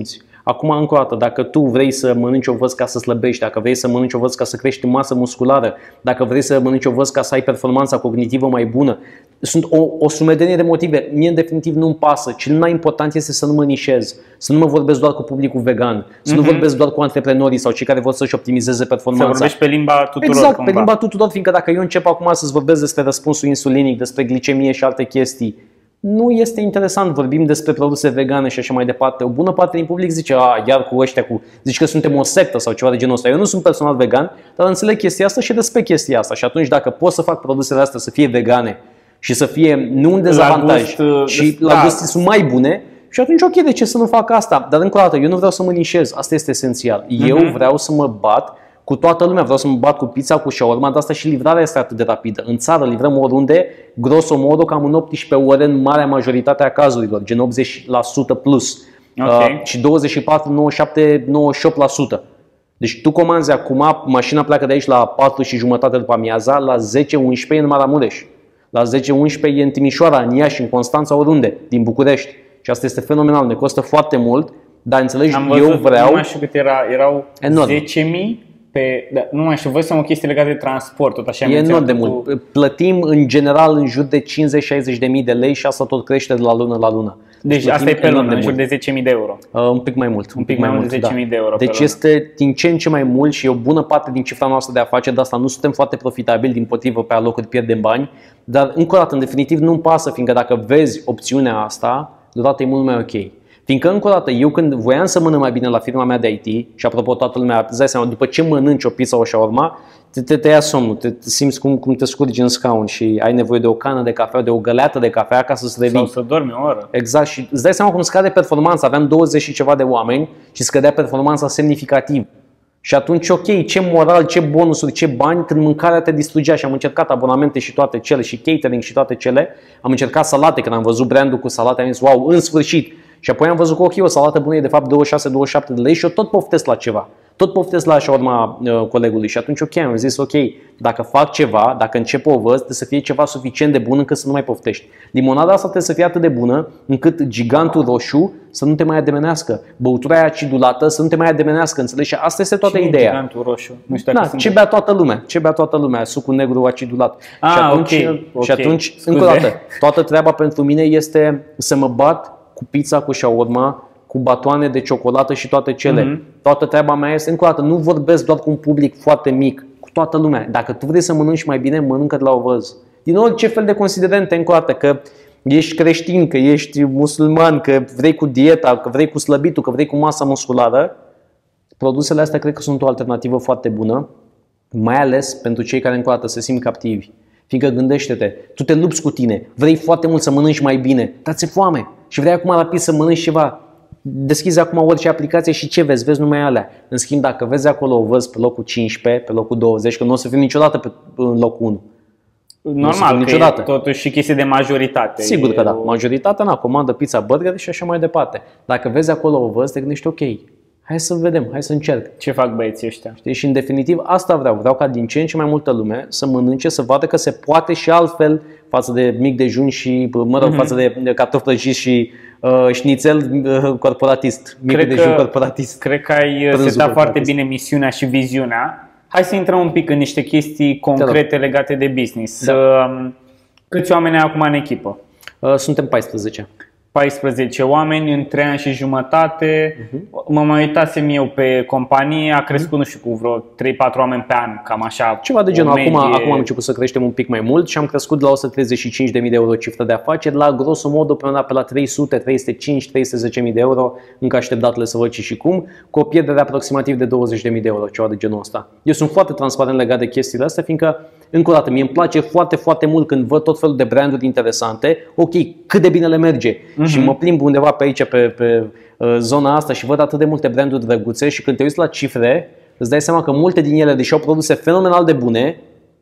Acum, încă o dată, dacă tu vrei să mănânci ovăz ca să slăbești, dacă vrei să mănânci ovăz ca să crești masă musculară, dacă vrei să mănânci ovăz ca să ai performanța cognitivă mai bună, sunt o, o sumedenie de motive. Mie, în definitiv, nu-mi pasă. Cel mai important este să nu mă nișez, să nu mă vorbesc doar cu publicul vegan, să mm-hmm. nu vorbesc doar cu antreprenorii sau cei care vor să-și optimizeze performanța. Să vorbești pe limba tuturor. Exact, cumva. pe limba tuturor, fiindcă dacă eu încep acum să-ți vorbesc despre răspunsul insulinic, despre glicemie și alte chestii, nu este interesant. Vorbim despre produse vegane și așa mai departe. O bună parte din public zice, a, iar cu ăștia, cu... zici că suntem o sectă sau ceva de genul ăsta. Eu nu sunt personal vegan, dar înțeleg chestia asta și respect chestia asta. Și atunci, dacă pot să fac produsele astea să fie vegane și să fie nu un dezavantaj la gust, și da. la gust sunt mai bune, și atunci ok, de ce să nu fac asta? Dar încă o dată, eu nu vreau să mă nișez. Asta este esențial. Eu uh-huh. vreau să mă bat cu toată lumea, vreau să mă bat cu pizza, cu shawarma, de asta și livrarea este atât de rapidă. În țară livrăm oriunde, grosomodo, cam în optsprezece ore în marea majoritate a cazurilor, gen optzeci la sută plus. Okay. Uh, și douăzeci și patru, nouăzeci și șapte, nouăzeci și opt la sută. Deci tu comanzi acum, mașina pleacă de aici la patru și jumătate după amiaza, la zece unsprezece e în Maramureș. La zece unsprezece e în Timișoara, în Iași, în Constanța, oriunde, din București. Și asta este fenomenal, ne costă foarte mult, dar înțelegi, Am văzut, eu vreau... Nu mai știu cât era, erau enorm. zece mii pe... Da, nu mai știu, văzusem o chestie legată de transport, tot așa. E enorm de mult. Cu... Plătim în general în jur de cincizeci șaizeci de mii de lei și asta tot crește de la lună la lună. Deci Plătim asta e pe lună, de în jur de zece mii de euro. Uh, un pic mai mult. Un pic mai mult de zece mii da. de euro. Deci este din ce în ce mai mult și e o bună parte din cifra noastră de afaceri, de asta nu suntem foarte profitabili, dimpotrivă pe alocuri pierdem bani, dar încă o dată, în definitiv nu-mi pasă, fiindcă dacă vezi opțiunea asta, deodată e mult mai ok. Fiindcă, încă o dată, eu când voiam să mănânc mai bine la firma mea de I T, și apropo toată lumea, îți dai seama, după ce mănânci o pizza, o shawarma, te, te, te ia somnul, te, te simți cum, cum te scurgi în scaun și ai nevoie de o cană de cafea, de o găleată de cafea ca să-ți revii. Sau să dormi o oră. Exact, și îți dai seama cum scade performanța. Aveam douăzeci și ceva de oameni și scădea performanța semnificativ. Și atunci, ok, ce moral, ce bonusuri, ce bani, când mâncarea te distrugea. Și am încercat abonamente și toate cele, și catering și toate cele. Am încercat salate, când am văzut brandul cu salate, am zis, wow, în sfârșit. Și apoi am văzut că, ok, o salată bună e de fapt douăzeci și șase douăzeci și șapte de lei și eu tot poftesc la ceva. Tot poftesc la shawarma uh, colegului. Și atunci, ok, am zis, ok, dacă fac ceva, dacă încep o văz, trebuie să fie ceva suficient de bun încât să nu mai poftești. Limonada asta trebuie să fie atât de bună încât gigantul roșu să nu te mai ademenească. Băutura aia acidulată să nu te mai ademenească, înțelegi? Și asta este toată Cine ideea. Gigantul roșu? Nu știu dacă da, ce bea toată lumea, ce bea toată lumea, sucul negru acidulat. Ah, și atunci, okay, okay. Și atunci Scuze. încă o dată, toată treaba pentru mine este să mă bat cu pizza, cu shawarma, cu batoane de ciocolată și toate cele. Mm-hmm. Toată treaba mea este, încă o dată, nu vorbesc doar cu un public foarte mic, cu toată lumea. Dacă tu vrei să mănânci mai bine, mănâncă de la ovăz. Din orice fel de considerente, încă o dată, că ești creștin, că ești musulman, că vrei cu dieta, că vrei cu slăbitul, că vrei cu masa musculară, produsele astea cred că sunt o alternativă foarte bună, mai ales pentru cei care încă o dată se simt captivi. Fiindcă gândește-te, tu te lupți cu tine, vrei foarte mult să mănânci mai bine, dar ți-e foame și vrei acum rapid să mănânci ceva. Deschizi acum orice aplicație și ce vezi? Vezi numai alea. În schimb, dacă vezi acolo o văz pe locul cincisprezece, pe locul douăzeci, că nu o să fim niciodată pe locul unu. Normal, niciodată. Că e totuși și chestie de majoritate. Sigur că e da. o... Majoritatea, na, comandă pizza, burger și așa mai departe. Dacă vezi acolo o văz, te gândești, ok, hai să vedem, hai să încerc. Ce fac băieții ăștia? Știi? Și în definitiv asta vreau. Vreau ca din ce în ce mai multă lume să mănânce, să vadă că se poate și altfel față de mic dejun și, mă rog, mm-hmm. față de cartofi prăjiți și uh, șnițel uh, corporatist. Mic cred dejun că, corporatist. Cred că ai setat foarte bine misiunea și viziunea. Hai să intrăm un pic în niște chestii concrete legate de business. Da. Uh, câți oameni ai acum în echipă? Uh, suntem paisprezece. paisprezece oameni în trei ani și jumătate. Uh-huh. Mă mai uitasem eu pe companie, a crescut, uh-huh. nu știu, cu vreo trei patru oameni pe an, cam așa. Ceva de genul. Acum, acum am început să creștem un pic mai mult și am crescut de la o sută treizeci și cinci de mii de euro cifră de afaceri la grosomodo pe pe la trei sute, trei sute cinci, trei sute zece mii de euro, încă aștept datele să văd ce și cum, cu o pierdere aproximativ de douăzeci de mii de euro, ceva de genul ăsta. Eu sunt foarte transparent legat de chestiile astea, fiindcă, încă o dată, mie îmi place foarte, foarte mult când văd tot felul de branduri interesante, ok, cât de bine le merge. Uh-huh. Și mă plimb undeva pe aici, pe, pe uh, zona asta și văd atât de multe branduri drăguțe și când te uiți la cifre, îți dai seama că multe din ele, deși au produse fenomenal de bune,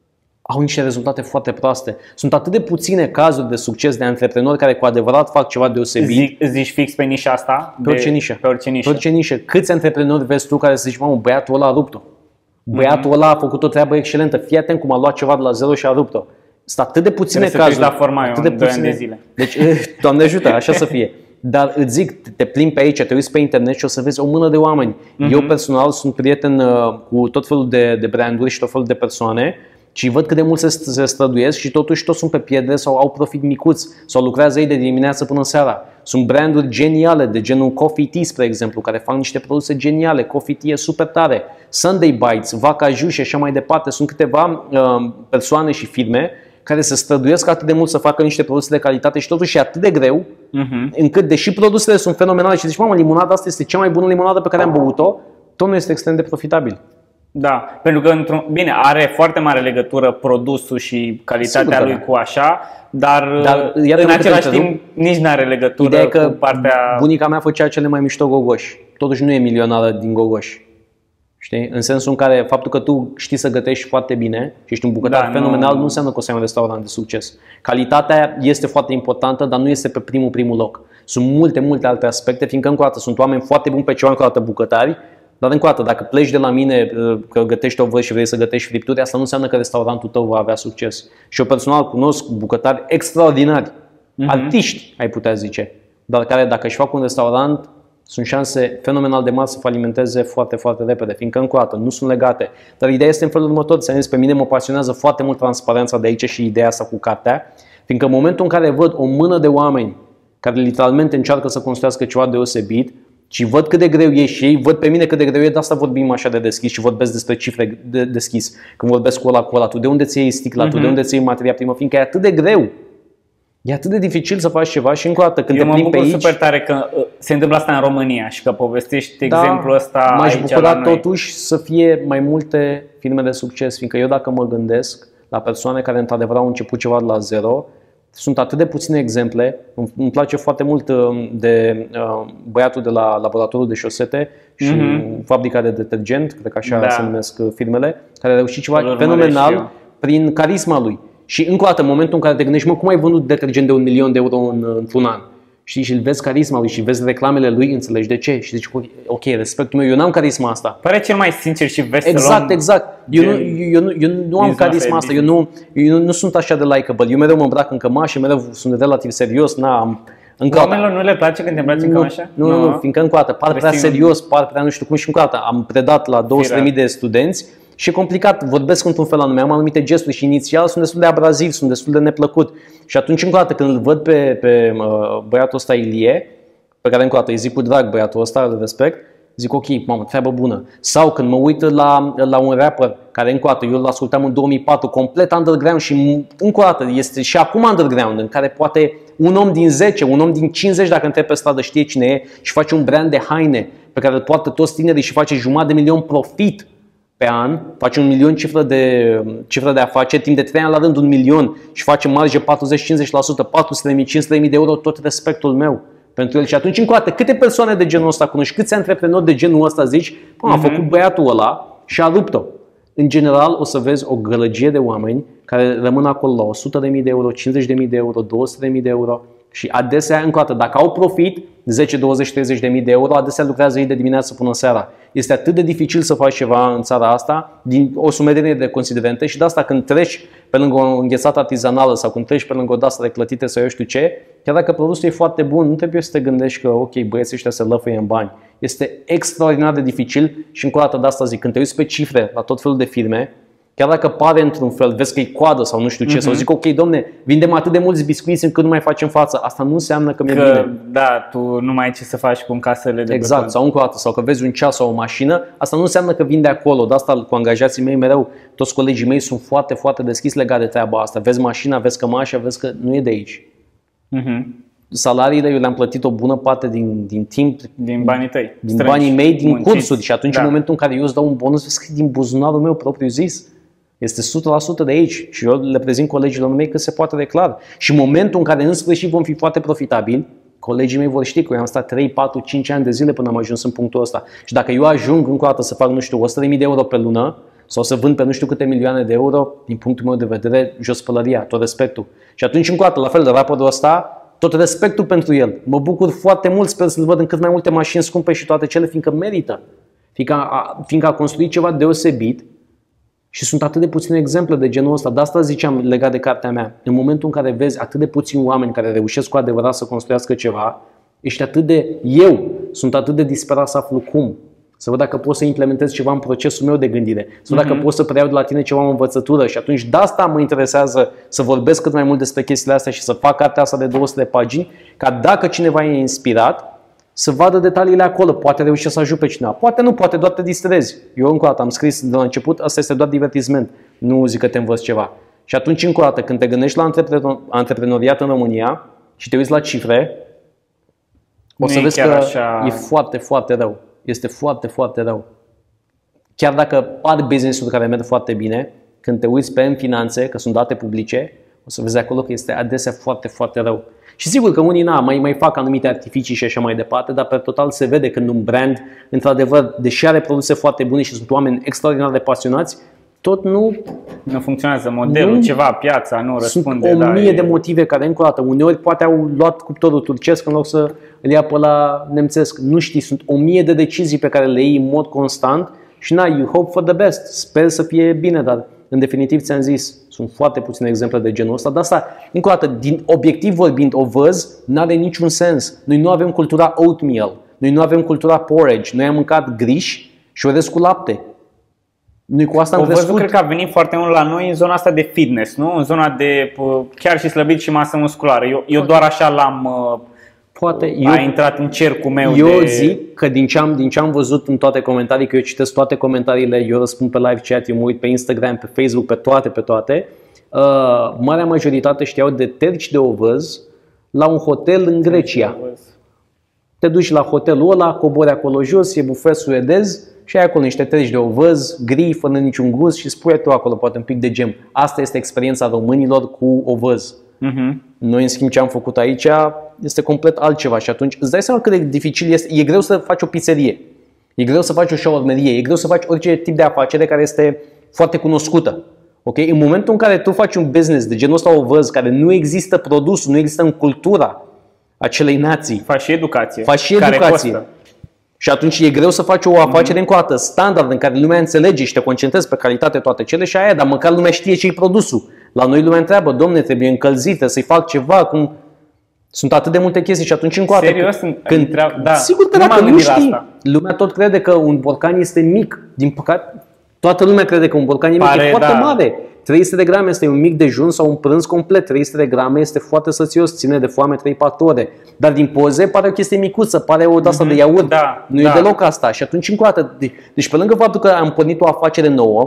au niște rezultate foarte proaste. Sunt atât de puține cazuri de succes de antreprenori care cu adevărat fac ceva deosebit. Zic, zici fix pe nișa asta? Pe orice nișă. Pe orice nișă. Pe orice nișă. Câți antreprenori vezi tu care să zici, mamă, băiatul ăla a rupt-o. Băiatul ăla a făcut o treabă excelentă. Fii atent cum a luat ceva de la zero și a rupt-o. Sunt atât de puține Trebuie cazuri. Să la Formaio atât de în doi puține ani de zile. Deci, Doamne ajută, așa să fie. dar îți zic, te plimbi pe aici, te uiți pe internet și o să vezi o mână de oameni. Uh-huh. Eu personal sunt prieten cu tot felul de, de branduri și tot felul de persoane și văd cât de mult se, se străduiesc și totuși toți sunt pe pierdere sau au profit micuț sau lucrează ei de dimineață până seara. Sunt branduri geniale de genul Coffee Tea, spre exemplu, care fac niște produse geniale. Coffee Tea e super tare. Sunday Bites, Vacaju și așa mai departe. Sunt câteva uh, persoane și firme care se străduiesc atât de mult să facă niște produse de calitate și totuși e atât de greu, uh-huh. încât deși produsele sunt fenomenale și zici, mamă, limonada asta este cea mai bună limonadă pe care am băut-o, tot nu este extrem de profitabil. Da, pentru că, într-un, bine, are foarte mare legătură produsul și calitatea Sigur, lui da. cu așa, dar, dar în același timp nici nu are legătură Ideea cu că partea... bunica mea făcea cele mai mișto gogoși, totuși nu e milionară din gogoși. Știi? În sensul în care faptul că tu știi să gătești foarte bine și ești un bucătar da, fenomenal nu... nu înseamnă că o să ai un restaurant de succes. Calitatea este foarte importantă, dar nu este pe primul primul loc. Sunt multe, multe alte aspecte, fiindcă încă o dată sunt oameni foarte buni pe ceva, încă o dată bucătari, dar încă o dată, dacă pleci de la mine că gătești o văz și vrei să gătești fripturi, asta nu înseamnă că restaurantul tău va avea succes. Și eu personal cunosc bucătari extraordinari, uh-huh. artiști, ai putea zice, dar care dacă își fac un restaurant, sunt șanse fenomenal de mari să falimenteze foarte, foarte repede, fiindcă încă o dată nu sunt legate. Dar ideea este în felul următor, ți-am zis, pe mine mă pasionează foarte mult transparența de aici și ideea asta cu cartea, fiindcă în momentul în care văd o mână de oameni care literalmente încearcă să construiască ceva deosebit și văd cât de greu e și ei, văd pe mine cât de greu e, de asta vorbim așa de deschis și vorbesc despre cifre de deschis. Când vorbesc cu ăla, cu ăla, tu de unde ți iei sticla, uh-huh. tu de unde ți iei materia primă, fiindcă e atât de greu. E atât de dificil să faci ceva și încă o dată când Eu te plimbi pe aici... Eu mă bucur super tare că se întâmplă asta în România și că povestești da, exemplul ăsta m-aș aici bucura la noi. totuși să fie mai multe filme de succes, fiindcă eu dacă mă gândesc la persoane care într-adevăr au început ceva de la zero, sunt atât de puține exemple. Îmi place foarte mult de băiatul de la laboratorul de șosete și mm-hmm. fabrica de detergent, cred că așa da. se numesc firmele, care a reușit ceva fenomenal prin carisma lui. Și încă o dată, în momentul în care te gândești, mă, cum ai vândut detergent de un milion de euro în, într-un an? Știi? Și îl vezi carisma lui și vezi reclamele lui, înțelegi de ce? Și zici, ok, respectul meu, eu n-am carisma asta. Pare cel mai sincer și vesel. Exact, exact. Eu nu, eu, nu, eu nu am carisma asta, eu, nu, eu nu, nu sunt așa de likeable. Eu mereu mă îmbrac în cămașă, mereu sunt relativ serios, n-am... Oamenilor nu le place când te îmbraci în cămașă? Nu, nu, nu, fiindcă încă o dată, par prea serios, par prea nu știu cum și încă o dată. Am predat la două sute de mii de studenți. Și e complicat, vorbesc într-un fel anume, am anumite gesturi și inițial sunt destul de abrazivi, sunt destul de neplăcut. Și atunci încă o dată când îl văd pe, pe uh, băiatul ăsta Ilie, pe care încă o dată îi zic cu drag băiatul ăsta, îl respect, zic ok, mamă, treabă bună. Sau când mă uit la, la un rapper care încă o dată, eu îl ascultam în două mii patru, complet underground și încă o dată este și acum underground, în care poate un om din zece, un om din cincizeci dacă întrebi pe stradă știe cine e și face un brand de haine pe care îl poartă toți tinerii și face jumătate de milion profit pe an, face un milion cifră de, cifră de afaceri, timp de trei ani la rând un milion și face marge patruzeci cincizeci la sută, patru sute de mii, cinci sute de mii de euro, tot respectul meu pentru el. Și atunci încă o dată, câte persoane de genul ăsta cunoști, câți antreprenori de genul ăsta zici, a uh-huh. făcut băiatul ăla și a rupt-o. În general o să vezi o gălăgie de oameni care rămân acolo la o sută de mii de euro, cincizeci de mii de euro, două sute de mii de euro. Și adesea, încă o dată, dacă au profit, zece, douăzeci, treizeci de mii de euro, adesea lucrează ei de dimineață până seara. Este atât de dificil să faci ceva în țara asta, din o sumedenie de considerente și de asta când treci pe lângă o înghețată artizanală sau când treci pe lângă o dasă de clătite sau eu știu ce, chiar dacă produsul e foarte bun, nu trebuie să te gândești că ok, băieții ăștia se lăfăie în bani. Este extraordinar de dificil și încă o dată de asta zic, când te uiți pe cifre la tot felul de firme, chiar dacă pare într-un fel, vezi că e coadă sau nu știu ce, uh-huh. sau zic ok, domne, vindem atât de mulți biscuiți încât nu mai facem față. Asta nu înseamnă că mi-e bine. Da, tu nu mai ai ce să faci cu casele de Exact, beton. sau încă o dată, sau că vezi un ceas sau o mașină, asta nu înseamnă că vinde acolo. De asta cu angajații mei mereu, toți colegii mei sunt foarte, foarte deschis legat de treaba asta. Vezi mașina, vezi cămașa, vezi că nu e de aici. Uh-huh. Salariile eu le-am plătit o bună parte din, din timp, din banii tăi, din strângi, banii mei, din munciți. Cursuri și atunci da. În momentul în care eu îți dau un bonus, vezi că din buzunarul meu propriu zis. Este o sută la sută de aici și eu le prezint colegilor mei că se poate de clar. Și în momentul în care în sfârșit vom fi foarte profitabili, colegii mei vor ști că eu am stat trei, patru, cinci ani de zile până am ajuns în punctul ăsta. Și dacă eu ajung încă o dată să fac, nu știu, o sută de mii de euro pe lună sau să vând pe nu știu câte milioane de euro, din punctul meu de vedere, jos pălăria, tot respectul. Și atunci încă o dată, la fel de raportul ăsta, tot respectul pentru el. Mă bucur foarte mult, sper să-l văd în cât mai multe mașini scumpe și toate cele, fiindcă merită. Fiindcă a, fiindcă a construit ceva deosebit. Și sunt atât de puține exemple de genul ăsta. De asta ziceam legat de cartea mea. În momentul în care vezi atât de puțini oameni care reușesc cu adevărat să construiască ceva, Ești atât de... Eu sunt atât de disperat să aflu cum. Să văd dacă pot să implementez ceva în procesul meu de gândire. Să văd mm-hmm. dacă pot să preiau de la tine ceva în învățătură. Și atunci de asta mă interesează să vorbesc cât mai mult despre chestiile astea și să fac cartea asta de două sute de pagini, ca dacă cineva e inspirat, să vadă detaliile acolo. Poate reuși să ajute pe cineva. Poate nu, poate doar te distrezi. Eu încă o dată am scris de la început, asta este doar divertisment. Nu zic că te învăț ceva. Și atunci încă o dată, când te gândești la antreprenoriat în România și te uiți la cifre, o să vezi că așa... e foarte, foarte rău. Este foarte, foarte rău. Chiar dacă par business-uri care merg foarte bine, când te uiți pe în finanțe, că sunt date publice, o să vezi acolo că este adesea foarte, foarte rău. Și sigur că unii na, mai, mai fac anumite artificii și așa mai departe, dar pe total se vede când un brand, într-adevăr, deși are produse foarte bune și sunt oameni extraordinar de pasionați, tot nu... Nu funcționează modelul, nu, ceva, piața nu răspunde. Sunt o mie da, de motive care, încă o dată, uneori poate au luat cuptorul turcesc în loc să îl ia pe la nemțesc. Nu știi, sunt o mie de decizii pe care le iei în mod constant și na, you hope for the best. Sper să fie bine, dar în definitiv ți-am zis, sunt foarte puține exemple de genul ăsta, dar asta, încă o dată, din obiectiv vorbind, o văz, n-are niciun sens. Noi nu avem cultura oatmeal, noi nu avem cultura porridge, noi am mâncat griș și orez cu lapte. Noi cu asta am crescut. Văzut, cred că a venit foarte mult la noi în zona asta de fitness, nu? În zona de chiar și slăbit și masă musculară. Eu, eu doar așa l-am... Poate, a eu, intrat în cercul meu. Eu de... zic că din ce, am, din ce am văzut în toate comentarii, că eu citesc toate comentariile, eu răspund pe live chat, eu mă uit pe Instagram, pe Facebook, pe toate, pe toate. Uh, marea majoritate știau de terci de ovăz la un hotel în Grecia. Te duci la hotelul ăla, cobori acolo jos, e bufet suedez și ai acolo niște terci de ovăz, gri, fără niciun gust și spui tu acolo poate un pic de gem. Asta este experiența românilor cu ovăz. Uh-huh. Noi, în schimb, ce am făcut aici este complet altceva și atunci îți dai seama cât de dificil este. E greu să faci o pizzerie, e greu să faci o shawarmerie, e greu să faci orice tip de afacere care este foarte cunoscută. Okay? În momentul în care tu faci un business de genul ăsta ovăz, care nu există produs, nu există în cultura acelei nații. Faci și educație. Faci și educație. Și atunci e greu să faci o afacere mm-hmm. încă o dată standard în care lumea înțelege și te concentrezi pe calitate toate cele și aia, dar măcar lumea știe ce-i produsul. La noi lumea întreabă, domne, trebuie încălzită, să-i fac ceva, cum... Sunt atât de multe chestii și atunci încă o dată... Serios? Când, când, da. Sigur că nu dacă nu știi, asta. Lumea tot crede că un borcan este mic. Din păcate, toată lumea crede că un borcan e mic, Pare, e foarte da. mare. trei sute de grame este un mic dejun sau un prânz complet. trei sute de grame este foarte sățios, ține de foame trei patru ore. Dar din poze pare o chestie micuță, pare o de-asta mm-hmm. de iaurt. Da, nu da. e deloc asta. Și atunci încă o dată, deci pe lângă faptul că am pornit o afacere nouă,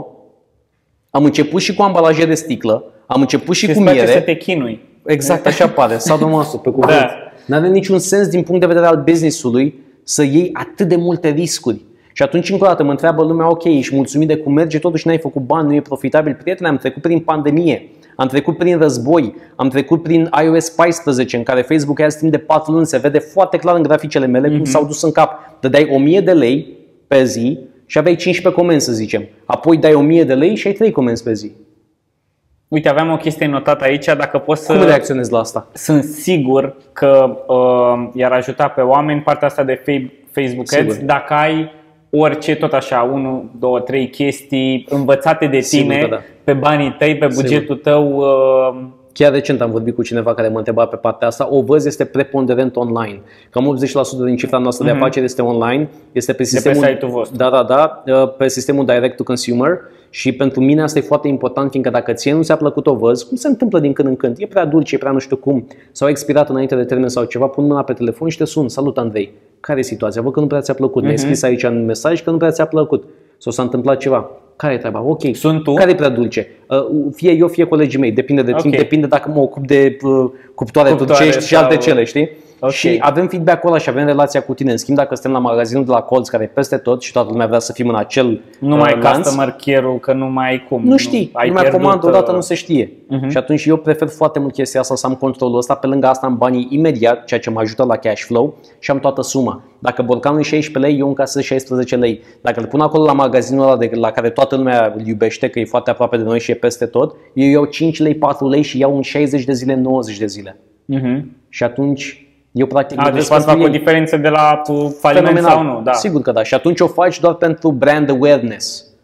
am început și cu ambalaje de sticlă, am început și, și cu miere. Să te chinui. Exact, așa pare, sadomaso pe cuvânt. Da. N-are niciun sens din punct de vedere al business-ului să iei atât de multe riscuri. Și atunci încă o dată mă întreabă lumea, ok, ești mulțumit de cum merge, totuși n-ai făcut bani, nu e profitabil. Prietene, am trecut prin pandemie, am trecut prin război, am trecut prin i O S paisprezece, în care Facebook azi timp de patru luni se vede foarte clar în graficele mele mm-hmm. cum s-au dus în cap. Dădeai o mie de lei pe zi și aveai cincisprezece comenzi, să zicem. Apoi dai o mie de lei și ai trei comenzi pe zi. Uite, aveam o chestie notată aici, dacă poți să... Cum reacționezi la asta? Sunt sigur că uh, i-ar ajuta pe oameni partea asta de Facebook Ads, sigur. Dacă ai orice, tot așa, unu, doi, trei chestii învățate de tine, da. Pe banii tăi, pe bugetul sigur. Tău. Uh... Chiar recent am vorbit cu cineva care mă întreba pe partea asta. Ovăz este preponderent online. Cam optzeci la sută din cifra noastră mm-hmm. de afaceri este online. Este pe sistemul, de pe site-ul vostru. Da, da, da, pe sistemul direct to consumer. Și pentru mine asta e foarte important, fiindcă dacă ție nu ți-a plăcut ovăz, cum se întâmplă din când în când, e prea dulce, e prea nu știu cum, sau a expirat înainte de termen sau ceva, pun mâna pe telefon și te sun. Salut, Andrei, care e situația? Văd că nu prea ți-a plăcut, mm-hmm. mi-ai scris aici în mesaj că nu prea ți-a plăcut sau s-a întâmplat ceva. Care e treaba? Ok, sunt tu? Care e prea dulce? Fie eu, fie colegii mei, depinde de timp, okay. Depinde dacă mă ocup de uh, cuptoare, cuptoare turcești sau... și alte cele, știi? Okay. Și avem feedback-ul ăla și avem relația cu tine. În schimb, dacă suntem la magazinul de la Colț, care e peste tot și toată lumea vrea să fim în acel nu mai uh, lanț, customer care-ul, că nu mai ai cum. Nu știi, nu mai comandă odată, nu se știe. Uh-huh. Și atunci eu prefer foarte mult chestia asta, să am controlul ăsta. Pe lângă asta am banii imediat, ceea ce mă ajută la cash flow și am toată suma. Dacă borcanul e șaisprezece lei, eu încasez șaisprezece lei. Dacă îl pun acolo la magazinul ăla de, la care toată lumea îl iubește, că e foarte aproape de noi și e peste tot, eu iau cinci lei, patru lei și iau în șaizeci de zile, nouăzeci de zile. Uh-huh. Și atunci eu practic... A, deci poți fac o diferență de la faliment sau nu. Da. Sigur că da. Și atunci o faci doar pentru brand awareness.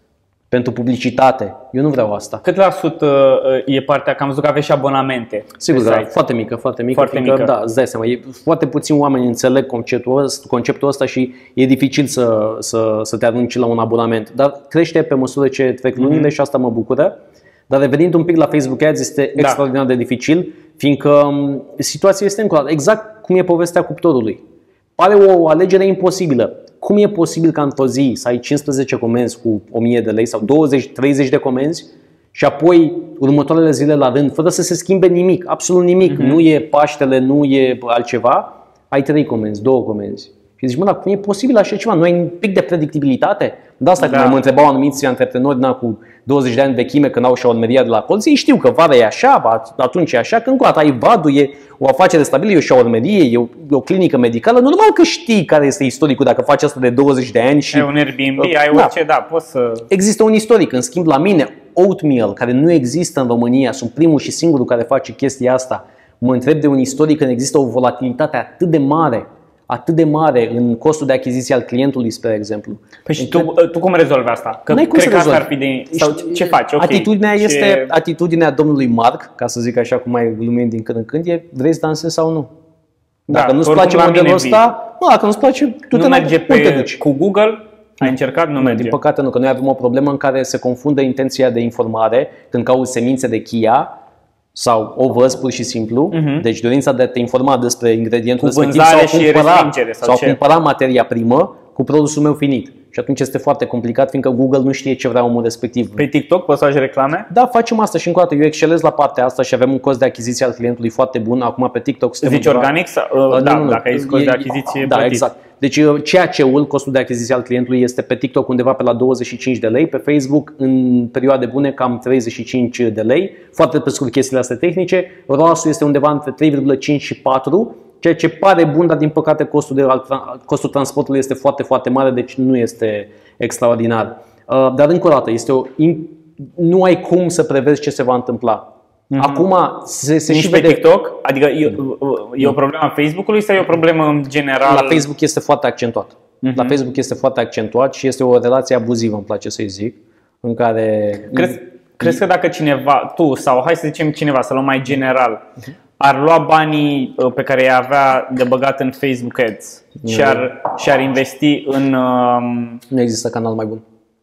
pentru publicitate. Eu nu vreau asta. Cât la sută e partea, că am văzut că aveți și abonamente? Sigur, da, foarte mică, foarte mică. Foarte fiindcă, mică. Da, îți dai seama, e, foarte puțini oameni înțeleg conceptul ăsta, conceptul ăsta și e dificil să, să, să te arunci la un abonament. Dar crește pe măsură ce trec lunile mm-hmm. și asta mă bucură. Dar revenind un pic la Facebook Ads, este da. extraordinar de dificil, fiindcă situația este încă exact cum e povestea cuptorului. Pare o alegere imposibilă. Cum e posibil ca într-o zi să ai cincisprezece comenzi cu o mie de lei sau douăzeci treizeci de comenzi și apoi următoarele zile la rând, fără să se schimbe nimic, absolut nimic, mm-hmm. nu e Paștele, nu e altceva, ai trei comenzi, două comenzi. Și zici, mă, dar cum e posibil așa ceva? Nu ai un pic de predictibilitate? De asta da. Când mă întrebau anumiți antreprenori na, cu douăzeci de ani vechime când au șaurmeria de la colț, ei știu că vara e așa, atunci e așa, când cu atât ai vadul, e o afacere stabilă, e o șaurmerie, e o, e o clinică medicală, nu numai că știi care este istoricul dacă faci asta de douăzeci de ani și... Ai un Airbnb, uh, ai orice, da, da, poți să... Există un istoric, în schimb la mine, Oatmeal, care nu există în România, sunt primul și singurul care face chestia asta, mă întreb de un istoric când există o volatilitate atât de mare, atât de mare în costul de achiziție al clientului, spre exemplu. Păi și tu, tu cum rezolvi asta? Că n-ai cum cred să că asta rezolvi. ar fi de... Sau ce faci? Okay. Atitudinea ce... este atitudinea domnului Mark, ca să zic așa cum mai glumim din când în când, e vrei să dansezi sau nu. Dacă da, nu-ți place modelul ăsta, nu, dacă nu-ți place, tu nu te merge pe, te duci. cu Google? Ai încercat? Nu merge. Din păcate nu, că noi avem o problemă în care se confundă intenția de informare când cauți semințe de chia sau o văz pur și simplu, uh-huh. deci dorința de a te informa despre ingredientul cu respectiv sau și cumpăra, sau, sau cumpăra materia primă cu produsul meu finit. Și atunci este foarte complicat, fiindcă Google nu știe ce vrea omul respectiv. Pe TikTok poți să faci reclame? Da, facem asta și încă o dată. Eu excelez la partea asta și avem un cost de achiziție al clientului foarte bun. Acum pe TikTok suntem zici undeva... organic? Sau, uh, da, nu, nu, dacă ai cost de achiziție Da, plătit. exact. Deci C A C-ul, costul de achiziție al clientului, este pe TikTok undeva pe la douăzeci și cinci de lei, pe Facebook în perioade bune cam treizeci și cinci de lei. Foarte pe scurt chestiile astea tehnice. R O A-ul este undeva între trei virgulă cinci și patru, ceea ce pare bun, dar din păcate costul, de, costul transportului este foarte, foarte mare, deci nu este extraordinar. Dar încă o dată, este o, nu ai cum să prevezi ce se va întâmpla. Mm-hmm. Acum se, se Nici și pe vede... TikTok? Adică e, e o problemă a Facebook-ului sau e o problemă în general? La Facebook este foarte accentuat. Mm-hmm. La Facebook este foarte accentuat și este o relație abuzivă, îmi place să-i zic, în care... Crezi, crezi că dacă cineva, tu sau hai să zicem cineva, să luăm mai general, mm-hmm. ar lua banii pe care i avea de băgat în Facebook Ads mm-hmm. și, ar, și ar investi în... Um, nu există canal mai bun.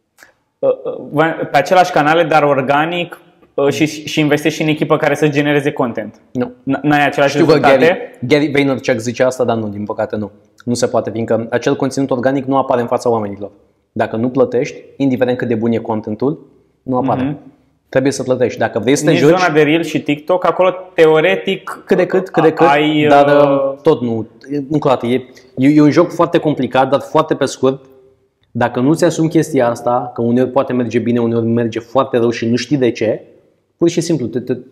Pe același canale, dar organic, Și, și investești în echipă care să genereze content. Nu. N-ai același Știu rezultate? Că Gary, Gary Vaynerchuk zice asta, dar nu, din păcate nu. Nu se poate, fiindcă acel conținut organic nu apare în fața oamenilor. Dacă nu plătești, indiferent cât de bun e contentul, nu apare. Mm-hmm. Trebuie să plătești. Dacă vrei să te Nici joci... zona de Reel și TikTok, acolo teoretic cât de cât, cât de cât, ai, dar uh... tot nu. Încă o dată, e, e un joc foarte complicat, dar foarte pe scurt. Dacă nu ți asumi chestia asta, că uneori poate merge bine, uneori merge foarte rău și nu știi de ce, pur și simplu, te, te,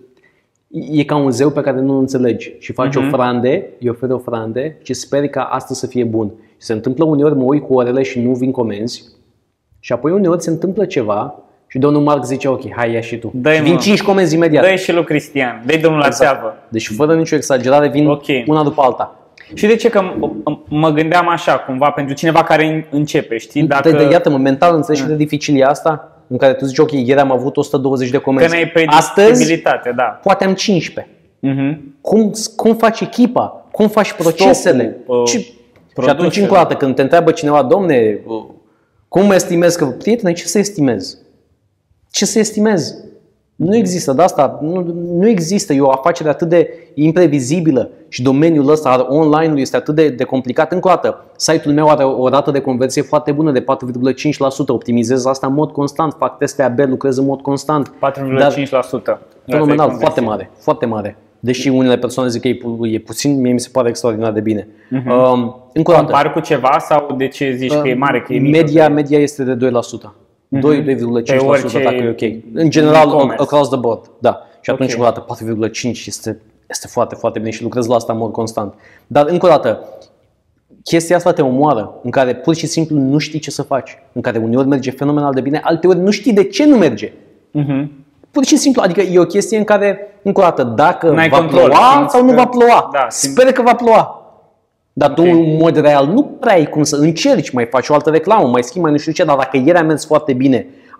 e ca un zeu pe care nu înțelegi și faci uh-huh. ofrande, îi oferi ofrande și speri ca asta să fie bun. Și se întâmplă uneori, mă uit cu orele și nu vin comenzi și apoi uneori se întâmplă ceva și domnul Marc zice, ok, hai ia și tu. Dă-i, și vin cinci comenzi imediat. Dă-i și lui Cristian, dă-i domnul exact. La țeavă. Deci fără nicio exagerare vin okay. una după alta. Și de ce? Că mă gândeam așa, cumva, pentru cineva care începe, știi? Dacă... De, de, iată-mă, mental înțelegi cât de dificil e asta? În care tu zici, ok, ieri am avut o sută douăzeci de comenzi. Că n-ai astăzi, da. poate am cincisprezece. Uh-huh. Cum, cum faci echipa? Cum faci procesele? Stocul, Ce... Și atunci, încă o dată, când te întreabă cineva, domne, cum estimezi că... Prietene, ce să estimezi? Ce să estimezi? Nu există, de asta nu, nu există, e o afacere atât de imprevizibilă și domeniul ăsta al online-ului este atât de, de complicat. Încă o dată, site-ul meu are o rată de conversie foarte bună de patru virgulă cinci la sută, optimizez asta în mod constant, fac teste A B, lucrez în mod constant. patru virgulă cinci la sută. Fenomenal, foarte mare, foarte mare. Deși unele persoane zic că e, e puțin, mie mi se pare extraordinar de bine. Uh-huh. Um, încă o dată. Compar cu ceva sau de ce zici uh, că e mare, că e mică? Media, media este de doi la sută. doi virgulă cinci la sută dacă e ok. În general, across the board. Da. Și atunci, okay. o dată, patru virgulă cinci este, este foarte, foarte bine și lucrez la asta în mod constant. Dar, încă o dată, chestia asta te omoară, în care pur și simplu nu știi ce să faci. În care uneori merge fenomenal de bine, alteori nu știi de ce nu merge. Uh-huh. Pur și simplu, adică e o chestie în care, încă o dată, dacă N-ai va control, ploua sau nu va ploua. Da, sper că va ploua. Dar okay. tu, în mod real, nu prea ai cum să încerci, mai faci o altă reclamă, mai schimbi, mai nu știu ce, dar dacă ieri a mers foarte bine,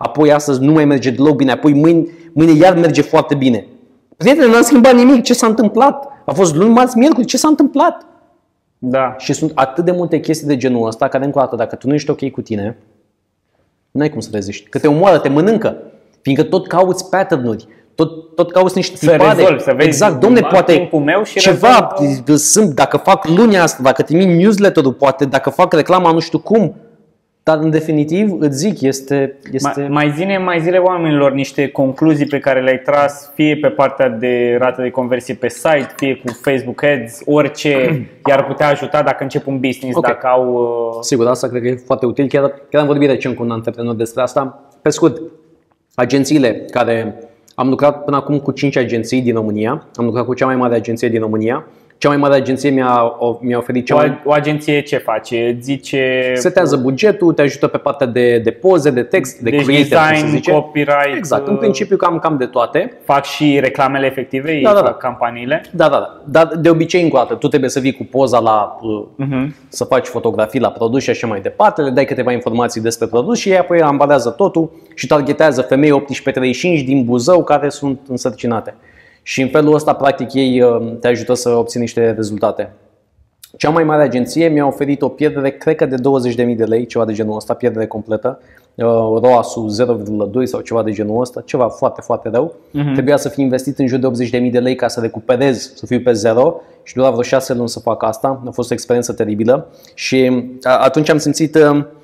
apoi astăzi nu mai merge deloc bine, apoi mâine, mâine iar merge foarte bine. Prietene, n-am schimbat nimic, ce s-a întâmplat? A fost luni, marți, miercuri, ce s-a întâmplat? Da. Și sunt atât de multe chestii de genul ăsta, care încă o dată, dacă tu nu ești ok cu tine, n-ai cum să reziști, că te omoară, te mănâncă, fiindcă tot cauți pattern-uri. Tot, tot cauți niște să tipare. Rezolvi, să vezi exact, domne, poate meu și ceva, sunt, dacă fac lunia asta, dacă trimit newsletter-ul, poate dacă fac reclama nu știu cum, dar în definitiv îți zic, este... este... Mai, mai zine, mai zile oamenilor niște concluzii pe care le-ai tras, fie pe partea de rată de conversie pe site, fie cu Facebook Ads, orice i-ar putea ajuta dacă încep un business, okay. Dacă au... Uh... Sigur, asta cred că e foarte util, chiar, chiar am vorbit recent cu un antreprenor despre asta. Pe scurt, agențiile care... Am lucrat până acum cu cinci agenții din România, am lucrat cu cea mai mare agenție din România. Cea mai mare agenție mi-a, mi-a oferit cea mai... O agenție ce face? Zice... Setează bugetul, te ajută pe partea de, de poze, de text, de deci creator, design, se zice. Copyright... Exact, în principiu cam, cam de toate. Fac și reclamele efective, ei da, da, fac da. campaniile? Da, da, da. Dar de obicei, încă o dată, tu trebuie să vii cu poza la... Uh-huh. Să faci fotografii la produs și așa mai departe, le dai câteva informații despre produs și ei apoi ambalează totul și targetează femei optsprezece treizeci și cinci din Buzău care sunt însărcinate. Și în felul ăsta, practic, ei te ajută să obții niște rezultate. Cea mai mare agenție mi-a oferit o pierdere, cred că de douăzeci de mii de lei, ceva de genul ăsta, pierdere completă. R O A S-ul zero virgulă doi sau ceva de genul ăsta, ceva foarte, foarte rău. Uh-huh. Trebuia să fi investit în jur de optzeci de mii de lei ca să recuperez, să fiu pe zero și dura vreo șase luni să fac asta. A fost o experiență teribilă și atunci am simțit...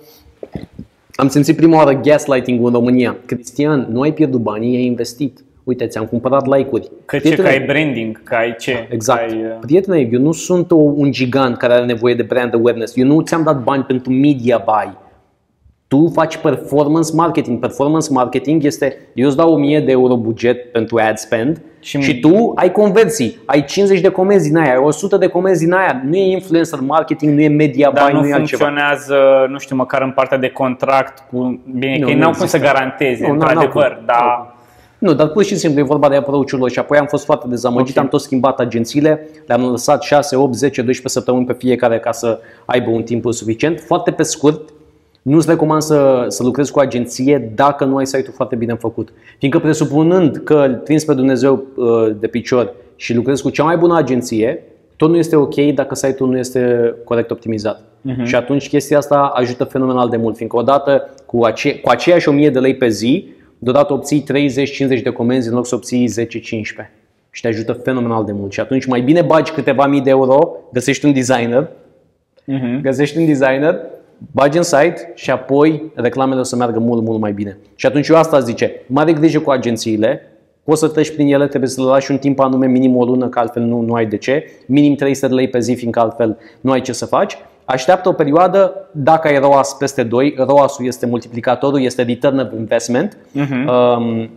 Am simțit prima oară gaslighting-ul în România. Cristian, nu ai pierdut banii, ai investit. Uite, ți-am cumpărat like-uri. Că ce, că ai branding, că ai ce? Exact. Ai... Prietene, eu nu sunt un gigant care are nevoie de brand awareness. Eu nu ți-am dat bani pentru media buy. Tu faci performance marketing. Performance marketing este, eu îți dau o mie de euro buget pentru ad spend și, și tu ai conversii. Ai cincizeci de comenzi din aia, ai o sută de comenzi din aia. Nu e influencer marketing, nu e media buy, nu, nu e altceva. Dar nu funcționează, nu știu, măcar în partea de contract cu... Bine, nu, că ei n-au cum să garanteze, nu, într-adevăr, dar... Nu, dar pur și simplu e vorba de approach-ul lor și apoi am fost foarte dezamăgit, okay. Am tot schimbat agențiile, le-am lăsat șase, opt, zece, doisprezece săptămâni pe fiecare ca să aibă un timp suficient. Foarte pe scurt, nu-ți recomand să, să lucrezi cu agenție dacă nu ai site-ul foarte bine făcut. Fiindcă presupunând că îl prinzi pe Dumnezeu de picior și lucrezi cu cea mai bună agenție, tot nu este ok dacă site-ul nu este corect optimizat. Uh-huh. Și atunci chestia asta ajută fenomenal de mult, fiindcă odată cu, ace- cu aceeași o mie de lei pe zi, deodată obții treizeci cincizeci de comenzi în loc să obții zece cincisprezece și te ajută fenomenal de mult. Și atunci mai bine bagi câteva mii de euro, găsești un designer, uh-huh. găsești un designer, bagi în site și apoi reclamele o să meargă mult, mult mai bine. Și atunci eu asta zice, mare grijă cu agențiile, poți să treci prin ele, trebuie să le lași un timp anume, minim o lună, că altfel nu, nu ai de ce, minim trei sute de lei pe zi, fiindcă altfel nu ai ce să faci. Așteaptă o perioadă, dacă ai R O A S peste doi, R O A S-ul este multiplicatorul, este return of investment, uh-huh. um,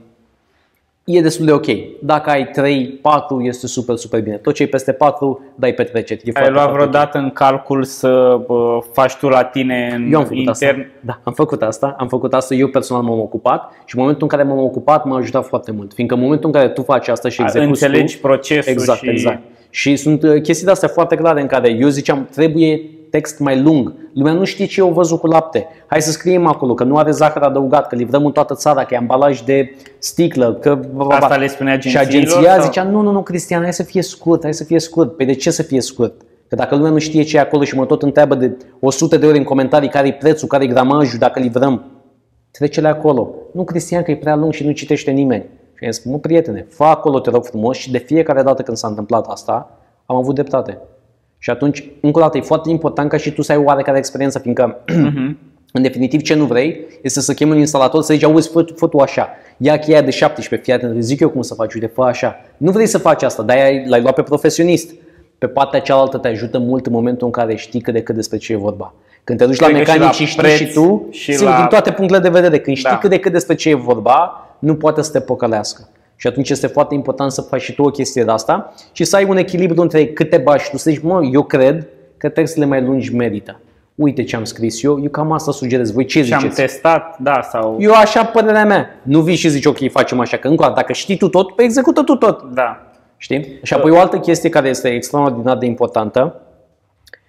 e destul de ok. Dacă ai trei, patru, este super, super bine. Tot ce e peste patru, dai petreceri. E ai foarte, luat foarte vreodată okay. în calcul să uh, faci tu la tine în eu am făcut intern? Asta. Da, am făcut asta, am făcut asta, eu personal m-am ocupat și în momentul în care m-am ocupat m-a ajutat foarte mult. Fiindcă în momentul în care tu faci asta și execuți înțelegi tu, procesul exact, și... exact. Și sunt chestii de astea foarte clare în care eu ziceam, trebuie text mai lung. Lumea nu știe ce eu văzut cu lapte. Hai să scriem acolo că nu are zahăr adăugat, că livrăm în toată țara, că e ambalaj de sticlă. Că... Asta le spunea agențiilor? Și agenția sau? zicea, nu, nu, nu, Cristian, hai să fie scurt, hai să fie scurt. Păi de ce să fie scurt? Că dacă lumea nu știe ce e acolo și mă tot întreabă de o sută de ori în comentarii care-i prețul, care-i gramajul, dacă livrăm, trece-le acolo. Nu, Cristian, că e prea lung și nu citește nimeni. Și am zis, mă, prietene, fă acolo, te rog frumos, și de fiecare dată când s-a întâmplat asta, am avut dreptate. Și atunci, încă o dată, e foarte important ca și tu să ai oarecare experiență, fiindcă, uh-huh. în definitiv, ce nu vrei este să chemi un instalator să zici, auzi, fă, fă tu așa, ia cheia de șaptesprezece, fii atent, zic eu cum să faci, uite, fă așa. Nu vrei să faci asta, dar l-ai luat pe profesionist. Pe partea cealaltă te ajută mult în momentul în care știi cât de cât despre ce e vorba. Când te duci Cred la mecanic și, și știi și tu, și sigur, la... din toate punctele de vedere, când știi da. cât de cât despre ce e vorba, nu poate să te păcălească. Și atunci este foarte important să faci și tu o chestie de asta și să ai un echilibru între câte bagi și tu să zici, mă, eu cred că textele mai lungi merită. Uite ce am scris eu, eu cam asta sugerez. Voi ce ziceți? Și am testat, da, sau... Eu așa părerea mea. Nu vii și zici, ok, facem așa, că încă dacă știi tu tot, pe execută tu tot. Da. Știi? Și apoi o altă chestie care este extraordinar de importantă,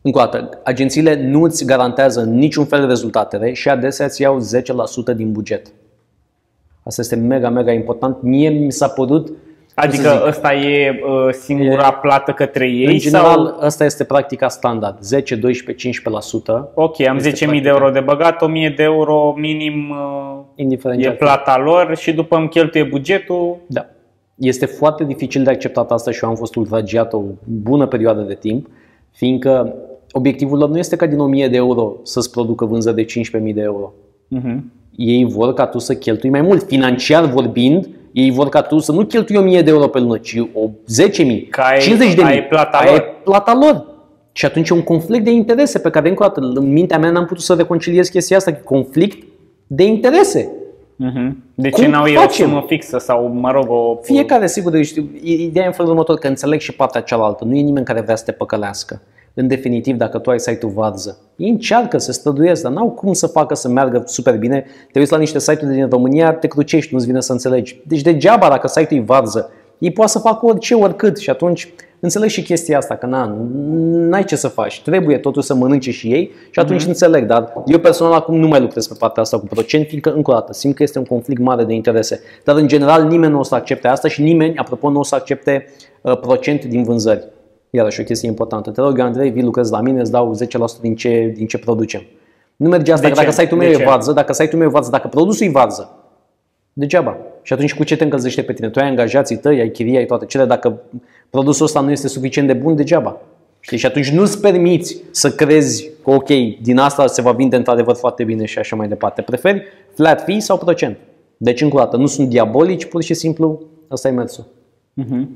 Încă o dată, agențiile nu îți garantează în niciun fel rezultatele și adesea îți iau zece la sută din buget. Asta este mega, mega important. Mie mi s-a părut... Adică ăsta e uh, singura e, plată către ei? În general, sau? ăsta este practica standard. zece, doisprezece, cincisprezece la sută. Ok, am zece mii de euro de băgat, o mie de euro minim uh, Indiferent e plata lor și după îmi cheltuie bugetul. Da. Este foarte dificil de acceptat asta și eu am fost ultragiat o bună perioadă de timp, fiindcă obiectivul lor nu este ca din o mie de euro să-ți producă vânzări de cincisprezece mii de euro. Uh-huh. Ei vor ca tu să cheltui mai mult. Financiar vorbind, ei vor ca tu să nu cheltui o mie de euro pe lună, ci o zece mii, cincizeci de mii. Ai plata ai lor. plata lor. Și atunci e un conflict de interese pe care, încă o dată, în mintea mea n-am putut să reconciliez chestia asta, conflict de interese. Uh-huh. De ce n-au ei o sumă fixă sau, mă rog, o... Fiecare, sigur, știu, ideea e în felul următor, că înțeleg și partea cealaltă. Nu e nimeni care vrea să te păcălească. În definitiv, dacă tu ai site-ul varză, ei încearcă, se străduiesc, dar n-au cum să facă să meargă super bine. Te uiți la niște site-uri din România, te crucești, nu-ți vine să înțelegi. Deci degeaba dacă site-ul e varză, ei poate să facă orice, oricât și atunci înțeleg și chestia asta, că na, n-ai ce să faci, trebuie totuși să mănânce și ei și atunci mm-hmm. înțeleg, dar eu personal acum nu mai lucrez pe partea asta cu procent, fiindcă încă o dată simt că este un conflict mare de interese, dar în general nimeni nu o să accepte asta și nimeni, apropo, nu o să accepte uh, procent din vânzări. Iarăși o chestie importantă. Te rog, Andrei, vii, lucrezi la mine, îți dau zece la sută din ce, din ce producem. Nu merge asta, că dacă site-ul meu e varză, dacă site-ul meu e varză, dacă produsul e varză, degeaba. Și atunci cu ce te încălzește pe tine? Tu ai angajații tăi, ai chirie, ai toate cele, dacă produsul ăsta nu este suficient de bun, degeaba. Știi? Și atunci nu-ți permiți să crezi că ok, din asta se va vinde într-adevăr foarte bine și așa mai departe. Preferi flat fee sau procent? Deci încă o dată, nu sunt diabolici, pur și simplu, asta e mersul. Uh-huh.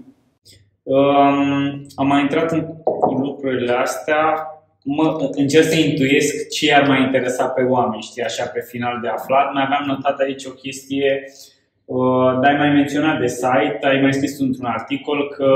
Um, am mai intrat în lucrurile astea, mă, încerc să intuiesc ce ar mai interesa pe oameni, știi, așa pe final de aflat. Mai aveam notat aici o chestie, uh, dar ai mai menționat de site, ai mai scris într-un articol că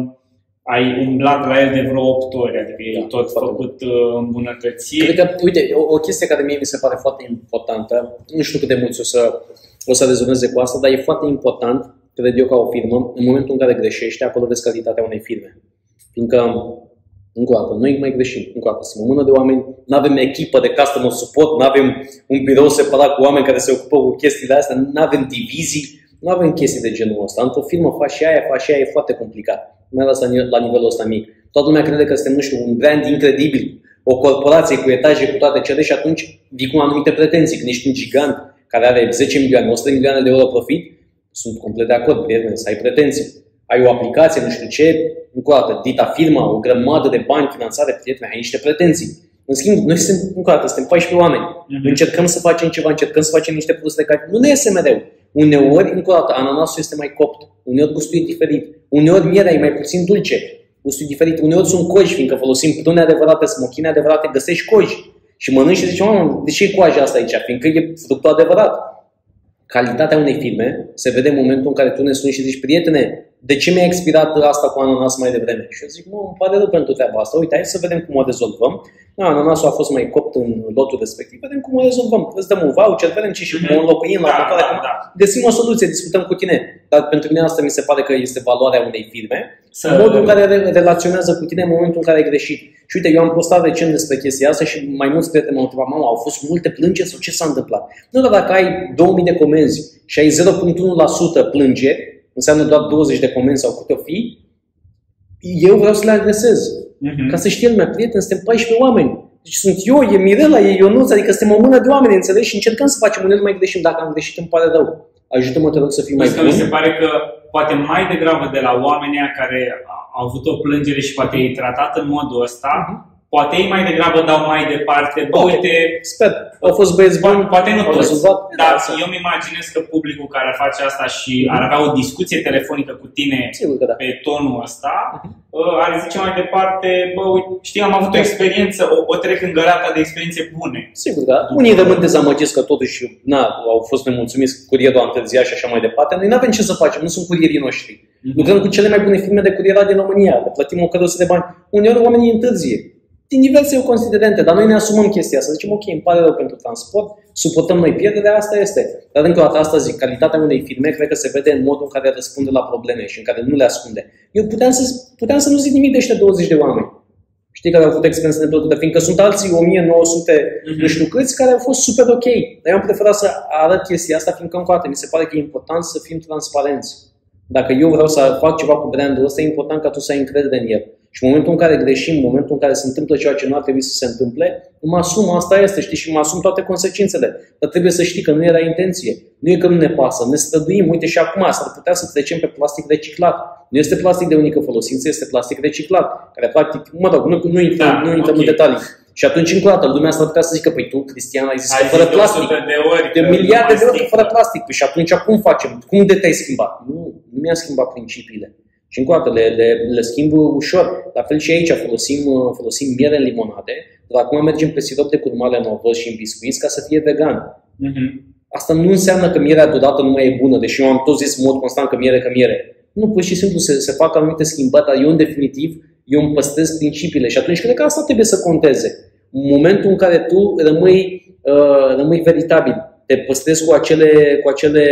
ai umblat la el de vreo opt ori, adică da, ai tot făcut uh, îmbunătățiri. Cred că, uite, o, o chestie care mie mi se pare foarte importantă, nu știu cât de mulți o să, o să rezoneze cu asta, dar e foarte important, cred eu, ca o firmă, în momentul în care greșește, acolo vezi calitatea unei firme. Fiindcă, încă o dată, noi mai greșim, încă o dată, sunt o mână de oameni, nu avem echipă de customer support, nu avem un birou separat cu oameni care se ocupă cu chestiile astea, nu avem divizii, nu avem chestii de genul ăsta. Într-o firmă faci și aia, faci și aia, e foarte complicat, mai ales la nivelul ăsta mic. Toată lumea crede că suntem, nu știu, un brand incredibil, o corporație cu etaje, cu toate cele și atunci vii cu anumite pretenții. Când ești un gigant care are zece milioane, o sută de milioane de euro profit, sunt complet de acord, prieteni, să ai pretenții. Ai o aplicație, nu știu ce, încă o dată, dita firma, o grămadă de bani, finanțare, prieteni, ai niște pretenții. În schimb, noi suntem, încă o dată, suntem paisprezece oameni. Mm-hmm. Încercăm să facem ceva, încercăm să facem niște produse care nu ne iese mereu. Uneori, încă o dată, ananasul este mai copt. Uneori gustul e diferit. Uneori mierea e mai puțin dulce. Gustul e diferit. Uneori sunt coji, fiindcă folosim prune adevărate, smochine adevărate, găsești coji. Și mănânci și zici, mă, de ce e coaja asta aici? Fiindcă e fructul adevărat. Calitatea unei firme se vede în momentul în care tu ne suni și zici, prietene, de ce mi-a expirat asta cu ananas mai devreme? Și eu zic, mă, îmi pare rău pentru treaba asta, uite, hai să vedem cum o rezolvăm. Da, ananasul a fost mai copt în lotul respectiv, vedem cum o rezolvăm. Îți dăm un voucher, vedem ce și cum o înlocuim la următoare. Da, da, da. Găsim o soluție, discutăm cu tine. Dar pentru mine asta mi se pare că este valoarea unei firme. Să... modul în care re- relaționează cu tine în momentul în care ai greșit. Și uite, eu am postat recent despre chestia asta și mai mulți prieteni m-au întrebat, mama, au fost multe plângeri sau ce s-a întâmplat? Nu, dar dacă ai două mii de comenzi și ai zero virgulă unu la sută plângeri, înseamnă doar douăzeci de comenzi sau câte o fi, eu vreau să le adresez. Uh-huh. Ca să știe lumea, prieten, suntem paisprezece oameni. Deci sunt eu, e Mirela, e Ionuț, adică suntem o mână de oameni, înțelegi? Și încercăm să facem, uneori mai greșim. Dacă am greșit, îmi pare rău. Ajută-mă, te rog, să fii mai bun. Mi se pare că poate mai degrabă de la oamenii care au avut o plângere și poate e tratat în modul ăsta, uh-huh. Poate ei mai degrabă dau mai departe. Bă, poate, uite, sper, au fost băieți buni, poate nu toți, dar eu îmi imaginez că publicul care face asta și ar avea o discuție telefonică cu tine da. Pe tonul ăsta, uh-huh. Ar zice mai departe, bă, uite, știi, am avut o experiență, o, o trec în găleata de experiențe bune. Sigur, da. Unii rămân dezamăgiți că totuși na, au fost nemulțumiți, curierul a întârziat și așa mai departe. Noi nu avem ce să facem, nu sunt curierii noștri. Uh-huh. Lucrăm cu cele mai bune firme de curierat din România, le plătim o cărăță de bani. Uneori oamenii întârzie. Din diverse considerente, dar noi ne asumăm chestia asta. Zicem, ok, îmi pare rău pentru transport, suportăm noi pierderea, asta este. Dar încă o dată asta zic, calitatea unei firme cred că se vede în modul în care răspunde la probleme și în care nu le ascunde. Eu puteam să, puteam să nu zic nimic de ăștia douăzeci de oameni. Știi, care au avut experiență neplăcută, fiindcă sunt alții o mie nouă sute mm-hmm. nu știu câți care au fost super ok. Dar eu am preferat să arăt chestia asta, fiindcă încă o dată mi se pare că e important să fim transparenți. Dacă eu vreau să fac ceva cu brandul ăsta, e important ca tu să ai încredere în el. Și în momentul în care greșim, în momentul în care se întâmplă ceea ce nu ar trebui să se întâmple, mă asum, asta este, știi, și mă asum toate consecințele. Dar trebuie să știi că nu era intenție. Nu e că nu ne pasă, ne străduim. Uite și acum s-ar putea să trecem pe plastic reciclat. Nu este plastic de unică folosință, este plastic reciclat, care practic, mă rog, nu, nu intrăm da, nu okay. în detalii. Și atunci, încă o dată, lumea s-ar putea să zică, păi tu, Cristian, ai zis ai că fără plastic. De, ori, de miliarde de ori că fără plastic. Păi și atunci cum facem? Cum de te-ai schimbat? Nu, nu mi-am schimbat principiile. Și încă o dată, le, le, le schimb ușor. La fel și aici folosim, folosim miere în limonade, dar acum mergem pe sirop de curmale în ovăz și în biscuiți ca să fie vegan. Mm-hmm. Asta nu înseamnă că mierea deodată nu mai e bună, deși eu am tot zis în mod constant că miere, că miere. Nu, pur și simplu se, se fac anumite schimbări, dar eu în definitiv, eu îmi păstrez principiile și atunci cred că asta trebuie să conteze. În momentul în care tu rămâi, uh, rămâi veritabil, te păstrezi cu acele, cu acele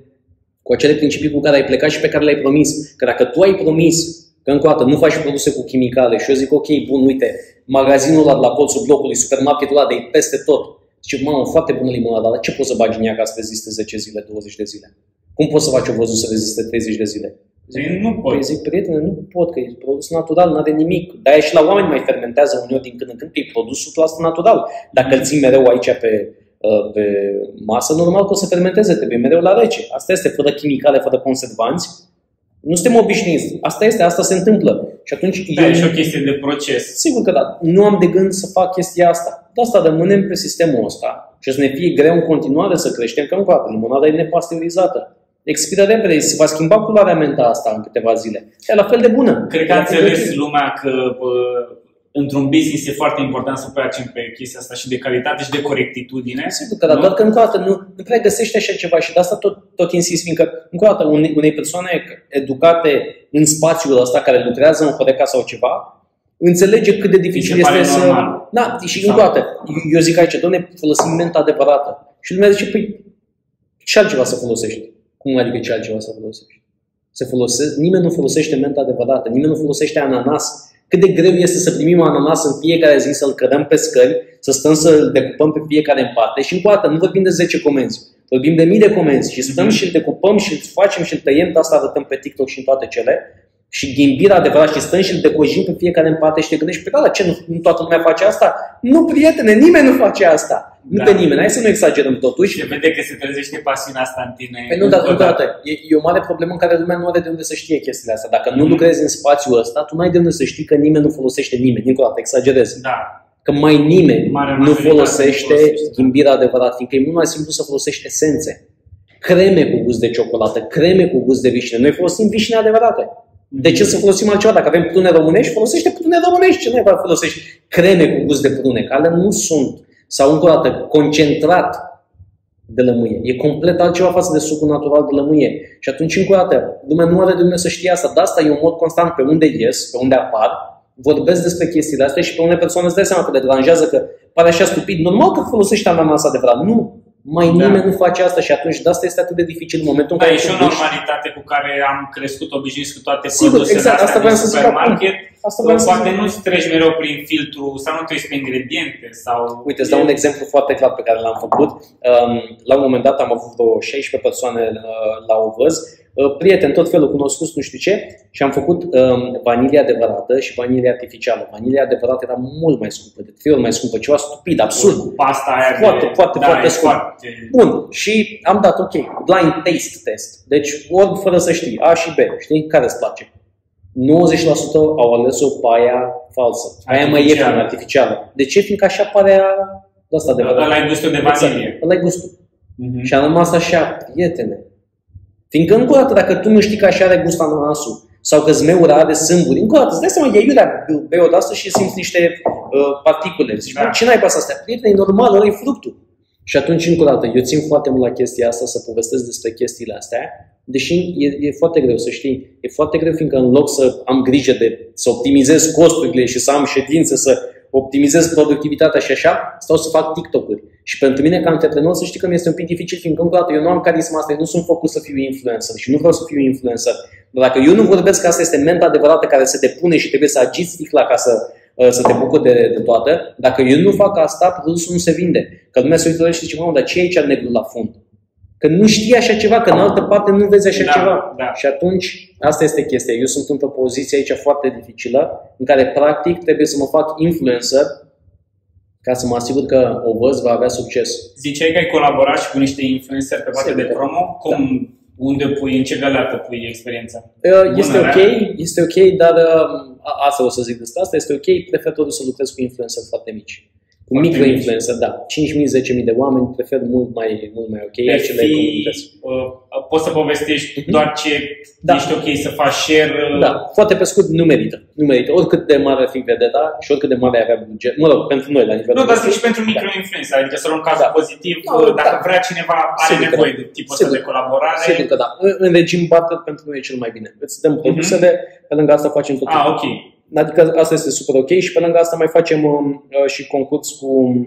cu acele principii cu care ai plecat și pe care le-ai promis. Că dacă tu ai promis că încă o dată nu faci produse cu chimicale și eu zic ok, bun, uite, magazinul ăla de la colțul blocului, supermarketul ăla de aici peste tot. Zice, mamă, foarte bună limonada, dar ce poți să bagi în ea ca să reziste zece zile, douăzeci de zile? Cum poți să faci o văzut să reziste treizeci de zile? Zic, nu pot. Păi zic, prietene, nu pot, că e produs natural, nu are nimic. De-aia și la oameni mai fermentează uneori din când în când, că e produs o sută la sută natural. Dacă îl ții mereu aici pe... pe masă, normal că o să fermenteze, trebuie mereu la rece. Asta este, fără chimicale, fără conservanți. Nu suntem obișnuiți. Asta este, asta se întâmplă. Și atunci da, eu... e și o chestie de proces. Sigur că da. Nu am de gând să fac chestia asta. De asta rămânem pe sistemul ăsta și o să ne fie greu în continuare să creștem, că încă o dată, limonada e nepasteurizată. Expiră repede, se va schimba culoarea menta asta în câteva zile. E la fel de bună. Cred că a înțeles lumea că într-un business e foarte important să pui accent pe chestia asta și de calitate și de corectitudine. Sigur că da, doar că încă o dată nu, nu prea găsești așa ceva și de asta tot, tot insist, fiindcă încă o dată unei, unei persoane educate în spațiul ăsta, care lucrează în Horeca sau ceva, înțelege cât de dificil este să... Normal. Da, și încă o dată, eu zic aici, doamne, folosim menta adevărată. Și lumea zice, păi, ce altceva să folosești? Cum adică ce altceva să folosești? Se folose... Nimeni nu folosește menta adevărată, nimeni nu folosește ananas. Cât de greu este să primim ananas în fiecare zi, să-l cărăm pe scări, să stăm să-l decupăm pe fiecare în parte. Și încă o dată, nu vorbim de zece comenzi, vorbim de mii de comenzi și stăm și îl decupăm și îl facem și îl tăiem, de asta arătăm pe TikTok și în toate cele. Și ghimbira adevărat și stăm și îl decojim pe fiecare în parte și te gândești, pe da, ce, nu, nu toată lumea face asta? Nu, prietene, nimeni nu face asta. Nu da. Pe nimeni, hai să nu exagerăm totuși. Și vede că se trezește pasiunea asta în tine. Păi nu, dar încă o dată, e, e o mare problemă în care lumea nu are de unde să știe chestiile astea. Dacă nu mm-hmm. lucrezi în spațiul ăsta, tu nu ai de unde să știi că nimeni nu folosește nimeni. Încă o dată, exagerez. Da. Că mai nimeni mare nu folosește ghimbira adevărat, fiindcă e mult mai simplu să folosești esențe. Creme cu gust de ciocolată, creme cu gust de vișine. Noi folosim vișine adevărate. De ce să folosim altceva? Dacă avem prune românești, folosește prune românești. Ce nu mai folosești creme cu gust de prune? Că alea nu sunt. Sau încă o dată, concentrat de lămâie. E complet altceva față de sucul natural de lămâie. Și atunci, încă o dată, lumea nu are de unde să știe asta. De asta e un mod constant pe unde ies, pe unde apar, vorbesc despre chestiile astea și pe unele persoane îți dai seama că le deranjează, că pare așa stupid. Normal că folosești ananas adevărat. Nu. Mai da. Nimeni nu face asta și atunci de asta este atât de dificil în momentul da, în care... E și o normalitate cu care am crescut obișnuiți cu toate produsele exact, astea asta din supermarket. Asta poate nu treci mereu prin filtru sau nu te uiți pe ingrediente. Sau... Uite, îți dau un exemplu foarte clar pe care l-am făcut. La un moment dat am avut vreo șaisprezece persoane la ovăz, prieteni, tot felul cunoscuți, nu știu ce, și am făcut vanilie adevărată și vanilie artificială. Vanilia adevărată era mult mai scumpă, de trei ori mai scumpă, ceva stupid, absurd. Pasta aia foarte, de... foarte, da, foarte scump. Foarte... Bun, și am dat, ok, blind taste test. Deci, ori fără să știi, A și B, știi, care îți place? nouăzeci la sută au ales-o pe aia falsă, aia mai ieftină, artificială. De ce? Fiindcă așa pare de asta adevărat. Ăla ai gustul de vanilie. Ăla ai gustul. Uh-huh. Și am rămas așa, prietene. Fiindcă încă o dată, dacă tu nu știi că așa are gust ananasul, sau că zmeura are sâmburi, încă o dată, îți dai seama, e iurea, bei o de-asta și simți niște uh, particule. Zici, da. Ce n-ai pe asta? Prietene, e normal, ăla e fructul. Și atunci, încă o dată, eu țin foarte mult la chestia asta, să povestesc despre chestiile astea, deși e, e foarte greu, să știi, e foarte greu, fiindcă în loc să am grijă de să optimizez costurile și să am ședințe, să optimizez productivitatea și așa, stau să fac TikTok-uri. Și pentru mine, ca antreprenor, să știi că mi este un pic dificil, fiindcă încă o dată eu nu am carisma asta, eu nu sunt făcut să fiu influencer și nu vreau să fiu influencer. Dar dacă eu nu vorbesc că asta este menta adevărată care se depune și trebuie să agiți sticla ca să să te bucuri de, de toată. Dacă eu nu fac asta, produsul nu se vinde. Că lumea se uită și zice, mamă, dar ce e aici negru la fund? Că nu știi așa ceva, că în altă parte nu vezi așa da, ceva. Da. Și atunci, asta este chestia. Eu sunt într-o poziție aici foarte dificilă, în care practic trebuie să mă fac influencer ca să mă asigur că o văz va avea succes. Ziceai că ai colaborat și cu niște influenceri pe partea de promo. Cum, da. Unde pui, în ce galeată pui experiența? Este ok, este ok, dar asta o să zic despre asta, este ok, prefer totuși să lucrez cu influencer foarte mici. Cu micro-influencer, da. cinci mii, zece mii de oameni, prefer mult mai, mult mai ok. Acele comunități. Uh, poți să povestești mm-hmm. doar ce da. ești ok să faci share? Uh... Da, foarte pe scurt, nu merită. Nu merită. Oricât de mare ar fi vedeta și oricât de mare avea buget. Mă rog, pentru noi, la nivel Nu, dar zic și pentru micro-influencer, adică să luăm cazul da. pozitiv, da, dacă da. vrea cineva, are Sigur nevoie da. de tipul ăsta de colaborare. Sigur că da. În regim barter pentru noi e cel mai bine. Îți dăm produsele, mm-hmm. pe lângă asta facem tot. Ah, ok. Adică asta este super ok și pe lângă asta mai facem uh, și concurs cu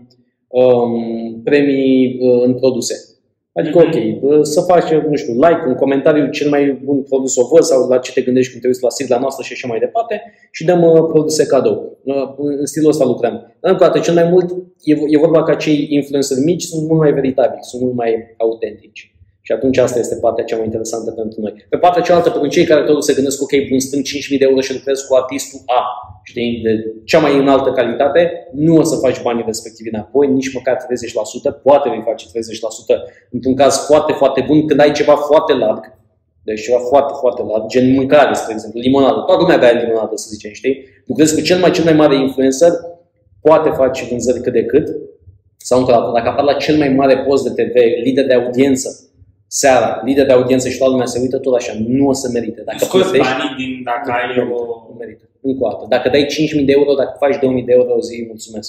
um, premii uh, în produse. Adică mm-hmm. ok, uh, să faci, nu știu, like, un comentariu, cel mai bun produs o văd sau la ce te gândești când te uiți la sigla noastră și așa mai departe și dăm uh, produse cadou. Uh, în stilul ăsta lucrăm. Dar încă o dată, cel mai mult e, e vorba că acei influenceri mici sunt mult mai veritabili, sunt mult mai autentici. Și atunci asta este partea cea mai interesantă pentru noi. Pe partea cealaltă, pentru cei care totuși se gândesc, ok, bun, strâng cinci mii de euro și lucrez cu artistul A, știi, de cea mai înaltă calitate, nu o să faci banii respectivi înapoi, nici măcar treizeci la sută, poate vei face treizeci la sută într-un caz foarte, foarte bun, când ai ceva foarte larg, deci ceva foarte, foarte larg, gen mâncare, spre exemplu, limonadă. Toată lumea avea limonadă, să zicem, știi? Lucrezi cu cel mai, cel mai mare influencer, poate face vânzări cât de cât, sau încă o dată, dacă apar la cel mai mare post de T V, lider de audiență, seara, lider de audiență și toată lumea se uită tot așa, nu o să merite. Dacă scoți banii din dacă nu, ai nu o... Nu merită. Încă o dată. Dacă dai cinci mii de euro, dacă faci două mii de euro, zi, mulțumesc.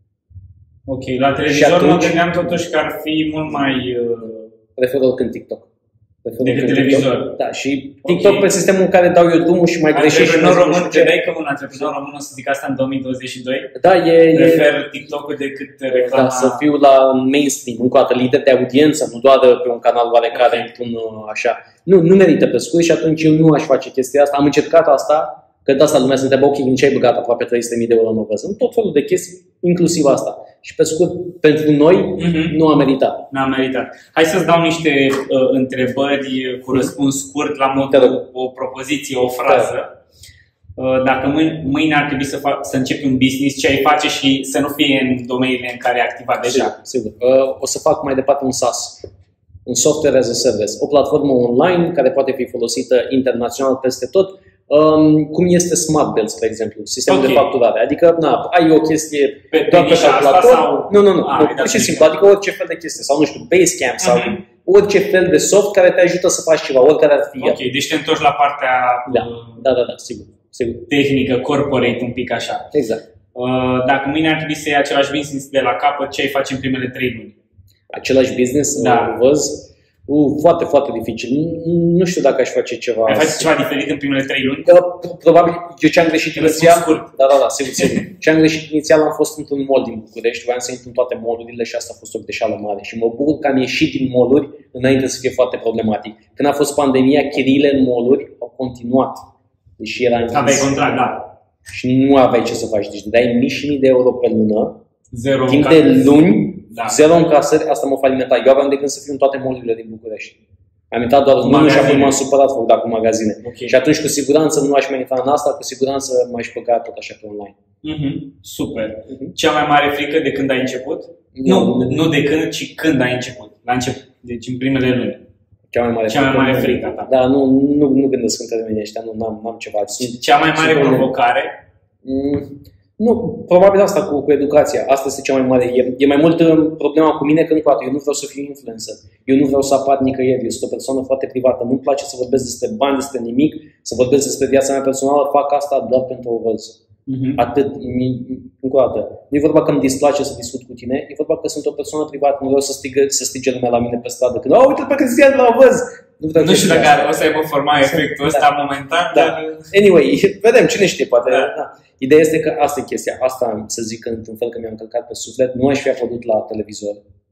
Ok, la televizor atunci, mă gândeam totuși că ar fi mult mai... Uh... Prefer oricând TikTok. Decât televizor. Da, și TikTok okay. Pe sistemul în care dau eu drumul și mai greșești și nu român, te dai că un antreprenor român o să zic asta în două mii douăzeci și doi? Da, e... Prefer TikTok-ul decât reclama... Da, să fiu la mainstream, încă o dată lider de audiență, nu doar pe un canal oarecare, okay. într-un așa. Nu, nu merită pe scurt și atunci eu nu aș face chestia asta. Am încercat asta, că de asta lumea se întreabă, ok, din ce ai băgat aproape trei sute de mii de euro, mă văd. Sunt tot felul de chestii, inclusiv asta. Și pe scurt, pentru noi, mm-hmm. nu a meritat. Nu a meritat. Hai să-ți dau niște uh, întrebări cu răspuns scurt, la modul o propoziție, o frază. Uh, dacă mâine, mâine ar trebui să, fac, să începi un business, ce ai face și să nu fie în domeniile în care ai activat deja? Sigur, sigur. Uh, o să fac mai departe un SaaS, un Software as a Service, o platformă online care poate fi folosită internațional peste tot. Um, cum este Smart Bills, spre exemplu, sistemul okay. de facturare. Adică, na, ai o chestie pe, doar pe calculator. Sau... Nu, nu, nu. Ah, pur și simplu, adică orice fel de chestie. Sau, nu știu, Basecamp sau uh-huh. orice fel de soft care te ajută să faci ceva, oricare ar fi. Ok, deci te întorci la partea da. Da, da, da, sigur, sigur. tehnică, corporate, un pic așa. Exact. Uh, dacă mâine ar trebui să iei același business de la capăt, ce ai face în primele trei luni? Același business? Da. Văz? Uh, foarte, foarte dificil. Nu știu dacă aș face ceva. Ai face ceva diferit în primele trei luni? Probabil, eu ce am greșit inițial... Da, da, da, sigur, sigur. Ce am greșit inițial am fost într-un mall din București, voiam să intru în toate mallurile și asta a fost o greșeală mare. Și mă bucur că am ieșit din mall-uri înainte să fie foarte problematic. Când a fost pandemia, chiriile în mall-uri au continuat. Deși era închis. Aveai contract, da. Și nu aveai ce să faci. Deci dai mii și mii de euro pe lună, Zero timp de luni, da. Zero încasări, asta mă falimenta. Eu aveam de gând să fiu în toate mall-urile din București. Am intrat doar în unul și apoi m-am supărat făcut cu magazine. Okay. Și atunci cu siguranță nu aș mai intra în asta, cu siguranță m-aș băga tot așa pe online. Mm-hmm. Super. Mm-hmm. Cea mai mare frică de când ai început? Nu, nu, nu de când, ci când ai început. La început. Deci în primele luni. Cea mai mare, Cea mai mare frică ta. Da, nu, nu, nu gândesc în termenii ăștia, nu am, am ceva. Sunt cea mai mare provocare? Mm. Nu, probabil asta cu, cu educația. Asta este cea mai mare. E, e mai mult problema cu mine că încă o dată, eu nu vreau să fiu influencer. Eu nu vreau să apar nicăieri. Eu sunt o persoană foarte privată. Nu-mi place să vorbesc despre bani, despre nimic, să vorbesc despre viața mea personală. Fac asta doar pentru o văz. Uh-huh. Atât. Încă o dată. Nu e vorba că îmi displace să discut cu tine. E vorba că sunt o persoană privată. Nu vreau să strige, să strige lumea la mine pe stradă. Când, oh, uite-l pe Cristian la o văz. Nu, nu știu dacă o să aibă forma efectul ăsta da. momentan. Da. Dar... Anyway, vedem. Cine știe, poate. Da. Da. Ideea este că asta e chestia. Asta, să zic într-un fel că mi-am călcat pe suflet, nu aș fi apărut la televizor.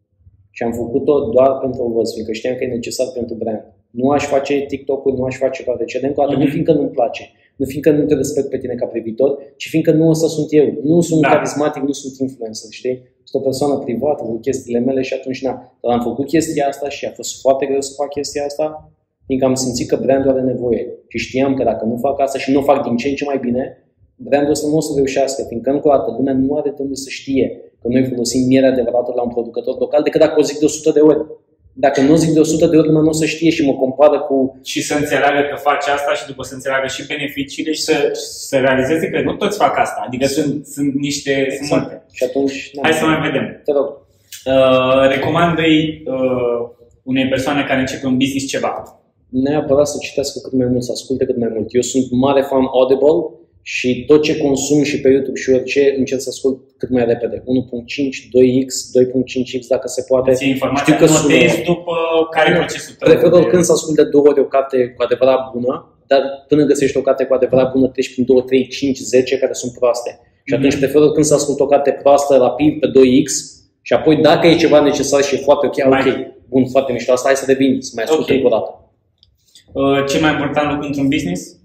Și am făcut-o doar pentru o văz, fiindcă știam că e necesar pentru brand. Nu aș face TikTok-uri, nu aș face toate cele. Încă o dată, nu fiindcă nu-mi place. Nu fiindcă nu te respect pe tine ca privitor, ci fiindcă nu ăsta sunt eu. Nu sunt da. carismatic, nu sunt influencer, știi? Sunt o persoană privată cu chestiile mele și atunci na. Dar am făcut chestia asta și a fost foarte greu să fac chestia asta, fiindcă am simțit că brandul are nevoie. Și știam că dacă nu fac asta și nu o fac din ce în ce mai bine, brandul ăsta nu o să reușească, fiindcă încă o dată lumea nu are de unde să știe că noi folosim miere adevărată la un producător local decât dacă o zic de o sută de ori. Dacă nu zic de o sută de ori, lumea nu o să știe și mă compară cu... Și să înțeleagă că faci asta și după să înțeleagă și beneficiile și să, să realizeze că nu toți fac asta. Adică sunt, sunt niște... Exact. Sunt multe. Și atunci... Hai să mai vedem. Te rog. Uh, recomandă-i uh, unei persoane care începe un business ceva. Neapărat să citească cât mai mult, să asculte cât mai mult. Eu sunt mare fan Audible și tot ce consum și pe YouTube și orice încerc să ascult cât mai repede. unu punct cinci, doi x, doi punct cinci x dacă se poate. Știu că notezi după care e procesul tău. Prefer oricând să ascult de două ori o carte cu adevărat bună, dar până găsești o carte cu adevărat bună treci prin doi, trei, cinci, zece care sunt proaste. Și atunci prefer oricând să ascult o carte proastă rapid pe doi x și apoi dacă e ceva necesar și e foarte ok, mai. ok, bun, foarte mișto, asta hai să revin, să mai ascult okay. încă o dată. Ce mai important lucru într-un business?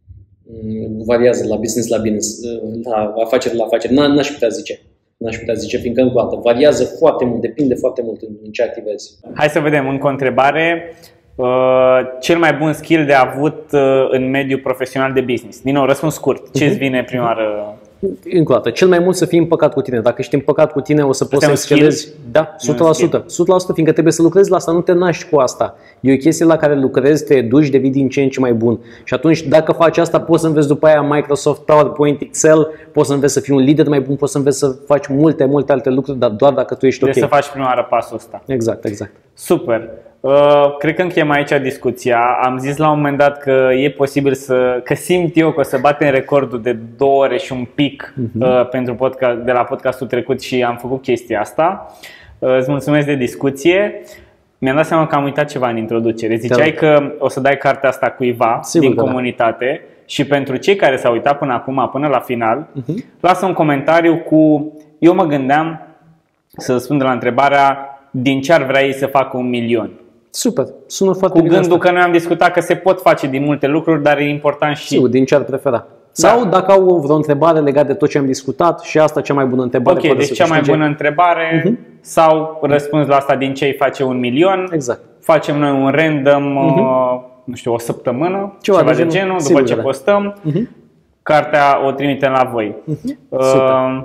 Variază la business la business, la afaceri la afaceri, n-aș putea zice. N-aș putea zice, fiindcă încă o dată variază foarte mult, depinde foarte mult în ce activezi. Hai să vedem, încă o întrebare. Uh, cel mai bun skill de avut uh, în mediul profesional de business? Din nou, răspuns scurt. Ce îți vine prima oară? Încă o dată, cel mai mult să fii împăcat cu tine. Dacă ești împăcat cu tine, o să poți să excelezi. Da, o sută la sută. o sută la sută, fiindcă trebuie să lucrezi la asta, nu te naști cu asta. E o chestie la care lucrezi, te duci, devii din ce în ce mai bun. Și atunci, dacă faci asta, poți să înveți după aia Microsoft, PowerPoint, Excel, poți să înveți să fii un lider mai bun, poți să înveți să faci multe, multe alte lucruri, dar doar dacă tu ești ok. Trebuie să faci prima oară pasul ăsta. Exact, exact. Super. Uh, cred că încheiem aici discuția. Am zis la un moment dat că e posibil să, că simt eu că o să batem recordul de două ore și un pic uh-huh. uh, pentru podcast, de la podcastul trecut și am făcut chestia asta. Uh, îți mulțumesc de discuție. Mi-am dat seama că am uitat ceva în introducere. Ziceai că o să dai cartea asta cuiva Sigur din comunitate da. Și pentru cei care s-au uitat până acum, până la final, uh-huh. lasă un comentariu cu... Eu mă gândeam să răspund la întrebarea din ce ar vrea ei să facă un milion. Super, sună foarte Cu bine gândul asta. că noi am discutat că se pot face din multe lucruri, dar e important și... Sigur, din ce ar prefera. Da. Sau dacă au vreo întrebare legată de tot ce am discutat și asta cea mai bună întrebare. Ok, deci cea mai bună întrebare uh-huh. sau răspuns la asta din ce îi face un milion. Exact. Facem noi un random, uh-huh. nu știu, o săptămână, ceva, ceva de genul, genul după Sigur, ce da. postăm. Uh-huh. Cartea o trimitem la voi. Uh-huh. Uh,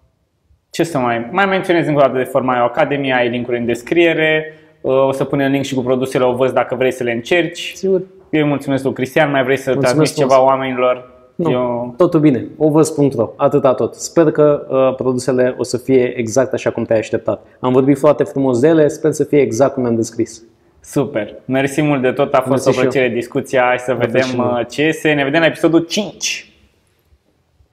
ce să mai... Mai menționez încă o dată de Formaio Academy, ai link-uri în descriere. O să punem link și cu produsele Ovăz dacă vrei să le încerci. Sigur. Eu îi mulțumesc lui Cristian, mai vrei să transmiți ceva oamenilor? Nu, Eu... totul bine. ovăz punct ro, atâta tot. Sper că uh, produsele o să fie exact așa cum te-ai așteptat. Am vorbit foarte frumos de ele, sper să fie exact cum am descris. Super. Mersi mult de tot, a fost Mersi o plăcere discuția. Hai să Mersi vedem ce iese. Ne vedem la episodul cinci.